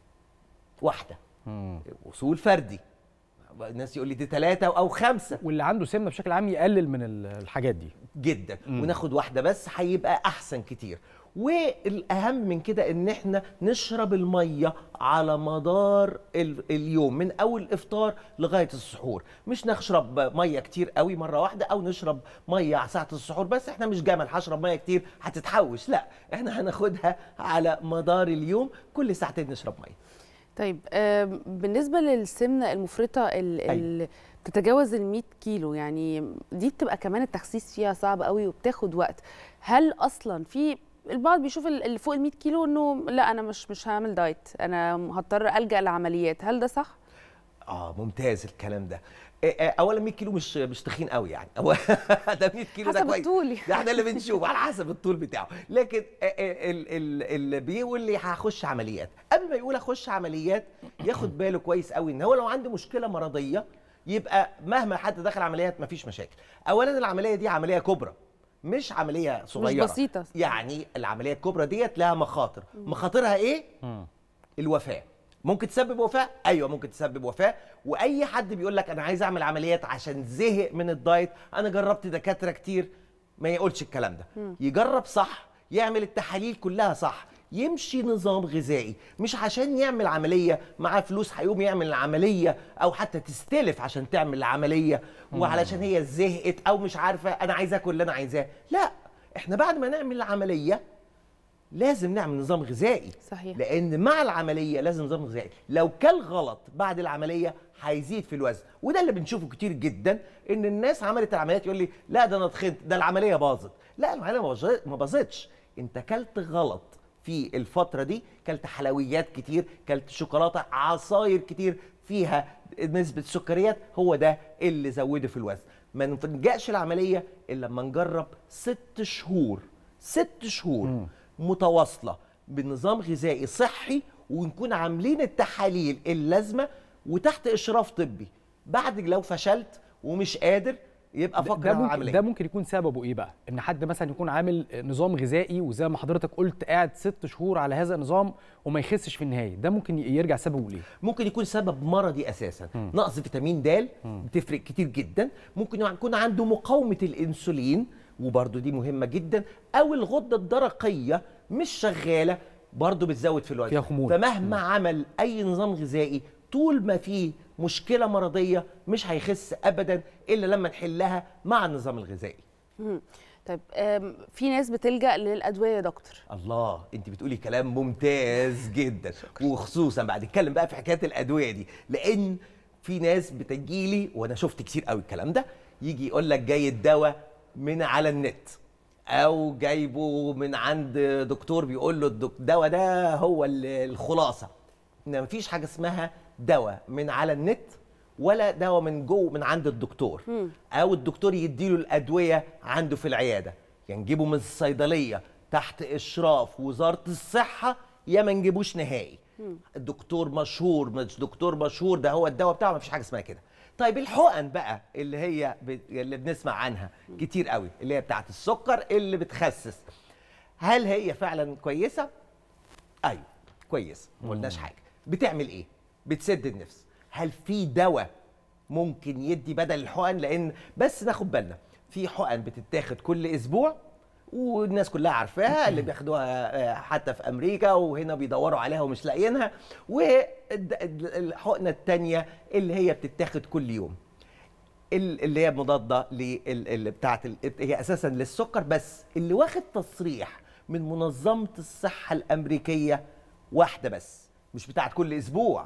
واحده. وصول فردي. الناس يقول لي دي ثلاثة أو خمسة. واللي عنده سمنة بشكل عام يقلل من الحاجات دي جدا. مم. وناخد واحدة بس هيبقى أحسن كتير. والأهم من كده إن إحنا نشرب المية على مدار اليوم من أول الإفطار لغاية السحور، مش نشرب مية كتير قوي مرة واحدة أو نشرب مية على ساعة السحور بس. إحنا مش جمل هشرب مية كتير هتتحوش، لا، إحنا هناخدها على مدار اليوم كل ساعتين نشرب مية. طيب بالنسبة للسمنة المفرطة اللي بتتجاوز ال مية كيلو، يعني دي بتبقى كمان التخسيس فيها صعب قوي وبتاخد وقت. هل أصلا في البعض بيشوف اللي فوق ال مية كيلو إنه لا أنا مش مش هعمل دايت، أنا هضطر ألجأ لعمليات، هل ده صح؟ آه ممتاز الكلام ده. اولا مية كيلو مش مش تخين قوي يعني ده مية كيلو ده كويس، حسب الطول ده احنا اللي بنشوف على حسب الطول بتاعه. لكن اللي بيقول لي هخش عمليات، قبل ما يقول اخش عمليات ياخد باله كويس قوي ان هو لو عنده مشكله مرضيه يبقى مهما حد دخل عمليات مفيش مشاكل. اولا العمليه دي عمليه كبرى مش عمليه صغيره، مش بسيطه. يعني العمليه الكبرى ديت لها مخاطر. مخاطرها ايه؟ الوفاه. ممكن تسبب وفاه؟ ايوه ممكن تسبب وفاه. واي حد بيقول لك انا عايز اعمل عمليات عشان زهق من الدايت، انا جربت دكاتره كتير، ما يقولش الكلام ده. م. يجرب صح، يعمل التحاليل كلها صح، يمشي نظام غذائي، مش عشان يعمل عمليه معاه فلوس هيقوم يعمل العمليه او حتى تستلف عشان تعمل العمليه وعلشان هي زهقت او مش عارفه انا عايزه اكل اللي انا عايزاه. لا، احنا بعد ما نعمل العمليه لازم نعمل نظام غذائي. صحيح. لان مع العمليه لازم نظام غذائي. لو كل غلط بعد العمليه هيزيد في الوزن، وده اللي بنشوفه كتير جدا، ان الناس عملت العمليات يقول لي لا ده انا تخنت، ده العمليه باظت. لا، العمليه ما باظتش، انت كلت غلط في الفتره دي، كلت حلويات كتير، كلت شوكولاته، عصاير كتير فيها نسبه سكريات، هو ده اللي زوده في الوزن. ما نلجاش العمليه الا لما نجرب ست شهور ست شهور م. متواصله بنظام غذائي صحي، ونكون عاملين التحاليل اللازمه وتحت اشراف طبي. بعد لو فشلت ومش قادر يبقى فكر على عمليه. ده ممكن يكون سببه ايه بقى؟ ان حد مثلا يكون عامل نظام غذائي وزي ما حضرتك قلت قاعد ست شهور على هذا النظام وما يخسش في النهايه، ده ممكن يرجع سببه ليه؟ ممكن يكون سبب مرضي اساسا، م. نقص فيتامين د بتفرق كتير جدا. ممكن يكون عنده مقاومه الانسولين وبرده دي مهمه جدا، او الغده الدرقيه مش شغاله برضه بتزود في الوزن، فيها خمول. فمهما م. عمل اي نظام غذائي طول ما فيه مشكله مرضيه مش هيخس ابدا الا لما نحلها مع النظام الغذائي. مم. طيب في ناس بتلجأ للادويه يا دكتور. الله، انت بتقولي كلام ممتاز جدا. وخصوصا بعد اتكلم بقى في حكايه الادويه دي، لان في ناس بتجيلي وانا شفت كتير قوي الكلام ده، يجي يقول لك جاي الدواء من على النت او جايبه من عند دكتور بيقول له الدواء ده هو الخلاصه. ان مفيش حاجه اسمها دواء من على النت ولا دواء من جوه من عند الدكتور، م. او الدكتور يديله الادويه عنده في العياده، يعني نجيبه من الصيدليه تحت اشراف وزاره الصحه يا ما نجيبوش نهائي. الدكتور مشهور مش دكتور مشهور ده هو الدواء بتاعه، ما فيش حاجه اسمها كده. طيب الحقن بقى اللي هي ب... اللي بنسمع عنها كتير قوي، اللي هي بتاعت السكر اللي بتخسس، هل هي فعلا كويسه؟ ايوه كويسه، ما قلناش حاجه. بتعمل ايه؟ بتسد النفس. هل في دواء ممكن يدي بدل الحقن؟ لان بس ناخد بالنا في حقن بتتاخد كل اسبوع والناس كلها عارفاها، اللي بياخدوها حتى في امريكا وهنا بيدوروا عليها ومش لاقيينها، والحقنه الثانيه اللي هي بتتاخد كل يوم اللي هي مضاده اللي بتاعت هي اساسا للسكر، بس اللي واخد تصريح من منظمه الصحه الامريكيه واحده بس، مش بتاعت كل اسبوع،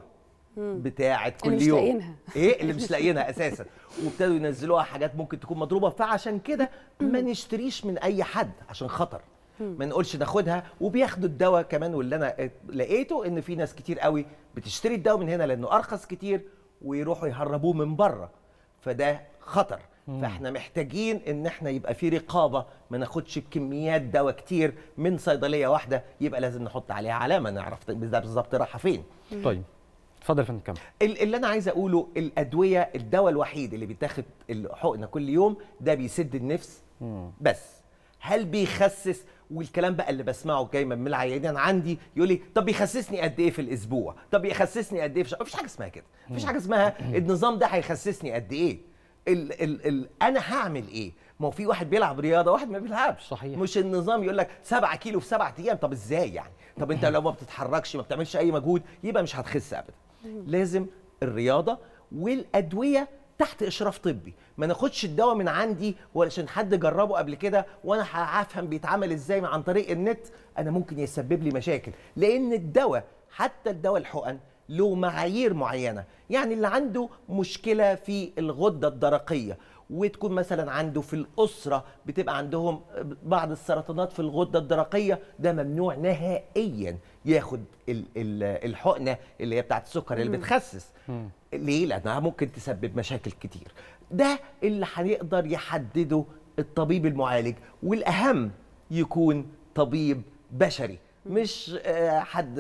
بتاعت كل اللي يوم. مش لاقيينها. ايه اللي مش لاقيينها اساسا، وابتدوا ينزلوها حاجات ممكن تكون مضروبه، فعشان كده ما نشتريش من اي حد عشان خطر. ما نقولش ناخدها، وبياخدوا الدواء كمان. واللي انا لقيته ان في ناس كتير قوي بتشتري الدواء من هنا لانه ارخص كتير ويروحوا يهربوه من بره، فده خطر. فاحنا محتاجين ان احنا يبقى في رقابه، ما ناخدش بكميات دواء كتير من صيدليه واحده، يبقى لازم نحط عليها علامه نعرف ده بالظبط رايحه فين. طيب اتفضل يا فندم كمل. اللي انا عايز اقوله، الادويه الدواء الوحيد اللي بيتاخد الحقنه كل يوم ده بيسد النفس بس. هل بيخسس؟ والكلام بقى اللي بسمعه دايما من العيانين عندي يقول لي طب بيخسسني قد ايه في الاسبوع؟ طب يخسسني قد ايه في شهر؟ مفيش حاجه اسمها كده، مفيش حاجه اسمها النظام ده هيخسسني قد ايه. ال ال ال انا هعمل ايه؟ ما هو في واحد بيلعب رياضه واحد ما بيلعبش. صحيح. مش النظام يقول لك سبعة كيلو في سبعة ايام. طب ازاي يعني؟ طب انت لو ما بتتحركش ما بتعملش اي مجهود يبقى مش هتخس ابدا. لازم الرياضه والادويه تحت اشراف طبي، ما ناخدش الدواء من عندي علشان حد جربه قبل كده وانا هفهم بيتعمل ازاي عن طريق النت، انا ممكن يسبب لي مشاكل. لان الدواء حتى الدواء الحقن له معايير معينه، يعني اللي عنده مشكله في الغده الدرقيه وتكون مثلا عنده في الاسره بتبقى عندهم بعض السرطانات في الغده الدرقيه، ده ممنوع نهائيا ياخد ال ال الحقنه اللي هي بتاعت السكر اللي بتخسس. ليه؟ لانها ممكن تسبب مشاكل كتير. ده اللي هيقدر يحدده الطبيب المعالج، والاهم يكون طبيب بشري، مش حد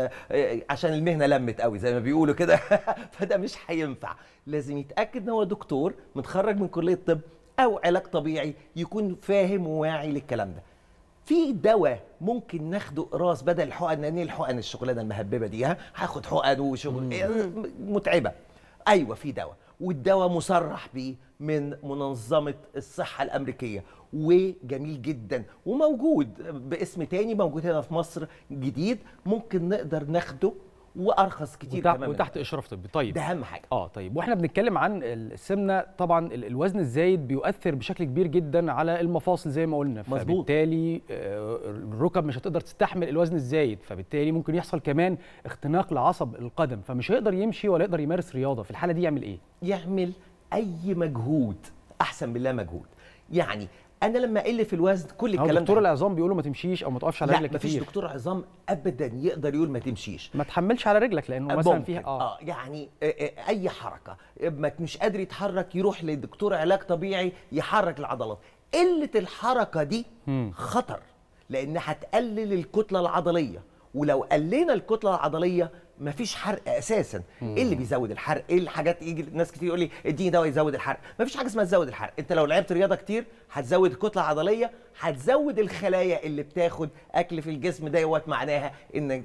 عشان المهنه لمت قوي زي ما بيقولوا كده فده مش هينفع. لازم يتاكد ان هو دكتور متخرج من كليه طب او علاج طبيعي، يكون فاهم وواعي للكلام ده. في دواء ممكن ناخده قراص بدل الحقن، لان الحقن الشغلانه المهببه دي ها هاخد حقن وشغل متعبه. ايوه في دواء، والدواء مصرح بيه من منظمه الصحه الامريكيه وجميل جدا وموجود باسم تاني، موجود هنا في مصر جديد، ممكن نقدر ناخده وارخص كتير وتحت كمان وتحت اشراف طبي. طيب ده اهم حاجه. اه طيب واحنا بنتكلم عن السمنه، طبعا الوزن الزايد بيؤثر بشكل كبير جدا على المفاصل زي ما قلنا، مظبوط. فبالتالي الركب مش هتقدر تستحمل الوزن الزايد، فبالتالي ممكن يحصل كمان اختناق لعصب القدم، فمش هيقدر يمشي ولا يقدر يمارس رياضه. في الحاله دي يعمل ايه؟ يعمل اي مجهود احسن من لا مجهود. يعني انا لما اقل في الوزن كل الكلام ده، دكتور العظام بيقولوا ما تمشيش او ما تقفش على رجلك كتير. لا مفيش دكتور عظام ابدا يقدر يقول ما تمشيش، ما تحملش على رجلك لانه مثلا فيها اه, آه يعني اي حركه ما مش قادر يتحرك يروح لدكتور علاج طبيعي يحرك العضلات. قله الحركه دي خطر، لانها هتقلل الكتله العضليه، ولو قلينا الكتله العضليه مفيش حرق اساسا. ايه اللي بيزود الحرق؟ ايه الحاجات؟ يجي ناس كتير يقول لي اديني دواء يزود الحرق. مفيش حاجه اسمها تزود الحرق. انت لو لعبت رياضه كتير هتزود الكتله العضليه، هتزود الخلايا اللي بتاخد اكل في الجسم، دوت معناها ان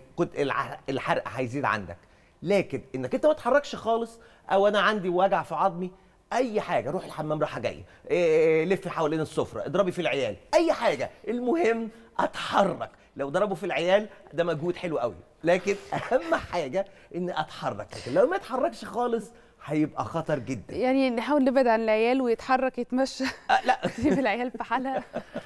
الحرق هيزيد عندك. لكن انك انت ما تتحركش خالص، او انا عندي وجع في عظمي، اي حاجه، روح الحمام راحه جايه، إيه لف حوالين السفره، اضربي في العيال، اي حاجه، المهم اتحرك. لو ضربوا في العيال ده مجهود حلو قوي، لكن اهم حاجه اني اتحرك. لكن لو ما اتحركش خالص هيبقى خطر جدا. يعني نحاول نبعد عن العيال ويتحرك يتمشى. أه لا سيب العيال في حالها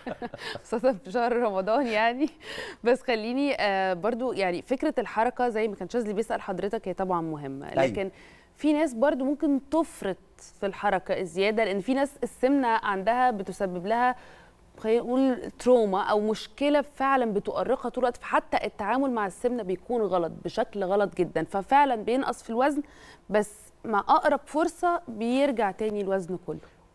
خاصة في شهر رمضان يعني. بس خليني آه برضو يعني فكرة الحركة زي ما كان شاذلي بيسأل حضرتك هي طبعا مهمة، لكن أيوة. في ناس برضو ممكن تفرط في الحركة الزيادة، لأن في ناس السمنة عندها بتسبب لها خلينا نقول تروما او مشكله فعلا بتؤرقها طول الوقت، فحتى التعامل مع السمنه بيكون غلط بشكل غلط جدا، ففعلا بينقص في الوزن، بس مع اقرب فرصه بيرجع تاني الوزن كله.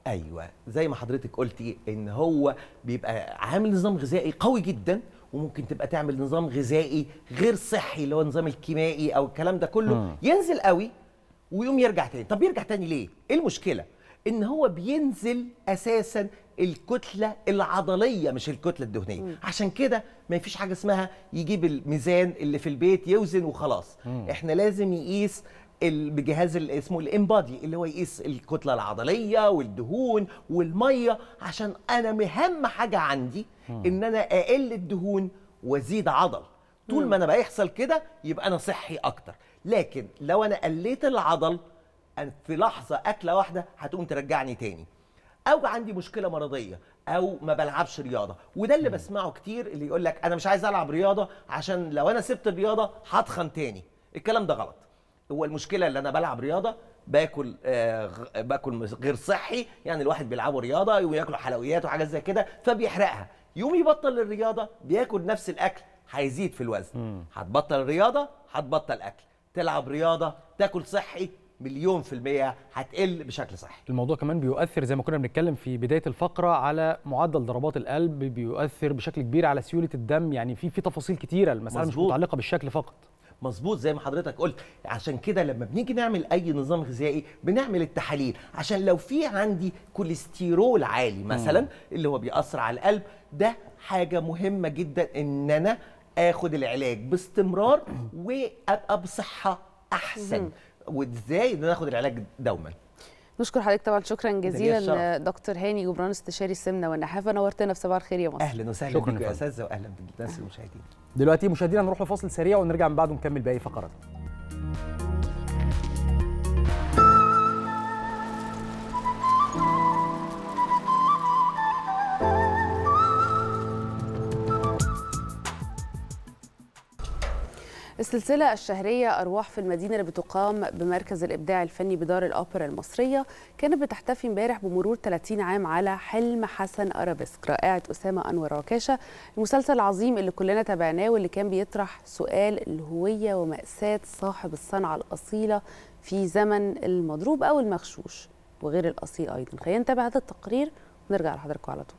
ايوه زي ما حضرتك قلتي ان هو بيبقى عامل نظام غذائي قوي جدا، وممكن تبقى تعمل نظام غذائي غير صحي اللي هو النظام الكيميائي او الكلام ده كله م. ينزل قوي ويقوم يرجع تاني. طب يرجع تاني ليه؟ ايه المشكله؟ ان هو بينزل اساسا الكتله العضليه مش الكتله الدهنيه. م. عشان كده ما فيش حاجه اسمها يجيب الميزان اللي في البيت يوزن وخلاص. م. احنا لازم يقيس بجهاز اللي اسمه الامبادي اللي هو يقيس الكتله العضليه والدهون والميه، عشان انا اهم حاجه عندي م. ان انا اقل الدهون وازيد عضل. طول م. ما انا بيحصل كده يبقى انا صحي اكتر. لكن لو انا قليت العضل في لحظه اكله واحده هتقوم ترجعني تاني، او عندي مشكله مرضيه او ما بلعبش رياضه. وده اللي بسمعه كتير، اللي يقول لك انا مش عايز العب رياضه عشان لو انا سبت الرياضه هتخن تاني. الكلام ده غلط. هو المشكله اللي انا بلعب رياضه باكل آه باكل غير صحي، يعني الواحد بيلعبوا رياضه وياكلوا حلويات وحاجات زي كده فبيحرقها، يوم يبطل الرياضه بياكل نفس الاكل هيزيد في الوزن. هتبطل الرياضه هتبطل اكل، تلعب رياضه تاكل صحي مليون في المية هتقل بشكل صحي. الموضوع كمان بيؤثر زي ما كنا بنتكلم في بداية الفقرة على معدل ضربات القلب، بيؤثر بشكل كبير على سيولة الدم، يعني في في تفاصيل كتيرة، المسألة مش متعلقة بالشكل فقط. مظبوط زي ما حضرتك قلت. عشان كده لما بنيجي نعمل اي نظام غذائي بنعمل التحاليل عشان لو في عندي كوليسترول عالي مثلا م. اللي هو بيأثر على القلب، ده حاجة مهمة جدا ان انا اخد العلاج باستمرار وابقى بصحة احسن. م. وازاي ان ناخد العلاج دوما. نشكر حضرتك طبعا، شكرا جزيلا دكتور هاني جبران استشاري السمنه والنحافه، نورتنا في صباح الخير يا مصر. اهلا وسهلا بكم يا اساتذه واهلا بالناس المشاهدين. دلوقتي مشاهدينا نروح لفاصل سريع ونرجع من بعده نكمل باقي فقراتنا. السلسلة الشهرية أرواح في المدينة اللي بتقام بمركز الإبداع الفني بدار الأوبرا المصرية كانت بتحتفي امبارح بمرور ثلاثين عام على حلم حسن أرابيسك رائعة أسامة أنور عكاشة، المسلسل العظيم اللي كلنا تابعناه واللي كان بيطرح سؤال الهوية ومأساة صاحب الصنعة الأصيلة في زمن المضروب أو المغشوش وغير الأصيل أيضا. خلينا نتابع هذا التقرير ونرجع لحضراتكم على طول.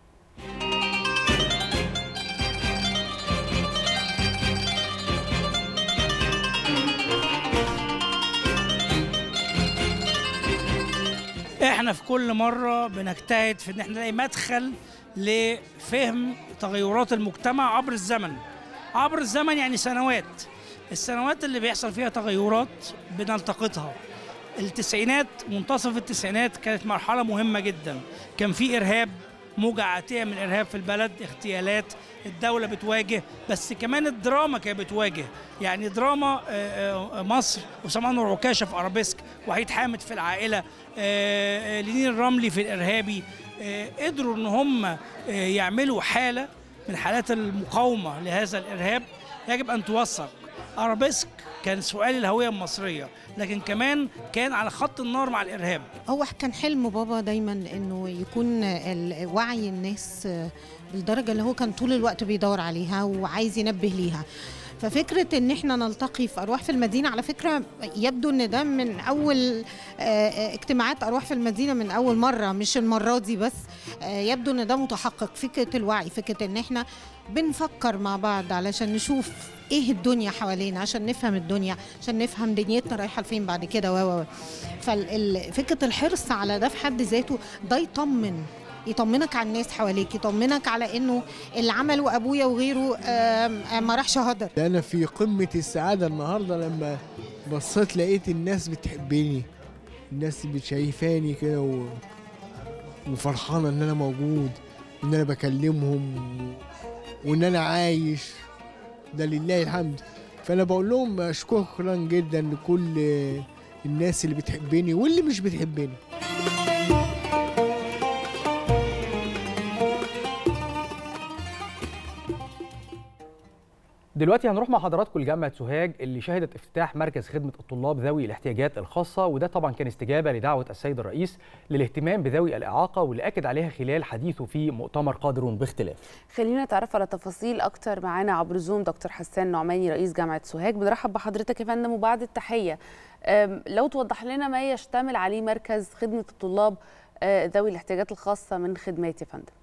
احنا في كل مره بنجتهد في ان احنا نلاقي مدخل لفهم تغيرات المجتمع عبر الزمن. عبر الزمن يعني سنوات، السنوات اللي بيحصل فيها تغيرات بنلتقطها. التسعينات، منتصف التسعينات كانت مرحله مهمه جدا، كان في ارهاب، موجة عاتية من الإرهاب في البلد، اغتيالات، الدولة بتواجه، بس كمان الدراما كانت بتواجه، يعني دراما مصر، أسامة أنور عكاشة في أرابيسك، وحيد حامد في العائلة، لينين الرملي في الإرهابي، قدروا إن هم يعملوا حالة من حالات المقاومة لهذا الإرهاب يجب أن توثق. أرابيسك كان سؤال الهوية المصرية، لكن كمان كان على خط النار مع الإرهاب. هو كان حلم بابا دايما إنه يكون وعي الناس بالدرجة اللي هو كان طول الوقت بيدور عليها وعايز ينبه ليها. ففكرة ان احنا نلتقي في أرواح في المدينة، على فكرة يبدو ان ده من اول اجتماعات أرواح في المدينة، من اول مرة، مش المرة دي بس. يبدو ان ده متحقق، فكرة الوعي، فكرة ان احنا بنفكر مع بعض علشان نشوف ايه الدنيا حوالينا، عشان نفهم الدنيا، عشان نفهم دنيتنا رايحة لفين بعد كده. و ففكرة الحرص على ده في حد ذاته ده يطمن يطمنك على الناس حواليك، يطمنك على انه اللي عمله ابويا وغيره ما راحش هدر. انا في قمه السعاده النهارده لما بصيت لقيت الناس بتحبني، الناس شايفاني كده و... وفرحانه ان انا موجود، ان انا بكلمهم وان انا عايش، ده لله الحمد. فانا بقول لهم شكرا جدا لكل الناس اللي بتحبني واللي مش بتحبني. دلوقتي هنروح مع حضراتكم لجامعة سوهاج اللي شهدت افتتاح مركز خدمة الطلاب ذوي الاحتياجات الخاصة، وده طبعا كان استجابة لدعوة السيد الرئيس للاهتمام بذوي الإعاقة واللي أكد عليها خلال حديثه في مؤتمر قادرون باختلاف. خلينا نتعرف على تفاصيل أكتر معانا عبر زوم دكتور حسان نعماني رئيس جامعة سوهاج. بنرحب بحضرتك يا فندم وبعد التحية لو توضح لنا ما يشتمل عليه مركز خدمة الطلاب ذوي الاحتياجات الخاصه من خدمات يا فندم؟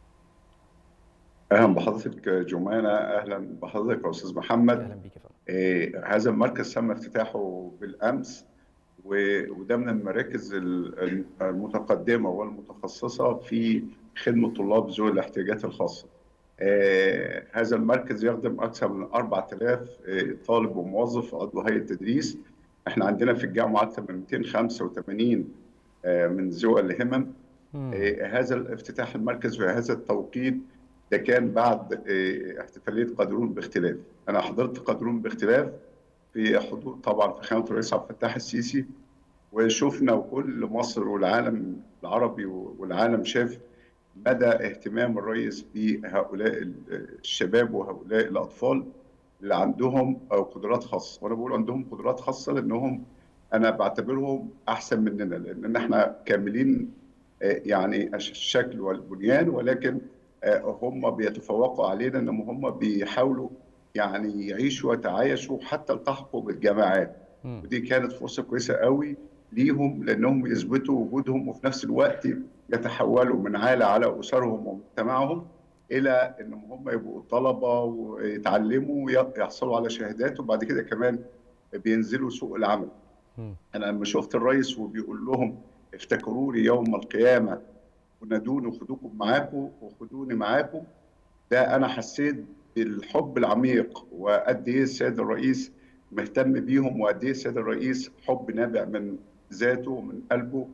اهلا بحضرتك جمانه، اهلا بحضرتك يا استاذ محمد. اهلا بيك يا فندم. آه هذا المركز تم افتتاحه بالامس، وده من المراكز المتقدمه والمتخصصه في خدمه طلاب ذوي الاحتياجات الخاصه. آه هذا المركز يخدم اكثر من أربعة آلاف آه طالب وموظف عضو هيئه تدريس. احنا عندنا في الجامعه اكثر من مئتين وخمسة وثمانين آه من ذوي الهمم. آه هذا الافتتاح المركز في هذا التوقيت ده كان بعد آه احتفاليه قادرون باختلاف. انا حضرت قادرون باختلاف في حضور طبعا في خيمه الرئيس عبد الفتاح السيسي، وشفنا وكل مصر والعالم العربي والعالم شاف مدى اهتمام الرئيس بهؤلاء الشباب وهؤلاء الاطفال اللي عندهم قدرات خاصه. وانا بقول عندهم قدرات خاصه لانهم انا بعتبرهم احسن مننا، لان احنا كاملين يعني الشكل والبنيان، ولكن هم بيتفوقوا علينا ان هم بيحاولوا يعني يعيشوا ويتعايشوا حتى التحقوا بالجامعات. ودي كانت فرصه كويسه قوي ليهم، لانهم يثبتوا وجودهم وفي نفس الوقت يتحولوا من عالة على اسرهم ومجتمعهم الى انهم هم يبقوا طلبه ويتعلموا ويحصلوا على شهادات، وبعد كده كمان بينزلوا سوق العمل. انا لما شفت الرئيس وبيقول لهم افتكروني يوم القيامه ونادوني وخدوكم معاكم وخدوني معاكم، ده انا حسيت بالحب العميق وقد ايه السيد الرئيس مهتم بيهم، وقد ايه السيد الرئيس حب نابع من ذاته ومن قلبه.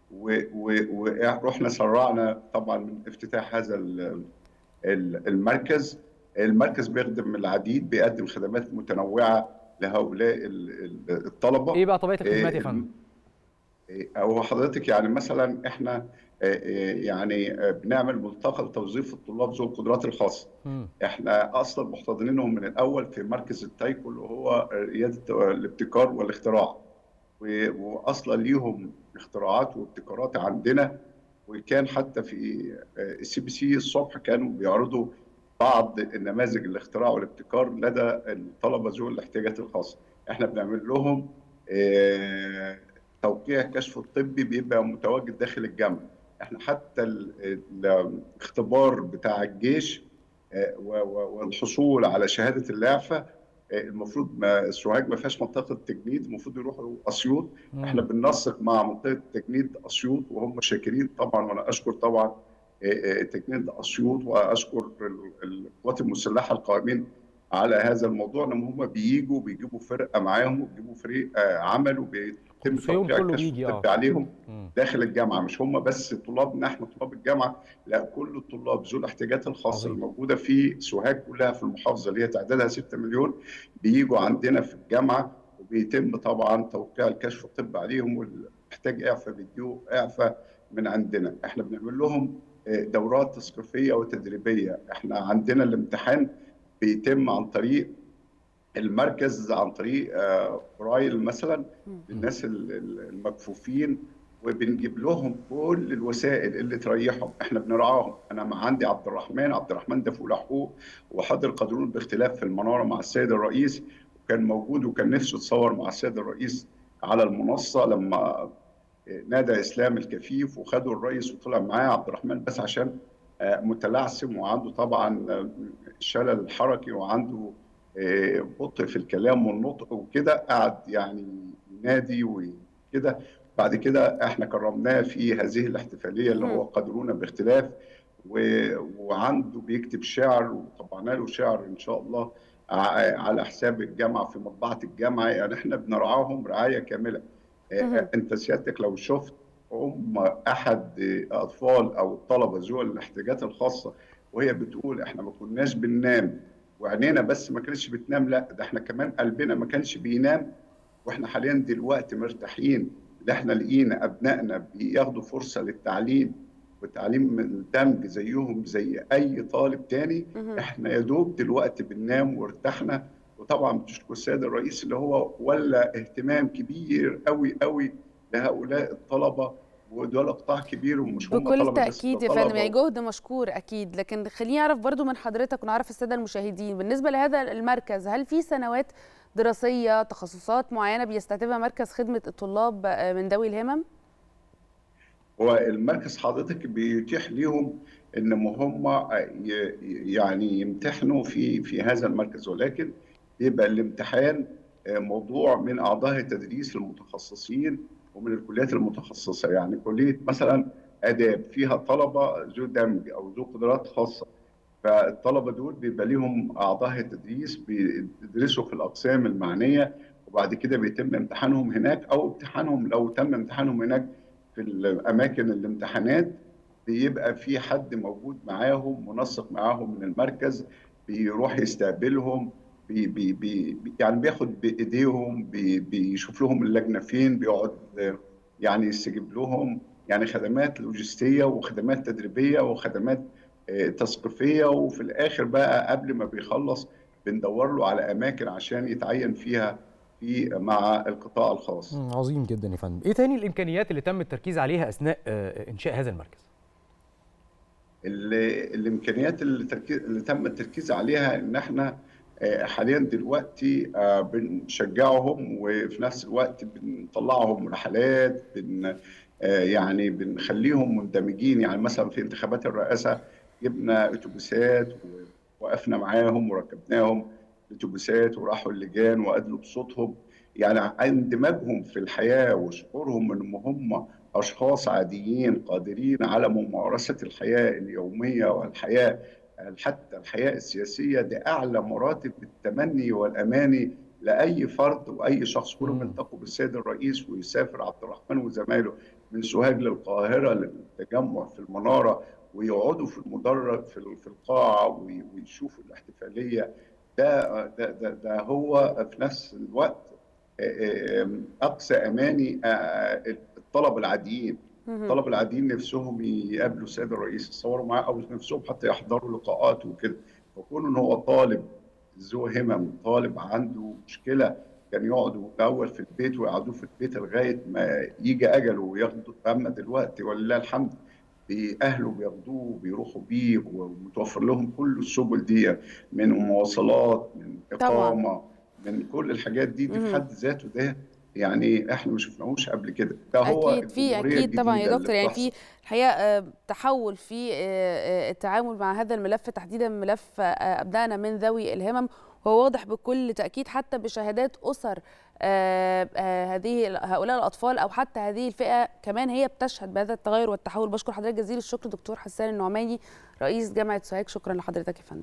ورحنا سرعنا طبعا من افتتاح هذا المركز. المركز بيخدم العديد، بيقدم خدمات متنوعه لهؤلاء الطلبه. ايه بقى طبيعه الخدمات يا فندم؟ او حضرتك يعني مثلا احنا يعني بنعمل ملتقى لتوظيف الطلاب ذوي القدرات الخاصه. م. احنا اصلا محتضنينهم من الاول في مركز التايكو اللي هو رياده الابتكار والاختراع، واصلا ليهم اختراعات وابتكارات عندنا. وكان حتى في السي بي سي الصبح كانوا بيعرضوا بعض النماذج الاختراع والابتكار لدى الطلبه ذوي الاحتياجات الخاصه. احنا بنعمل لهم توقيع الكشف الطبي بيبقى متواجد داخل الجامعه. احنا حتى الاختبار بتاع الجيش والحصول على شهاده الاعفاء المفروض ما سوهاج ما فيهاش منطقه تجنيد، المفروض يروحوا اسيوط. احنا بننسق مع منطقه تجنيد اسيوط وهم شاكرين طبعا، وانا اشكر طبعا تجنيد اسيوط واشكر القوات المسلحه القائمين على هذا الموضوع، ان هم بييجوا بيجيبوا فرقه معاهم وبيجيبوا فريق عمل وبيتم توقيع الكشف الطبي عليهم داخل الجامعه. مش هم بس طلابنا احنا طلاب الجامعه، لا كل الطلاب ذو الاحتياجات الخاصه الموجوده في سوهاج كلها في المحافظه اللي هي تعدادها ستة مليون بييجوا عندنا في الجامعه، وبيتم طبعا توقيع الكشف الطبي عليهم، واللي محتاج اعفاء بيديله اعفاء من عندنا. احنا بنعمل لهم دورات تثقيفيه وتدريبيه. احنا عندنا الامتحان بيتم عن طريق المركز، عن طريق برايل مثلا للناس المكفوفين، وبنجيب لهم كل الوسائل اللي تريحهم. احنا بنرعاهم. انا عندي عبد الرحمن عبد الرحمن ده فوق حقوق وحاضر قانون باختلاف في المناره مع السيد الرئيس، وكان موجود وكان نفسه يتصور مع السيد الرئيس على المنصه لما نادى اسلام الكفيف وخدوا الرئيس وطلع معاه عبد الرحمن، بس عشان متلعثم وعنده طبعا الشلل الحركي وعنده بطء في الكلام والنطق وكده، قعد يعني ينادي وكده. بعد كده احنا كرمناه في هذه الاحتفاليه اللي هو قادرونا باختلاف، وعنده بيكتب شعر وطبعنا له شعر ان شاء الله على حساب الجامعه في مطبعه الجامعه. يعني احنا بنرعاهم رعايه كامله. انت سيادتك لو شفت ام احد اطفال او الطلبه ذوي الاحتياجات الخاصه وهي بتقول احنا ما كناش بننام وعينينا بس ما كانتش بتنام، لا ده احنا كمان قلبنا ما كانش بينام، واحنا حاليا دلوقتي مرتاحين ان احنا لقينا ابنائنا بياخدوا فرصه للتعليم والتعليم من دمج زيهم زي اي طالب تاني. احنا يا دوب دلوقتي بننام وارتحنا. وطبعا بتشكر السيد الرئيس اللي هو ولا اهتمام كبير قوي قوي لهؤلاء الطلبه، ودول قطاع كبير ومش هم بكل تاكيد يا فندم، يعني جهد مشكور اكيد. لكن خليني اعرف برضو من حضرتك ونعرف الساده المشاهدين بالنسبه لهذا المركز، هل في سنوات دراسيه تخصصات معينه بيستهدفها مركز خدمه الطلاب من ذوي الهمم؟ هو المركز حضرتك بيتيح ليهم ان هم يعني يمتحنوا في في هذا المركز، ولكن يبقى الامتحان موضوع من اعضاء التدريس المتخصصين ومن الكليات المتخصصه. يعني كليه مثلا اداب فيها طلبه ذو دمج او ذو قدرات خاصه، فالطلبه دول بيبقى ليهم اعضاء التدريس بيدرسوا في الاقسام المعنيه، وبعد كده بيتم امتحانهم هناك، او امتحانهم لو تم امتحانهم هناك في الاماكن الامتحانات بيبقى في حد موجود معاهم منسق معاهم من المركز بيروح يستقبلهم، بي بي بي يعني بياخد بايديهم، بي بيشوف لهم اللجنه فين، بيقعد يعني يستجيب لهم، يعني خدمات لوجستيه وخدمات تدريبيه وخدمات تثقيفيه. وفي الاخر بقى قبل ما بيخلص بندور له على اماكن عشان يتعين فيها في مع القطاع الخاص. عظيم جدا يا فندم. ايه تاني الامكانيات اللي تم التركيز عليها اثناء انشاء هذا المركز؟ اللي الامكانيات اللي, تركيز اللي تم التركيز عليها ان احنا حاليا دلوقتي بنشجعهم، وفي نفس الوقت بنطلعهم رحلات، بن يعني بنخليهم مندمجين. يعني مثلا في انتخابات الرئاسه جبنا اتوبيسات ووقفنا معاهم وركبناهم الاتوبيسات وراحوا اللجان وادلوا بصوتهم، يعني اندماجهم في الحياه وشعورهم ان هم اشخاص عاديين قادرين على ممارسه الحياه اليوميه والحياه حتى الحياه السياسيه. دي اعلى مراتب التمني والاماني لاي فرد واي شخص. كلهم يلتقوا بالسيد الرئيس ويسافر عبد الرحمن وزمايله من سوهاج للقاهره للتجمع في المناره، ويقعدوا في المدرج في في القاعه ويشوفوا الاحتفاليه. ده ده ده, ده هو في نفس الوقت اقصى اماني الطلبه العاديين. الطلبه العاديين نفسهم يقابلوا السيد الرئيس يتصوروا معاه، او نفسهم حتى يحضروا لقاءات وكده. فكون ان هو طالب ذو همم، طالب عنده مشكله، كان يقعدوا الاول في البيت ويقعدوه في البيت لغايه ما يجي اجله وياخدوا. اما دلوقتي ولله الحمد باهله بياخدوه وبيروحوا بيه، ومتوفر لهم كل السبل دي من مواصلات، من اقامه طبعا. من كل الحاجات دي دي في حد ذاته ده يعني احنا ما شفناهوش قبل كده. ده هو اكيد في اكيد طبعا يا دكتور، يعني في الحقيقه تحول في التعامل مع هذا الملف تحديدا، ملف ابنائنا من ذوي الهمم، وهو واضح بكل تاكيد حتى بشهادات اسر هذه هؤلاء الاطفال او حتى هذه الفئه كمان هي بتشهد بهذا التغير والتحول. بشكر حضرتك جزيل الشكر دكتور حسان النعماني رئيس جامعه سوهاج. شكرا لحضرتك يا فندم.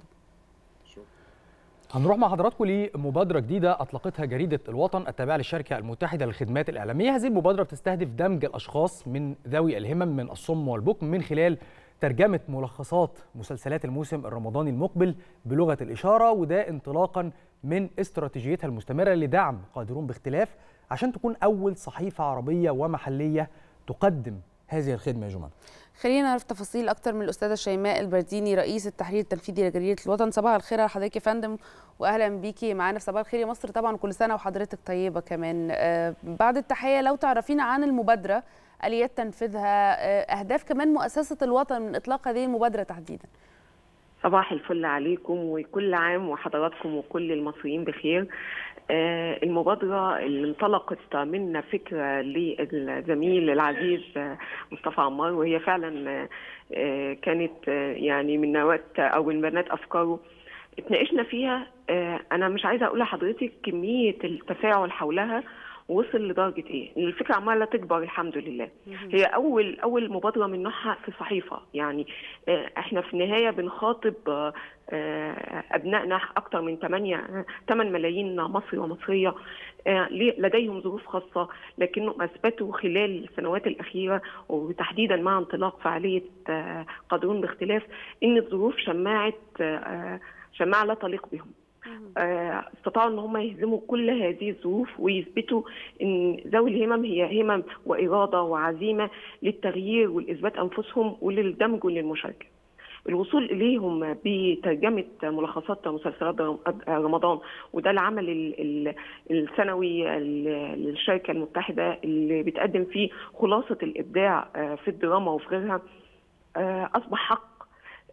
هنروح مع حضراتكم لمبادرة جديدة أطلقتها جريدة الوطن التابعة للشركة المتحدة للخدمات الإعلامية. هذه المبادرة بتستهدف دمج الأشخاص من ذوي الهمم من الصم والبكم من خلال ترجمة ملخصات مسلسلات الموسم الرمضاني المقبل بلغة الإشارة، وده انطلاقا من استراتيجيتها المستمرة لدعم قادرون باختلاف عشان تكون أول صحيفة عربية ومحلية تقدم هذه الخدمة. يا جمال، خلينا نعرف تفاصيل اكتر من الاستاذه شيماء البرديني رئيس التحرير التنفيذي لجريده الوطن. صباح الخير على حضرتك يا فندم، واهلا بيكي معانا في صباح الخير يا مصر طبعا، وكل سنه وحضرتك طيبه كمان. آه بعد التحيه لو تعرفينا عن المبادره، اليات تنفيذها، آه اهداف كمان مؤسسه الوطن من اطلاق هذه المبادره تحديدا. صباح الفل عليكم وكل عام وحضراتكم وكل المصريين بخير. المبادرة اللي انطلقت من فكرة للزميل العزيز مصطفى عمار، وهي فعلا كانت يعني من نواة أو من بنات أفكاره اتناقشنا فيها. أنا مش عايزة أقول لحضرتك كمية التفاعل حولها وصل لدرجة إيه؟ الفكرة عمالة تكبر الحمد لله. هي أول أول مبادرة من نوعها في صحيفة، يعني إحنا في النهاية بنخاطب أبنائنا أكثر من ثمانية ملايين مصري ومصرية لديهم ظروف خاصة، لكنهم أثبتوا خلال السنوات الأخيرة وتحديدا مع انطلاق فعالية قادرون باختلاف إن الظروف شماعة شماعة لا تليق بهم. استطاعوا ان هم يهزموا كل هذه الظروف ويثبتوا ان ذوي الهمم هي همم واراده وعزيمه للتغيير والاثبات انفسهم وللدمج وللمشاركه. الوصول اليهم بترجمه ملخصات مسلسلات رمضان، وده العمل السنوي للشركه المتحده اللي بتقدم فيه خلاصه الابداع في الدراما وفي غيرها، اصبح حق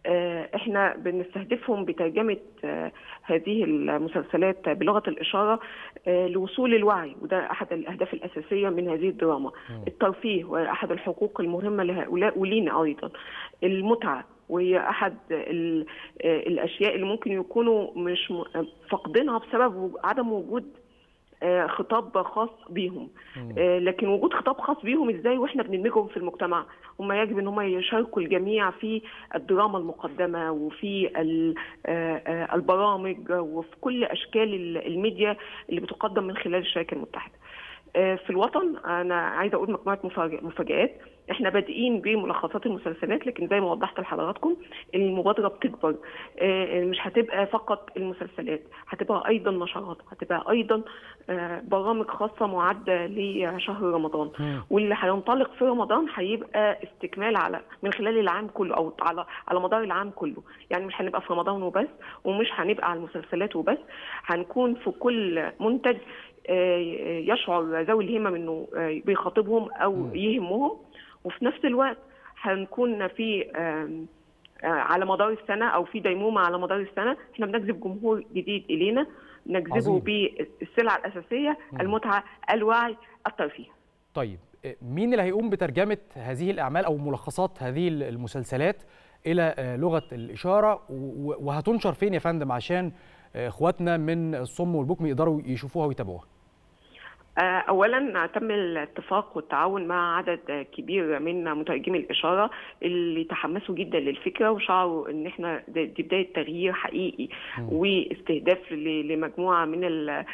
احنا بنستهدفهم بترجمه هذه المسلسلات بلغه الاشاره لوصول الوعي، وده احد الاهداف الاساسيه من هذه الدراما. الترفيه واحد الحقوق المهمه لهؤلاء ولينا ايضا. المتعه وهي احد الاشياء اللي ممكن يكونوا مش فاقدينها بسبب عدم وجود خطاب خاص بيهم. لكن وجود خطاب خاص بيهم ازاي واحنا بندمجهم في المجتمع؟ هم يجب ان هم يشاركوا الجميع في الدراما المقدمه وفي البرامج وفي كل اشكال الميديا اللي بتقدم من خلال الشركه المتحده. في الوطن انا عايزه اقول مجموعه مفاجآت. احنا بادئين بملخصات المسلسلات، لكن زي ما وضحت لحضراتكم المبادره بتكبر. مش هتبقى فقط المسلسلات، هتبقى ايضا نشرات، هتبقى ايضا برامج خاصه معده لشهر رمضان. واللي هينطلق في رمضان هيبقى استكمال على من خلال العام كله او على على مدار العام كله. يعني مش هنبقى في رمضان وبس، ومش هنبقى على المسلسلات وبس، هنكون في كل منتج يشعر ذوي الهمم انه بيخاطبهم او يهمهم. وفي نفس الوقت هنكون في على مدار السنه او في ديمومه على مدار السنه احنا بنجذب جمهور جديد الينا، نجذبه بالسلعه الاساسيه، المتعه، الوعي، الترفيه. طيب مين اللي هيقوم بترجمه هذه الاعمال او ملخصات هذه المسلسلات الى لغه الاشاره، وهتنشر فين يا فندم عشان اخواتنا من الصم والبكم يقدروا يشوفوها ويتابعوها؟ اولا تم الاتفاق والتعاون مع عدد كبير من مترجمي الاشاره اللي تحمسوا جدا للفكره وشعروا ان احنا دي بدايه تغيير حقيقي واستهداف لمجموعه من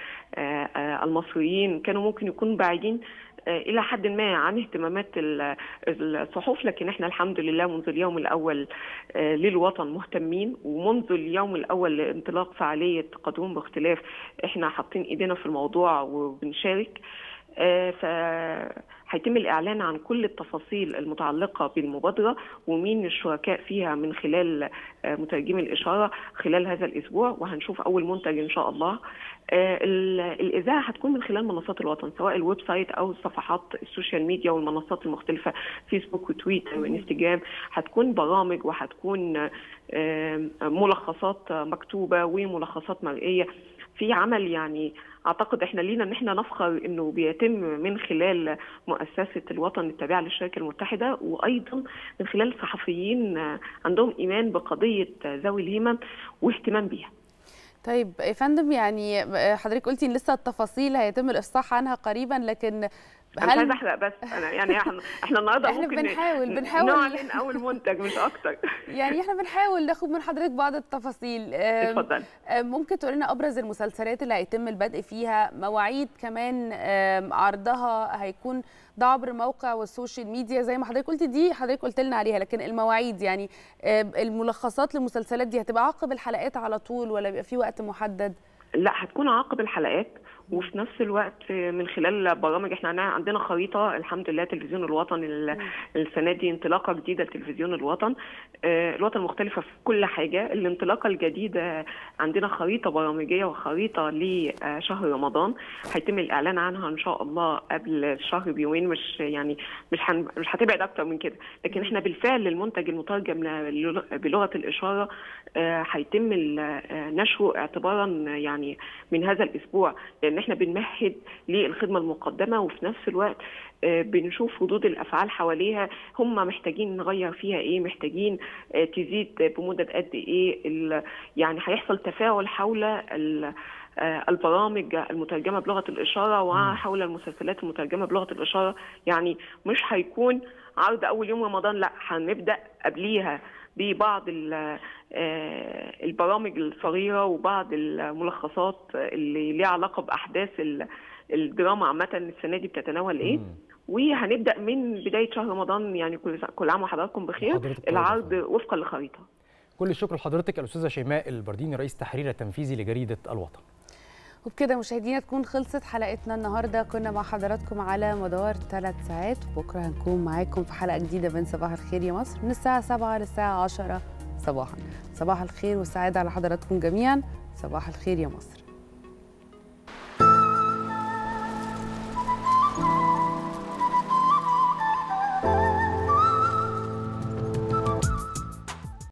المصريين كانوا ممكن يكونوا بعيدين الى حد ما عن اهتمامات الصحف، لكن احنا الحمد لله منذ اليوم الاول للوطن مهتمين، ومنذ اليوم الاول لانطلاق فعاليه قادون باختلاف احنا حاطين ايدينا في الموضوع وبنشارك. فهيتم الاعلان عن كل التفاصيل المتعلقه بالمبادره ومين الشركاء فيها من خلال مترجمي الاشاره خلال هذا الاسبوع، وهنشوف اول منتج ان شاء الله. الاذاعه هتكون من خلال منصات الوطن، سواء الويب سايت او صفحات السوشيال ميديا والمنصات المختلفه فيسبوك وتويتر وانستجرام. هتكون برامج وهتكون ملخصات مكتوبه وملخصات مرئيه في عمل يعني اعتقد احنا لينا ان احنا نفخر انه بيتم من خلال مؤسسه الوطن التابعه للشركه المتحده، وايضا من خلال صحفيين عندهم ايمان بقضيه ذوي الهمم واهتمام بيها. طيب يا فندم، يعني حضرتك قلتي ان لسه التفاصيل هيتم الافصاح عنها قريبا، لكن انا مش عايزه احرق بس انا يعني احنا احنا النهارده احنا ممكن بنحاول بنحاول نعلن اول منتج مش اكتر. يعني احنا بنحاول ناخد من حضرتك بعض التفاصيل. اتفضل. ممكن تقول لنا ابرز المسلسلات اللي هيتم البدء فيها، مواعيد كمان عرضها هيكون ده عبر موقع والسوشيال ميديا زي ما حضرتك قلتي، دي حضرتك قلت لنا عليها، لكن المواعيد يعني الملخصات للمسلسلات دي هتبقى عقب الحلقات على طول ولا بيبقى في وقت محدد؟ لا، هتكون عقب الحلقات، وفي نفس الوقت من خلال برامج. احنا عندنا خريطه الحمد لله تلفزيون الوطن السنه دي انطلاقه جديده لتلفزيون الوطن. الوطن مختلفه في كل حاجه. الانطلاقه الجديده عندنا خريطه برامجيه وخريطه لشهر رمضان هيتم الاعلان عنها ان شاء الله قبل الشهر بيومين، مش يعني مش هن مش هتبعد اكتر من كده. لكن احنا بالفعل المنتج المترجم بلغه الاشاره هيتم نشره اعتبارا يعني من هذا الاسبوع، لان احنا بنمهد للخدمه المقدمه وفي نفس الوقت بنشوف ردود الافعال حواليها، هم محتاجين نغير فيها ايه، محتاجين تزيد بمدة قد ايه. يعني هيحصل تفاعل حول البرامج المترجمه بلغه الاشاره وحول المسلسلات المترجمه بلغه الاشاره. يعني مش هيكون عرض اول يوم رمضان، لا، هنبدا قبليها ببعض البرامج الصغيره وبعض الملخصات اللي ليها علاقه باحداث الدراما عامه السنه دي بتتناول ايه. وهنبدا من بدايه شهر رمضان، يعني كل كل عام وحضراتكم بخير، العرض وفقا لخريطه. كل الشكر لحضرتك الاستاذه شيماء البرديني، رئيس التحرير التنفيذي لجريده الوطن. وبكده مشاهدينا تكون خلصت حلقتنا النهارده، كنا مع حضراتكم على مدار ثلاث ساعات، وبكره هنكون معاكم في حلقه جديده من صباح الخير يا مصر من الساعه سبعة للساعه عشرة صباحا. صباح الخير والسعاده على حضراتكم جميعا. صباح الخير يا مصر.